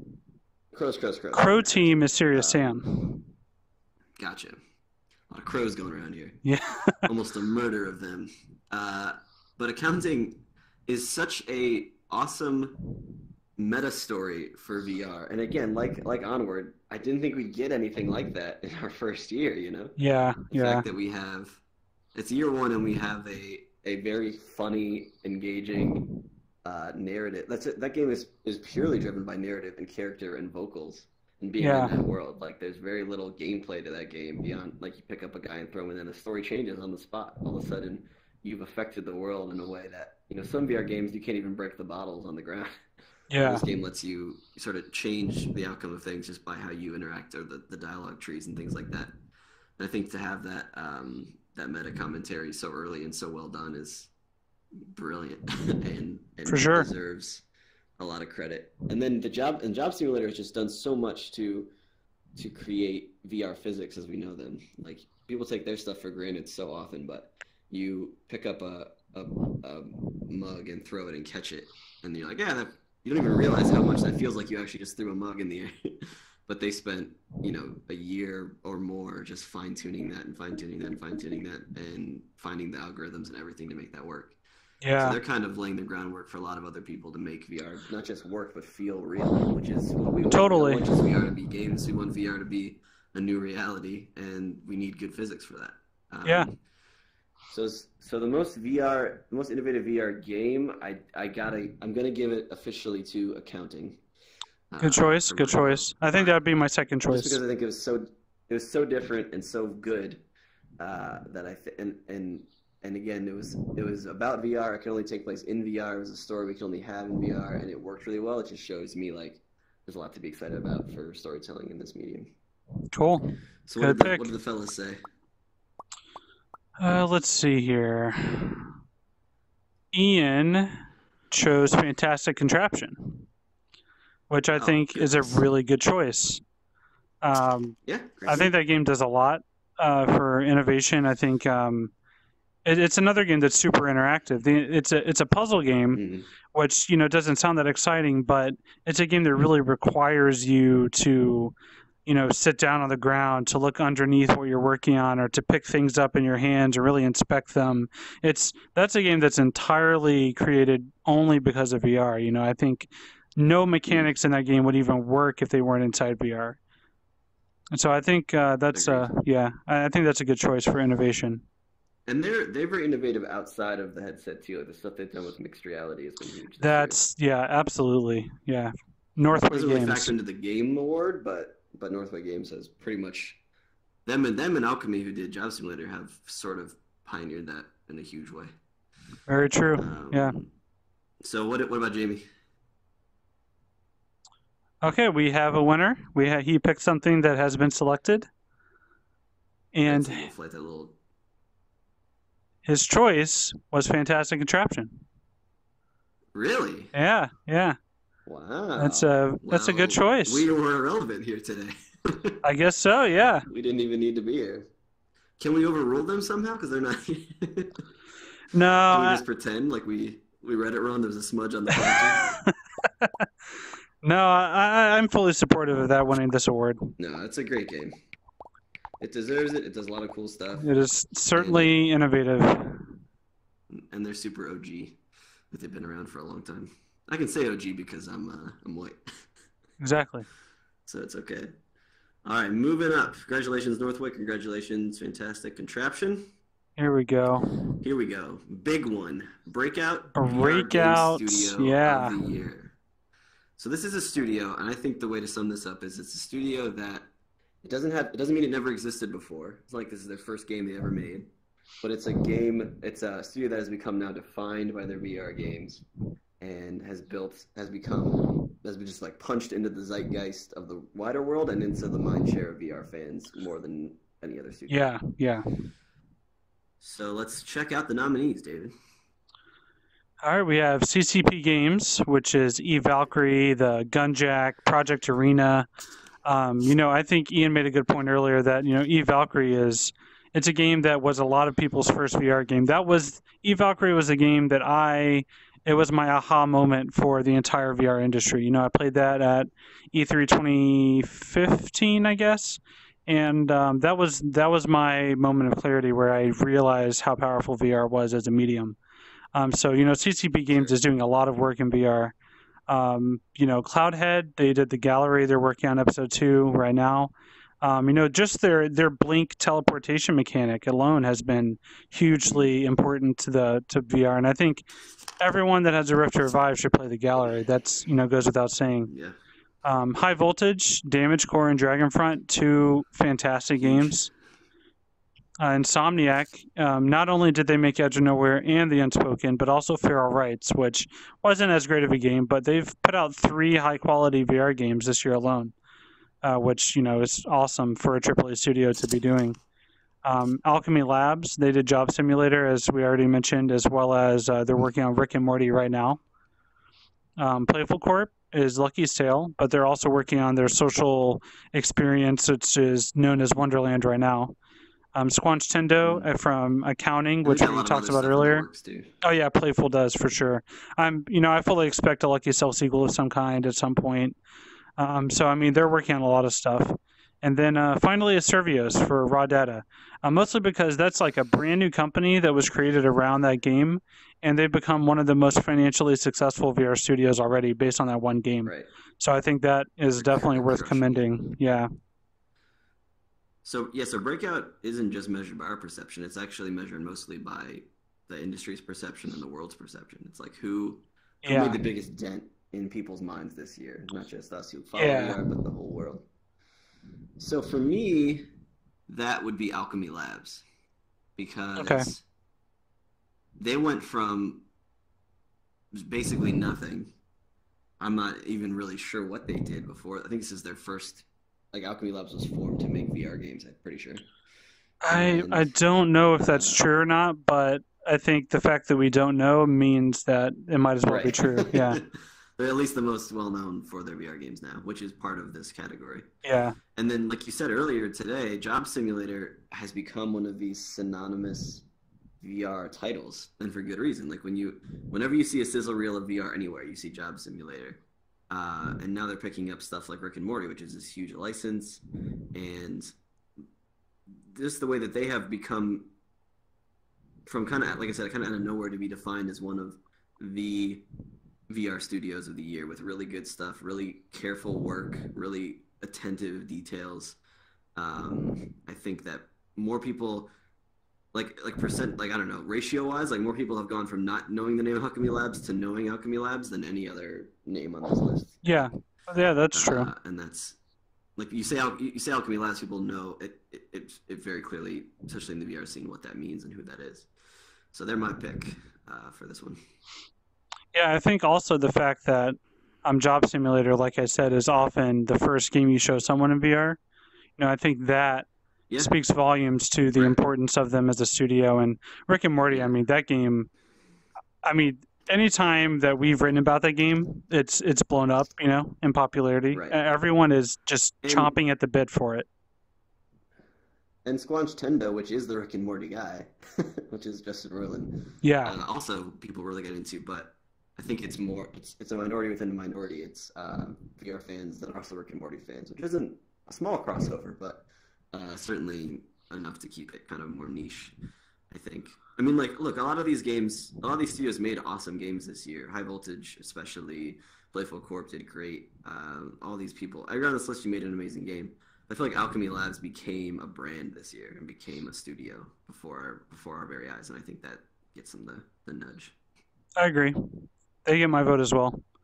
Crow Team is Serious Sam. Gotcha. A lot of crows going around here. Yeah. Almost a murder of them. But Accounting is such a awesome meta story for VR. And again, like Onward, I didn't think we'd get anything like that in our first year, Yeah, The fact that we have, it's year one and we have a very funny, engaging narrative. That game is purely driven by narrative and character and vocals and being in that world. Like, there's very little gameplay to that game beyond, like, you pick up a guy and throw him in and the story changes on the spot. All of a sudden, you've affected the world in a way that, some VR games, you can't even break the bottles on the ground. Yeah. This game lets you sort of change the outcome of things just by how you interact, or the dialogue trees and things like that. And I think to have that meta commentary so early and so well done is brilliant and for sure deserves a lot of credit. And then Job Simulator has just done so much to create VR physics as we know them. Like, people take their stuff for granted so often, but you pick up a mug and throw it and catch it, and you're like, you don't even realize how much that feels like you actually just threw a mug in the air. But they spent, a year or more just fine-tuning that and finding the algorithms and everything to make that work. Yeah. So they're kind of laying the groundwork for a lot of other people to make VR not just work, but feel real, which is what we want. Totally. We don't want just VR to be games. We want VR to be a new reality, and we need good physics for that. So the most innovative VR game, I'm gonna give it officially to Accounting. Good choice. I think that would be my second choice. Just because I think it was so different and so good that and again, it was about VR. It could only take place in VR. It was a story we could only have in VR, and it worked really well. It just shows me, like, there's a lot to be excited about for storytelling in this medium. Cool. So what did the fellas say? Let's see here. Ian chose Fantastic Contraption, which I think is a really good choice. I think that game does a lot for innovation. I think it's another game that's super interactive. It's a puzzle game, which doesn't sound that exciting, but it's a game that really requires you to sit down on the ground, to look underneath what you're working on, or to pick things up in your hands or really inspect them. That's a game that's entirely created only because of VR. I think no mechanics in that game would even work if they weren't inside VR. And so I think I think that's a good choice for innovation. And they're very innovative outside of the headset too. Like, the stuff they've done with mixed reality has been huge. Absolutely. Yeah. Northway Games. Doesn't really factor into the game award, but Northway Games has pretty much them and Alchemy, who did Job Simulator, have sort of pioneered that in a huge way. Very true. Yeah. So what about Jamie? Okay, we have a winner. He picked something that has been selected, and his choice was Fantastic Contraption. Really? Yeah. Wow. That's a good choice. We were irrelevant here today. I guess so, yeah. We didn't even need to be here. Can we overrule them somehow? Because they're not here. No. Can we just pretend like we read it wrong? There's a smudge on the project? No, I'm fully supportive of that winning this award. No, it's a great game. It deserves it. It does a lot of cool stuff. It is certainly innovative. And they're super OG. But they've been around for a long time. I can say OG because I'm white. Exactly. So it's okay. All right, moving up. Congratulations, Northwick. Congratulations, Fantastic Contraption. Here we go. Big one. Breakout. Breakout. Studio Yeah. of the year. So this is a studio, and I think the way to sum this up is it's a studio that it doesn't mean it never existed before. It's not like this is their first game they ever made, but it's a studio that has become now defined by their VR games and has been just like punched into the zeitgeist of the wider world and into the mind share of VR fans more than any other studio. Yeah. So let's check out the nominees, David. All right, we have CCP Games, which is Valkyrie, the Gunjack, Project Arena. I think Ian made a good point earlier that, Valkyrie it's a game that was a lot of people's first VR game. Valkyrie was a game that it was my aha moment for the entire VR industry. I played that at E3 2015, I guess. And that was my moment of clarity where I realized how powerful VR was as a medium. CCP Games is doing a lot of work in VR. Cloudhead, they did the gallery. They're working on episode 2 right now. Just their blink teleportation mechanic alone has been hugely important to VR. And I think everyone that has a Rift to Revive should play the gallery. That's, goes without saying. Yeah. High Voltage, Damage Core, and Dragonfront, 2 fantastic games. Insomniac, not only did they make Edge of Nowhere and The Unspoken, but also Feral Rights, which wasn't as great of a game, but they've put out 3 high-quality VR games this year alone, which, is awesome for a AAA studio to be doing. Alchemy Labs, they did Job Simulator, as we already mentioned, as well as they're working on Rick and Morty right now. Playful Corp is Lucky's Tale, but they're also working on their social experience, which is known as Wonderland right now. Squanch Tendo from accounting, which we talked about earlier. Oh yeah, Playful does for sure. I fully expect a Lucky Cell sequel of some kind at some point. They're working on a lot of stuff. And then finally, is Servios for Raw Data, mostly because that's like a brand new company that was created around that game, and they've become one of the most financially successful VR studios already based on that one game. Right. So I think that is definitely worth commending. Yeah. So Breakout isn't just measured by our perception. It's actually measured mostly by the industry's perception and the world's perception. It's like who made the biggest dent in people's minds this year, not just us who follow VR, but the whole world. So for me, that would be Alchemy Labs, because they went from basically nothing. I'm not even really sure what they did before. I think this is their first. Like, Alchemy Labs was formed to make VR games, I'm pretty sure. I don't know if that's true or not, but I think the fact that we don't know means that it might as well be true. Yeah. They're at least the most well-known for their VR games now, which is part of this category. Yeah. And then, like you said earlier today, Job Simulator has become one of these synonymous VR titles, and for good reason. Like, whenever you see a sizzle reel of VR anywhere, you see Job Simulator. And now they're picking up stuff like Rick and Morty, which is this huge license. And just the way that they have become, from kind of, like I said, kind of out of nowhere, to be defined as one of the VR studios of the year, with really good stuff, really careful work, really attentive details. I think that more people, ratio-wise, like more people have gone from not knowing the name Alchemy Labs to knowing Alchemy Labs than any other name on this list. Yeah, that's true. And that's, like, you say Alchemy Labs, people know it very clearly, especially in the VR scene, what that means and who that is. So they're my pick for this one. Yeah, I think also the fact that Job Simulator, like I said, is often the first game you show someone in VR. I think that speaks volumes to the importance of them as a studio. And Rick and Morty, that game, anytime that we've written about that game, it's blown up, in popularity. Right. Everyone is just chomping at the bit for it. And Squanch Tendo, which is the Rick and Morty guy, which is Justin Roiland. Yeah. Also, people really get into, but I think it's a minority within a minority. It's VR fans that are also Rick and Morty fans, which isn't a small crossover, but certainly enough to keep it kind of more niche, I think. Look, a lot of these studios made awesome games this year. High Voltage, especially, Playful Corp did great. All these people. I read on this list, you made an amazing game. I feel like Alchemy Labs became a brand this year and became a studio before our very eyes, and I think that gets them the nudge. I agree. They get my vote as well.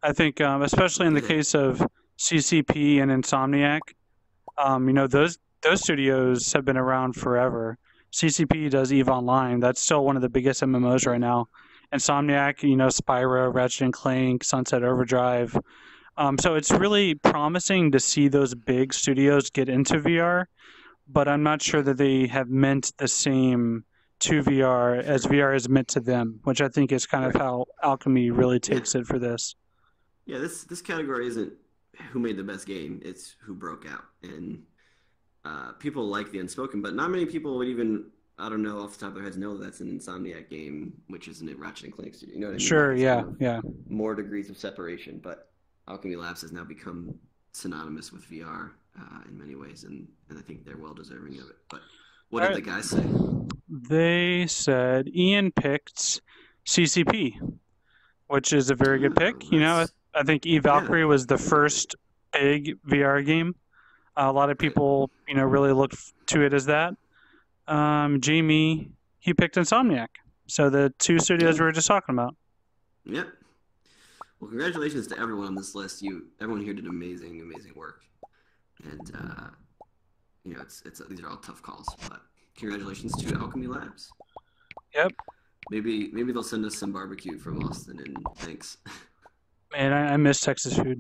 I think, especially in the case of CCP and Insomniac, those studios have been around forever. CCP does EVE Online. That's still one of the biggest MMOs right now. Insomniac, Spyro, Ratchet and Clank, Sunset Overdrive. So it's really promising to see those big studios get into VR, but I'm not sure that they have meant the same to VR as VR is meant to them, which I think is kind of how Alchemy really takes it for this. Yeah, this category isn't who made the best game, it's who broke out. And people like the Unspoken, but not many people would even, I don't know, off the top of their heads know that's an Insomniac game, which isn't a Ratchet and Clank studio. You know what I mean? Sure, yeah. More degrees of separation, but Alchemy Labs has now become synonymous with VR in many ways, and I think they're well deserving of it. But what did the guys say? They said Ian picked CCP, which is a very good pick. I think Eve Valkyrie was the first big VR game. A lot of people, really look to it as that. Jamie, he picked Insomniac. So the two studios we were just talking about. Yep. Well, congratulations to everyone on this list. Everyone here did amazing, amazing work. And these are all tough calls, but congratulations to Alchemy Labs. Yep. Maybe they'll send us some barbecue from Austin, and thanks. Man, I miss Texas food.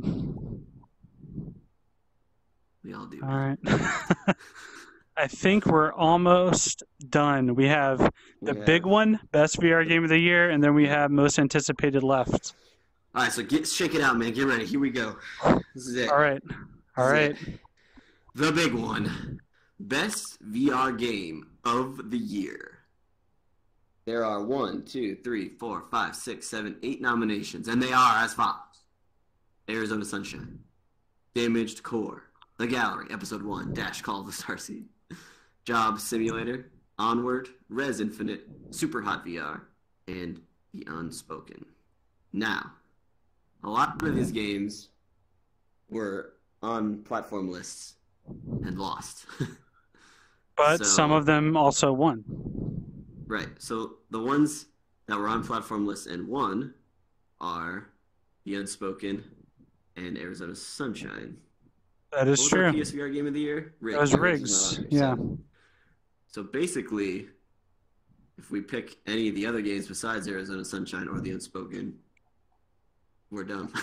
We all do. All right. I think we're almost done. We have the big one, best VR game of the year, and then we have most anticipated left. All right, so shake it out, man. Get ready. Here we go. This is it. All right. The big one. Best VR game of the year. There are 1, 2, 3, 4, 5, 6, 7, 8 nominations, and they are as follows. Arizona Sunshine, Damaged Core, The Gallery, Episode 1, Call of the Starseed, Job Simulator, Onward, Res Infinite, Super Hot VR, and The Unspoken. Now, a lot of these games were on platform lists and lost. But some of them also won. Right. So the ones that were on platform lists and won are The Unspoken and Arizona Sunshine. That is true. What was our PSVR game of the year? That was Riggs. Yeah. So basically, if we pick any of the other games besides Arizona Sunshine or The Unspoken, we're done.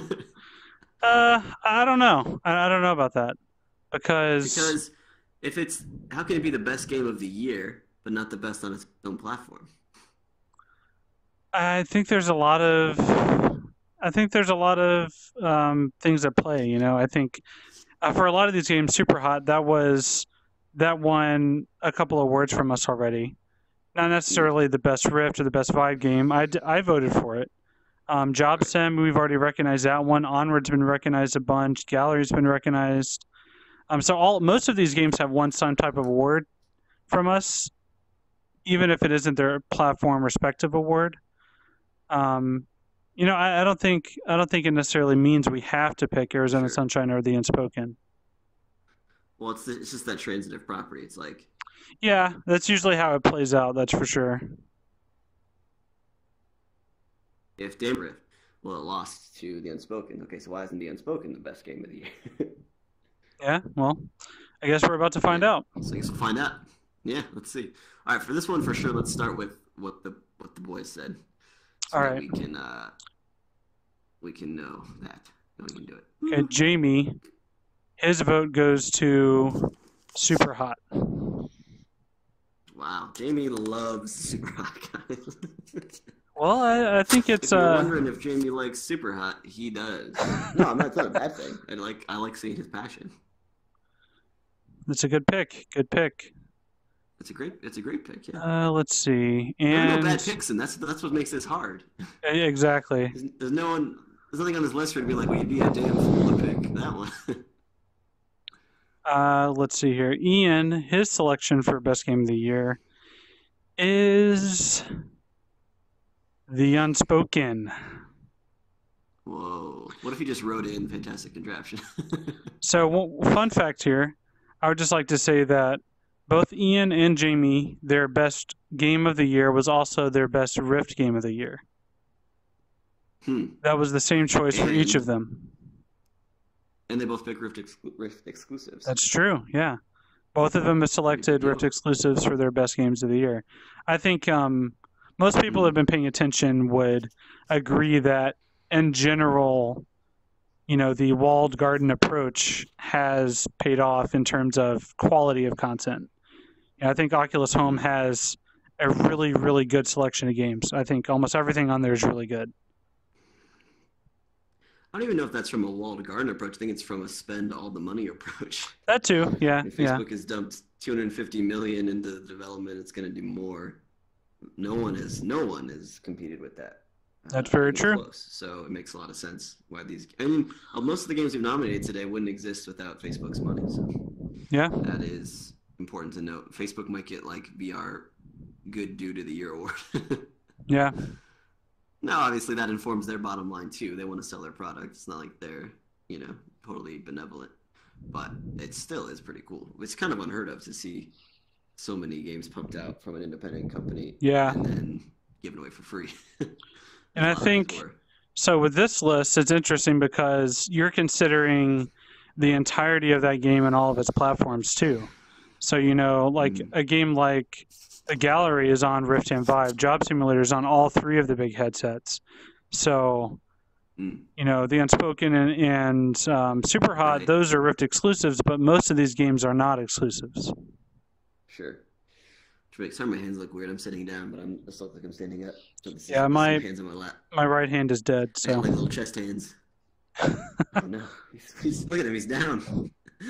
I don't know. I don't know about that. Because if it's, how can it be the best game of the year but not the best on its own platform? I think there's a lot of things at play. I think for a lot of these games, Super Hot, that won a couple of awards from us already. Not necessarily the best Rift or the best Vive game. I voted for it. Job Sim, we've already recognized that one. Onward's been recognized a bunch. Gallery's been recognized. So most of these games have won some type of award from us, even if it isn't their platform respective award. I don't think it necessarily means we have to pick Arizona Sunshine or The Unspoken. Well, it's just that transitive property. It's like, yeah, that's usually how it plays out. That's for sure. If Rift, well, it lost to The Unspoken. Okay, so why isn't The Unspoken the best game of the year? Yeah, well, I guess we're about to find out. So I guess we'll find out. Yeah, let's see. All right, for this one for sure, let's start with what the boys said. So all right, we can know that. No, we can do it. Okay, Jamie, his vote goes to Super Hot. Wow, Jamie loves Super Hot, guys. Well, I think it's. If you're wondering if Jamie likes Super Hot, he does. No, I'm not. It's not a bad thing. I like seeing his passion. That's a good pick. Good pick. It's a great pick. Yeah. Let's see. There are no bad picks, and that's what makes this hard. Exactly. There's nothing on this list where to be like, well, you'd be a damn fool to pick that one. Let's see here. Ian, his selection for best game of the year is The Unspoken. Whoa! What if he just wrote in Fantastic Contraption? So, fun fact here. I would just like to say that both Ian and Jamie, their best game of the year was also their best Rift game of the year. That was the same choice for each of them. And they both pick Rift exclusives. That's true, yeah. Both of them have selected Rift exclusives for their best games of the year. I think most people who have been paying attention would agree that, in general, the walled garden approach has paid off in terms of quality of content. I think Oculus Home has a really, really good selection of games. I think almost everything on there is really good. I don't even know if that's from a walled garden approach. I think it's from a spend all the money approach. That too, yeah. If Facebook has dumped $250 million into development, it's going to do more. No one has competed with that. That's very true. Close. So it makes a lot of sense why these. I mean, most of the games we've nominated today wouldn't exist without Facebook's money. So yeah, that is important to note. Facebook might get like VR Good Dude of the Year award. Yeah. Now, obviously, that informs their bottom line too. They want to sell their product. It's not like they're, totally benevolent, but it still is pretty cool. It's kind of unheard of to see so many games pumped out from an independent company. Yeah. And then given away for free. And I think so. With this list, it's interesting because you're considering the entirety of that game and all of its platforms too. So a game like The Gallery is on Rift and Vive. Job Simulator is on all three of the big headsets. So, The Unspoken and Super Hot, right. Those are Rift exclusives, but most of these games are not exclusives. Sure. Sorry, my hands look weird. I'm sitting down, but I still look like I'm standing up. Yeah, my hands on my lap. My right hand is dead. So I have like little chest hands. Oh no! Look at him. He's down.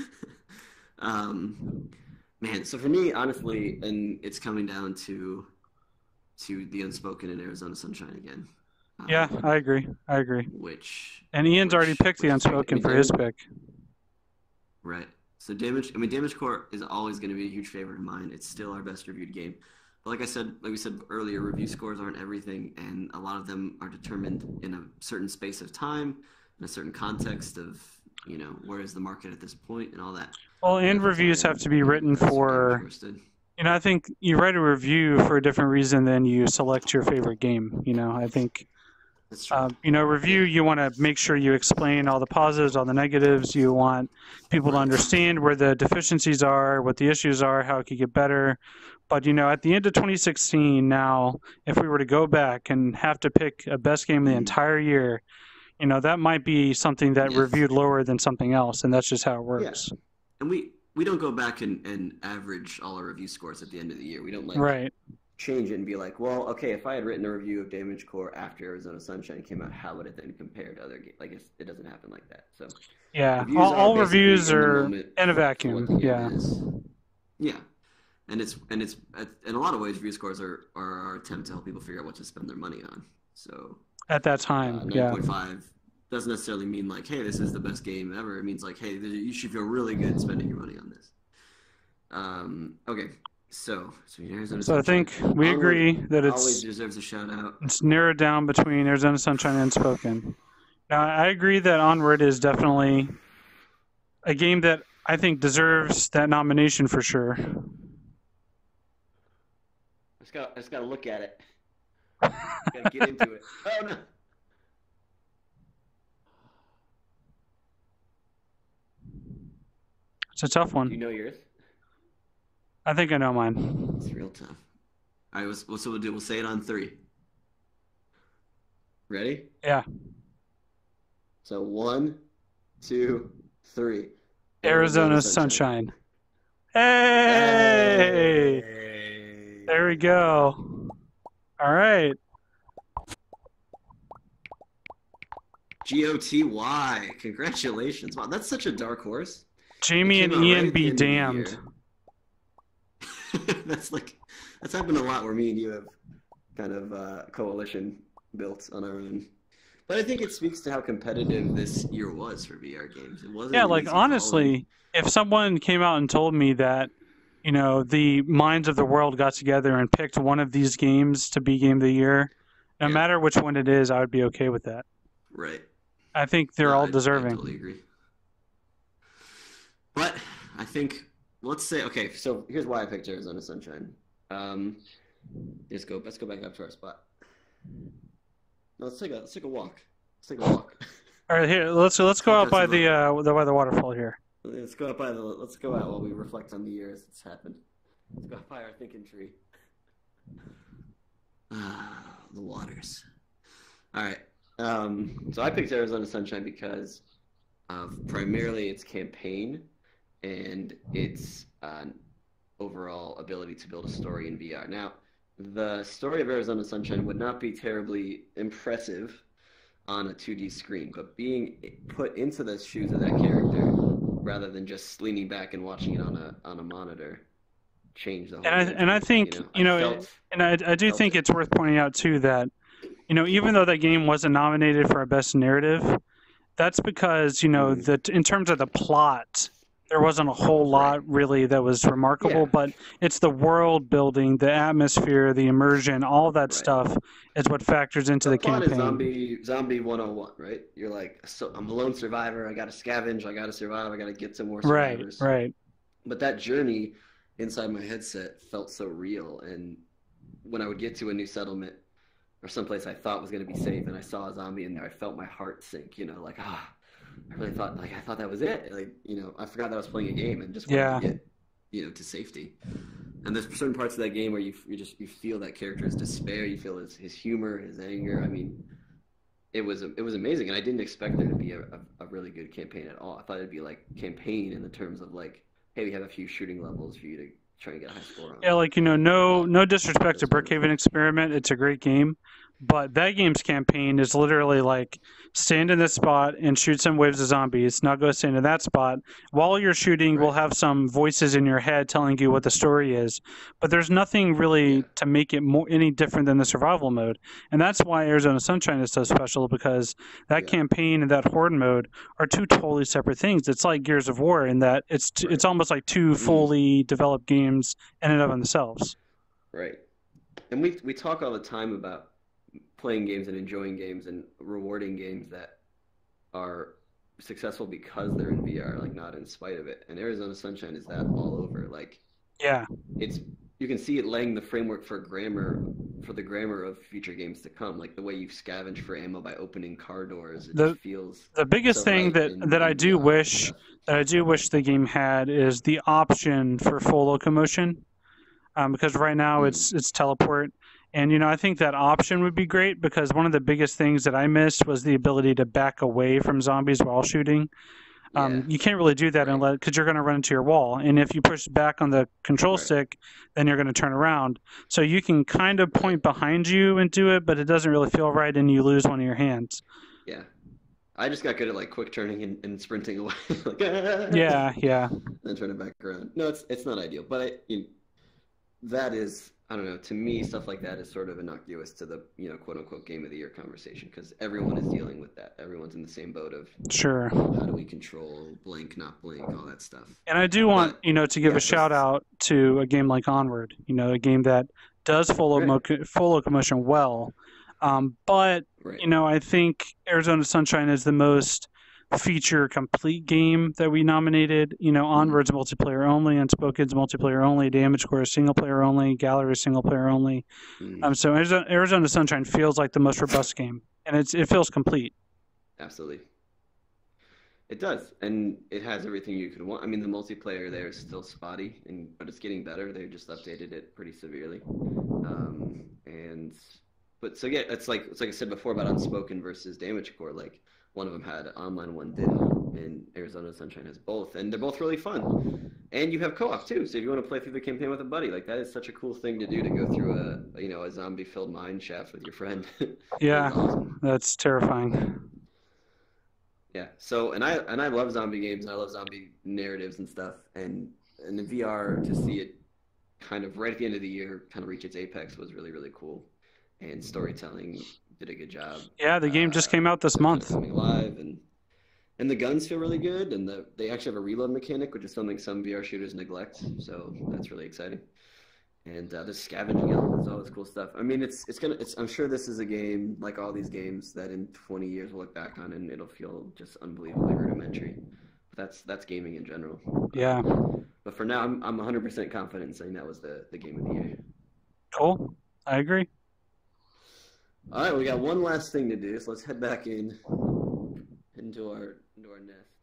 Man, so for me, honestly, and it's coming down to The Unspoken and Arizona Sunshine again. Yeah, I agree. And Ian's already picked The Unspoken for his pick. Right. So Damage Core is always going to be a huge favorite of mine. It's still our best reviewed game. But like we said earlier, review scores aren't everything, and a lot of them are determined in a certain space of time, in a certain context of, where is the market at this point and all that. Well, and reviews have to be written for, I think you write a review for a different reason than you select your favorite game. I think, that's true. Review, you want to make sure you explain all the positives, all the negatives. You want people to understand where the deficiencies are, what the issues are, how it could get better. But, at the end of 2016 now, if we were to go back and have to pick a best game of the entire year, that might be something that reviewed lower than something else, and that's just how it works. Yeah. And we don't go back and average all our review scores at the end of the year. We don't change it and be like, well, okay, if I had written a review of Damage Core after Arizona Sunshine came out, how would it then compare to other games? Like, it doesn't happen like that. So yeah, all reviews are in a vacuum. Yeah. Yeah. And it's in a lot of ways, review scores are our attempt to help people figure out what to spend their money on. So at that time, 9.5 doesn't necessarily mean like, hey, this is the best game ever. It means like, hey, you should feel really good spending your money on this. Okay, so I think we agree that it always deserves a shout out. It's narrowed down between Arizona Sunshine and Unspoken. Now, I agree that Onward is definitely a game that I think deserves that nomination for sure. I just gotta look at it. Gotta get into it. Oh no. It's a tough one. Do you know yours? I think I know mine. It's real tough. All right, so we'll say it on 3. Ready? Yeah. So 1, 2, 3. Arizona Sunshine. Hey! There we go. All right. GOTY. Congratulations. Wow, that's such a dark horse. Jamie and Ian be damned. That's happened a lot where me and you have kind of a coalition built on our own. But I think it speaks to how competitive this year was for VR games. It wasn't. Yeah, like honestly, if someone came out and told me that, the minds of the world got together and picked one of these games to be Game of the Year, no matter which one it is, I would be okay with that. Right. I think they're all deserving. I totally agree. But I think, let's say, okay, so here's why I picked Arizona Sunshine. Let's go back up to our spot. No, let's take a walk. Let's take a walk. All right, here let's go out by the waterfall here. Let's go out while we reflect on the year as it's happened. Let's go out by our thinking tree. The waters. All right. So I picked Arizona Sunshine because of primarily its campaign and its overall ability to build a story in VR. Now, the story of Arizona Sunshine would not be terribly impressive on a 2D screen, but being put into the shoes of that character rather than just leaning back and watching it on a monitor changed the whole thing. And I think I do think it's worth pointing out too that even though that game wasn't nominated for a best narrative, that's because that in terms of the plot, there wasn't a whole lot really that was remarkable, but it's the world building, the atmosphere, the immersion, all that stuff is what factors into the campaign. Is zombie 101, right? You're like, so I'm a lone survivor, I gotta scavenge, I gotta survive, I gotta get some more survivors. Right. But that journey inside my headset felt so real, and when I would get to a new settlement or someplace I thought was gonna be safe and I saw a zombie in there, I felt my heart sink, I really thought that was it. I forgot that I was playing a game and just wanted to get, to safety. And there's certain parts of that game where you feel that character's despair, you feel his humor, his anger. I mean, it was amazing, and I didn't expect there to be a really good campaign at all. I thought it'd be like campaign in the terms of like, hey, we have a few shooting levels for you to try and get a high score on. Yeah, no disrespect to Brookhaven Experiment, it's a great game. But that game's campaign is literally like stand in this spot and shoot some waves of zombies. Now go stand in that spot. While you're shooting, we'll have some voices in your head telling you what the story is. But there's nothing really to make it any different than the survival mode. And that's why Arizona Sunshine is so special, because that campaign and that horde mode are two totally separate things. It's like Gears of War in that it's almost like two fully developed games in and of themselves. Right. And we talk all the time about playing games and enjoying games and rewarding games that are successful because they're in VR, like not in spite of it. And Arizona Sunshine is that all over. Like, you can see it laying the framework for the grammar of future games to come. Like the way you scavenge for ammo by opening car doors. It just feels the biggest thing that I do wish the game had is the option for full locomotion, because right now it's teleport. And, I think that option would be great, because one of the biggest things that I missed was the ability to back away from zombies while shooting. You can't really do that because you're going to run into your wall. And if you push back on the control stick, then you're going to turn around. So you can kind of point behind you and do it, but it doesn't really feel right, and you lose one of your hands. Yeah. I just got good at quick turning and sprinting away. Yeah. Then turning back around. No, it's not ideal. But that is, I don't know, to me, stuff like that is sort of innocuous to the, quote-unquote game of the year conversation, because everyone is dealing with that. Everyone's in the same boat of how do we control blink, not blink, all that stuff. And I do want, to give a shout-out to a game like Onward, a game that does full locomotion well. But, I think Arizona Sunshine is the most feature complete game that we nominated. Onward's multiplayer only, Unspoken's multiplayer only, Damage Core is single player only, Gallery is single player only. So Arizona Sunshine feels like the most robust game, and it feels complete. Absolutely, it does, and it has everything you could want. I mean, the multiplayer there is still spotty, but it's getting better. They just updated it pretty severely, it's like I said before about Unspoken versus Damage Core. Like, one of them had online, one didn't, and Arizona Sunshine has both, and they're both really fun. And you have co-op too, so if you want to play through the campaign with a buddy, that is such a cool thing to do, to go through a zombie-filled mine shaft with your friend. Yeah, awesome. That's terrifying. Yeah. So, and I love zombie games, and I love zombie narratives and stuff, and in VR to see it kind of right at the end of the year kind of reach its apex was really, really cool. And storytelling did a good job. Yeah, the game just came out this month. Coming live, and the guns feel really good, and they actually have a reload mechanic, which is something some VR shooters neglect. So that's really exciting. And the scavenging elements, all this cool stuff. I mean, I'm sure this is a game like all these games that in 20 years we'll look back on and it'll feel just unbelievably rudimentary. But that's gaming in general. Yeah. But for now, I'm 100% confident in saying that was the game of the year. Cool. I agree. All right, we got one last thing to do, so let's head back into our nest.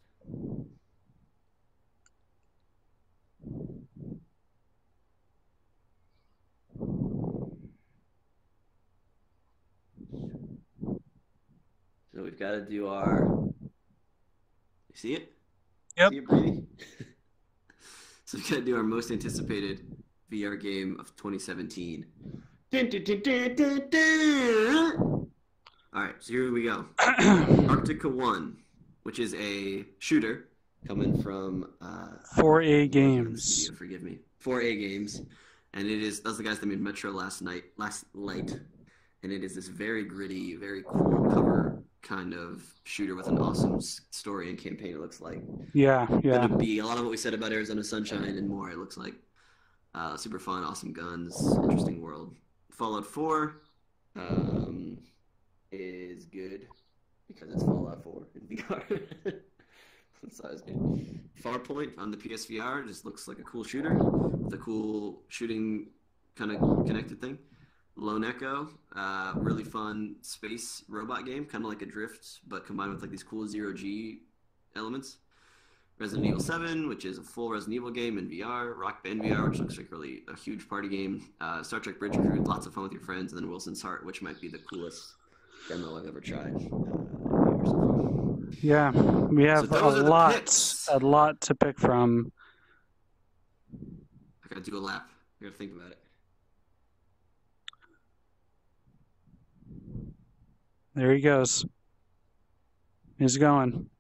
So we've got to do our. You see it? Yep. See it, Brady? So we've got to do our most anticipated VR game of 2017. Dun, dun, dun, dun, dun, dun. All right, so here we go. Arctica 1, which is a shooter coming from 4A Games. Forgive me. 4A Games, and that's the guys that made Metro Last Light, and it is this very gritty, very cool cover kind of shooter with an awesome story and campaign. It looks like gonna be a lot of what we said about Arizona Sunshine and more. It looks like super fun, awesome guns, interesting world. Fallout 4 is good because it's Fallout 4 in VR. That's always good. Farpoint on the PSVR just looks like a cool shooter with a cool shooting kind of connected thing. Lone Echo, really fun space robot game, kind of like Adrift, but combined with like these cool zero-G elements. Resident Evil 7, which is a full Resident Evil game in VR. Rock Band VR, which looks like really a huge party game. Star Trek Bridge Crew, lots of fun with your friends. And then Wilson's Heart, which might be the coolest demo I've ever tried. Yeah, we have a lot to pick from. I gotta do a lap. I gotta think about it. There he goes. He's going.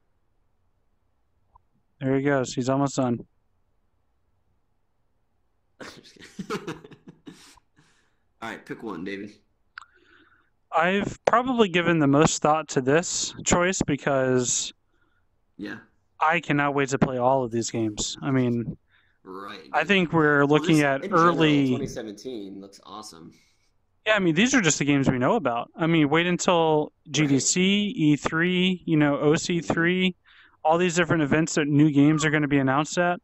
There he goes. He's almost done. All right, pick one, David. I've probably given the most thought to this choice because I cannot wait to play all of these games. I mean, I think we're looking at early 2017 looks awesome. Yeah, I mean, these are just the games we know about. I mean, wait until GDC, E3, OC3, all these different events that new games are going to be announced at.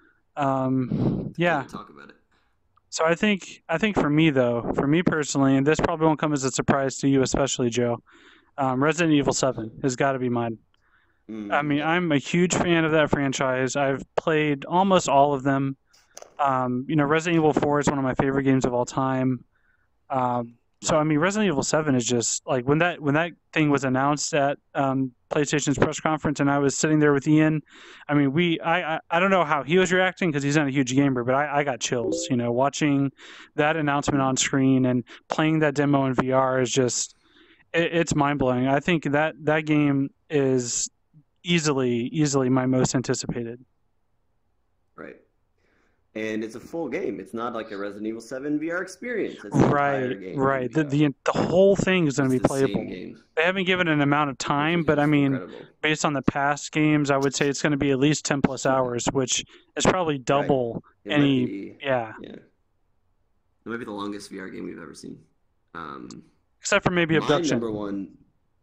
Talk about it. So I think for me personally, and this probably won't come as a surprise to you, especially Joe, Resident Evil 7 has got to be mine. I mean, I'm a huge fan of that franchise. I've played almost all of them. Resident Evil 4 is one of my favorite games of all time. So I mean, Resident Evil 7 is just like when that thing was announced at PlayStation's press conference, and I was sitting there with Ian. I mean, I don't know how he was reacting because he's not a huge gamer, but I got chills. Watching that announcement on screen and playing that demo in VR is just it's mind blowing. I think that game is easily my most anticipated. Right. And it's a full game. It's not like a Resident Evil 7 VR experience. It's right. The whole thing is going to be playable. They haven't given an amount of time, but I mean, based on the past games, I would say it's going to be at least 10 plus hours, which is probably double any. It might be the longest VR game we've ever seen. Except for maybe Abduction. My number one.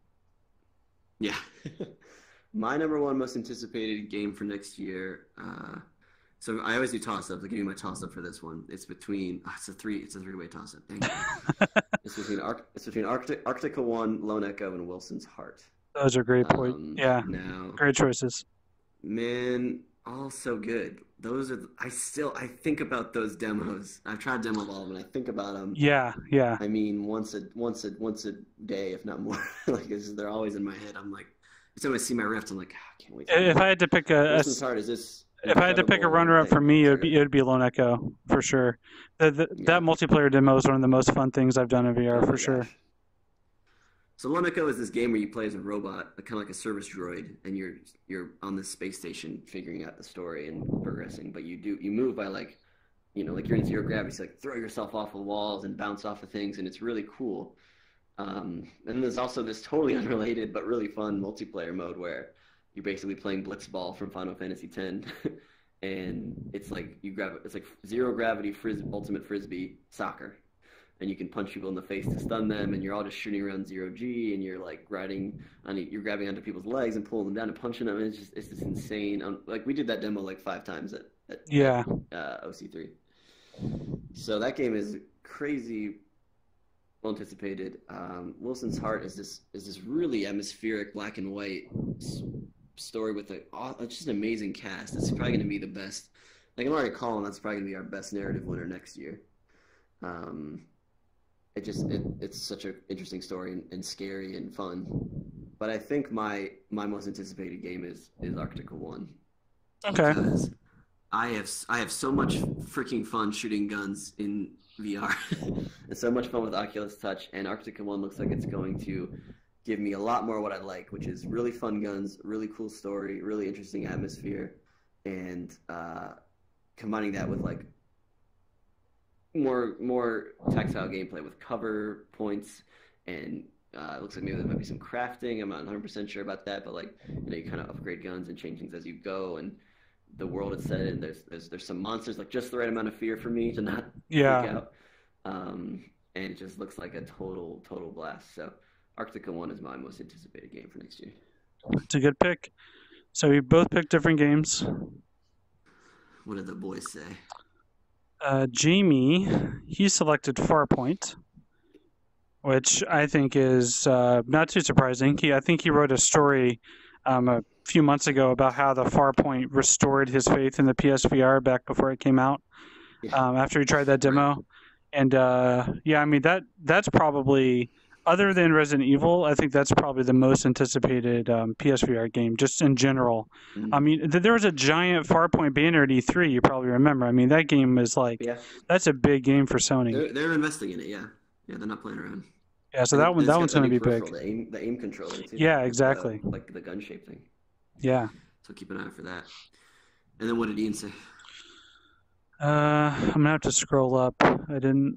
Yeah. My number one most anticipated game for next year. So I always do toss-up. I'll give you my toss-up for this one. It's between it's a three-way toss-up. It's between Arctica 1, Lone Echo, and Wilson's Heart. Those are great points. Great choices. Man, all so good. Those are. I think about those demos. I've tried demo all of them, and I think about them. Yeah. I mean, once a day, if not more. They're always in my head. I'm like, every time I see my Rift, I'm like, I can't wait. If I had to pick Wilson's Heart, is this? If I had to pick a runner-up for me, it would be Lone Echo for sure. That multiplayer demo is one of the most fun things I've done in VR for sure. So Lone Echo is this game where you play as a robot, kind of like a service droid, and you're on this space station figuring out the story and progressing. But you move by like you're in zero gravity, so throw yourself off of walls and bounce off of things, and it's really cool. And there's also this totally unrelated but really fun multiplayer mode where you're basically playing Blitzball from Final Fantasy X, and it's like it's like zero gravity ultimate frisbee soccer, and you can punch people in the face to stun them, and you're all just shooting around zero G, and you're like grabbing onto people's legs and pulling them down and punching them, and it's just insane. Like we did that demo like 5 times at OC3. So that game is crazy well anticipated. Wilson's Heart is this really atmospheric black and white story with just an amazing cast. It's probably going to be the best. Like I'm already calling, that's probably going to be our best narrative winner next year. It's such an interesting story and scary and fun. But I think my most anticipated game is Arctica 1. Okay. Because I have so much freaking fun shooting guns in VR. And so much fun with Oculus Touch, and Arctica 1 looks like it's going to give me a lot more what I like, which is really fun guns, really cool story, really interesting atmosphere, and combining that with like more tactile gameplay with cover points, and it looks like maybe there might be some crafting. I'm not 100% sure about that, but like you kind of upgrade guns and change things as you go, and the world it's set in. There's some monsters, like just the right amount of fear for me to not freak out. And it just looks like a total blast. So Arctica 1 is my most anticipated game for next year. It's a good pick. So we both picked different games. What did the boys say? Jamie, he selected Farpoint, which I think is not too surprising. I think he wrote a story a few months ago about how the Farpoint restored his faith in the PSVR back before it came out, after he tried that demo. And I mean, that's probably, other than Resident Evil, I think that's probably the most anticipated PSVR game, just in general. I mean, there was a giant Farpoint banner at E3, you probably remember. I mean, that game is like, that's a big game for Sony. They're investing in it, yeah. Yeah, they're not playing around. Yeah, so that one's going to be big. The aim controller, too. Yeah, exactly. Like the gun shape thing. Yeah. So keep an eye out for that. And then what did Ian say? I'm going to have to scroll up. I didn't...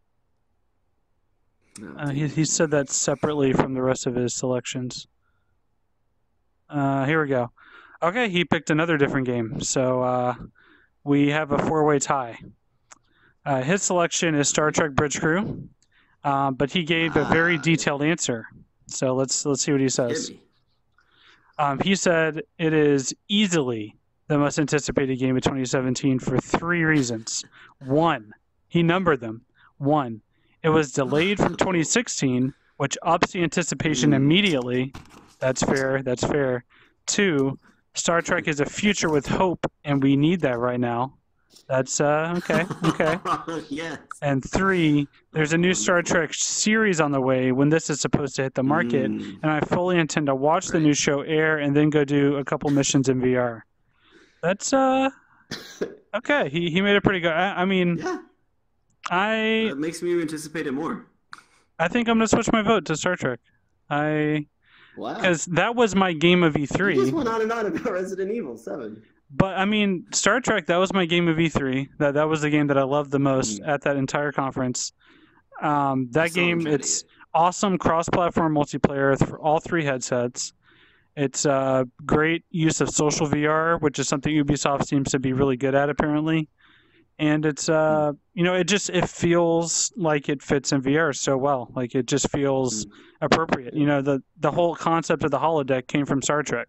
he said that separately from the rest of his selections. Here we go. Okay, he picked another different game. So we have a four-way tie. His selection is Star Trek Bridge Crew, but he gave a very detailed answer. So let's see what he says. He said it is easily the most anticipated game of 2017 for 3 reasons. 1, he numbered them. 1, it was delayed from 2016, which ups the anticipation immediately. That's fair. 2, Star Trek is a future with hope, and we need that right now. That's okay. Yes. And 3, there's a new Star Trek series on the way when this is supposed to hit the market, and I fully intend to watch the new show air and then go do a couple missions in VR. That's okay. He made it pretty good. I mean, that makes me anticipate it more. I think I'm gonna switch my vote to Star Trek. Because that was my game of E3. You just went on and on about Resident Evil 7. But I mean, Star Trek, that was my game of E3. That was the game that I loved the most at that entire conference. That game, it's awesome cross-platform multiplayer for all 3 headsets. It's a great use of social VR, which is something Ubisoft seems to be really good at, apparently. And it's it feels like it fits in VR so well. Like it just feels appropriate. You know, the whole concept of the holodeck came from Star Trek.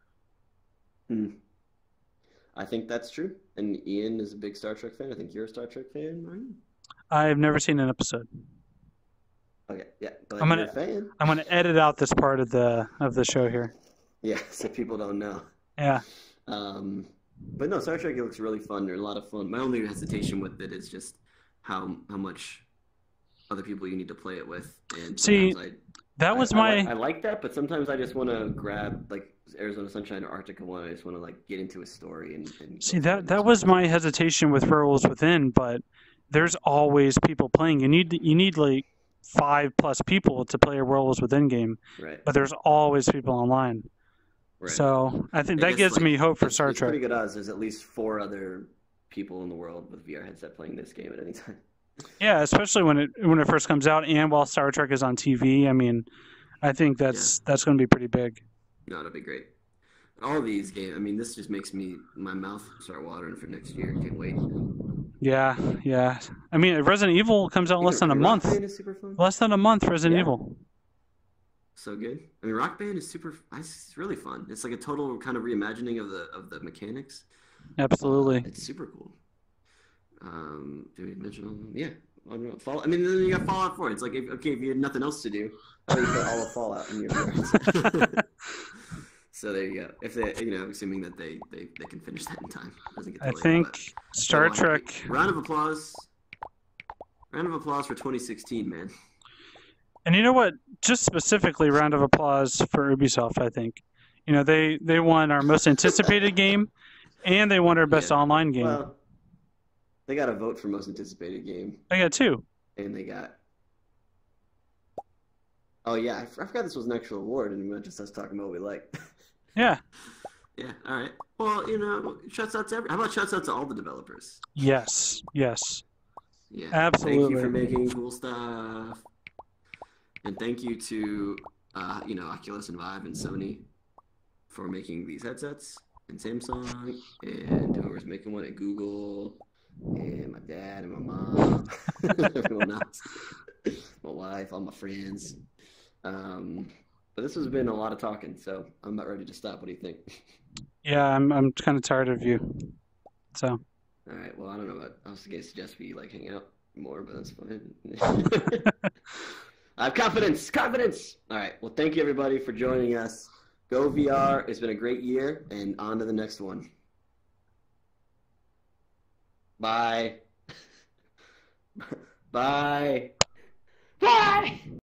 I think that's true. And Ian is a big Star Trek fan. I think you're a Star Trek fan, Ryan. I've never seen an episode. Okay, yeah. But I'm gonna edit out this part of the show here. Yeah, so people don't know. Yeah. But no, Star Trek, it looks really fun. There's a lot of fun. My only hesitation with it is just how much other people you need to play it with. And see, I like that, but sometimes I just want to grab like Arizona Sunshine or Arctica 1. I just want to like get into a story and see that was my hesitation with Werewolves Within, but there's always people playing. You need like 5+ people to play a Werewolves Within game, right? But there's always people online. Right. So I think that gives me hope for Star Trek. Pretty good odds. There's at least 4 other people in the world with VR headset playing this game at any time. Yeah, especially when it first comes out, and while Star Trek is on TV. I mean, I think that's going to be pretty big. No, it'll be great. All these games. I mean, this just makes my mouth start watering for next year. Can't wait. Yeah. I mean, Resident Evil comes out in less than a month. Rock Band is super fun. Less than a month, Resident Evil. So good. I mean, Rock Band is it's really fun. It's like a total kind of reimagining of the mechanics. Absolutely. It's super cool. Did we mention all of them? Yeah. Fall. I mean, then you got Fallout 4. It's like, if you had nothing else to do, how about you put all of Fallout in your VR? So there you go. If they, assuming that they can finish that in time. I think Star Trek. Round of applause. Round of applause for 2016, man. And you know what? Just specifically, round of applause for Ubisoft. I think, they won our most anticipated game, and they won our best online game. Well, they got a vote for most anticipated game. They got 2. And they got. Oh yeah, I forgot this was an actual award, and we were just us talking about what we like. Yeah. Yeah. All right. Well, shouts out to how about shouts out to all the developers? Yes. Yeah. Absolutely. Thank you for making cool stuff, and thank you to Oculus and Vive and Sony for making these headsets, and Samsung, and whoever's making one at Google, and my dad and my mom, everyone else, my wife, all my friends. But this has been a lot of talking, so I'm about ready to stop. What do you think? Yeah, I'm kind of tired of you. So. All right. Well, I don't know. I was going to suggest we hang out more, but that's fine. I have confidence. All right. Well, thank you everybody for joining us. Go VR. It's been a great year, and on to the next one. Bye. Bye. Bye.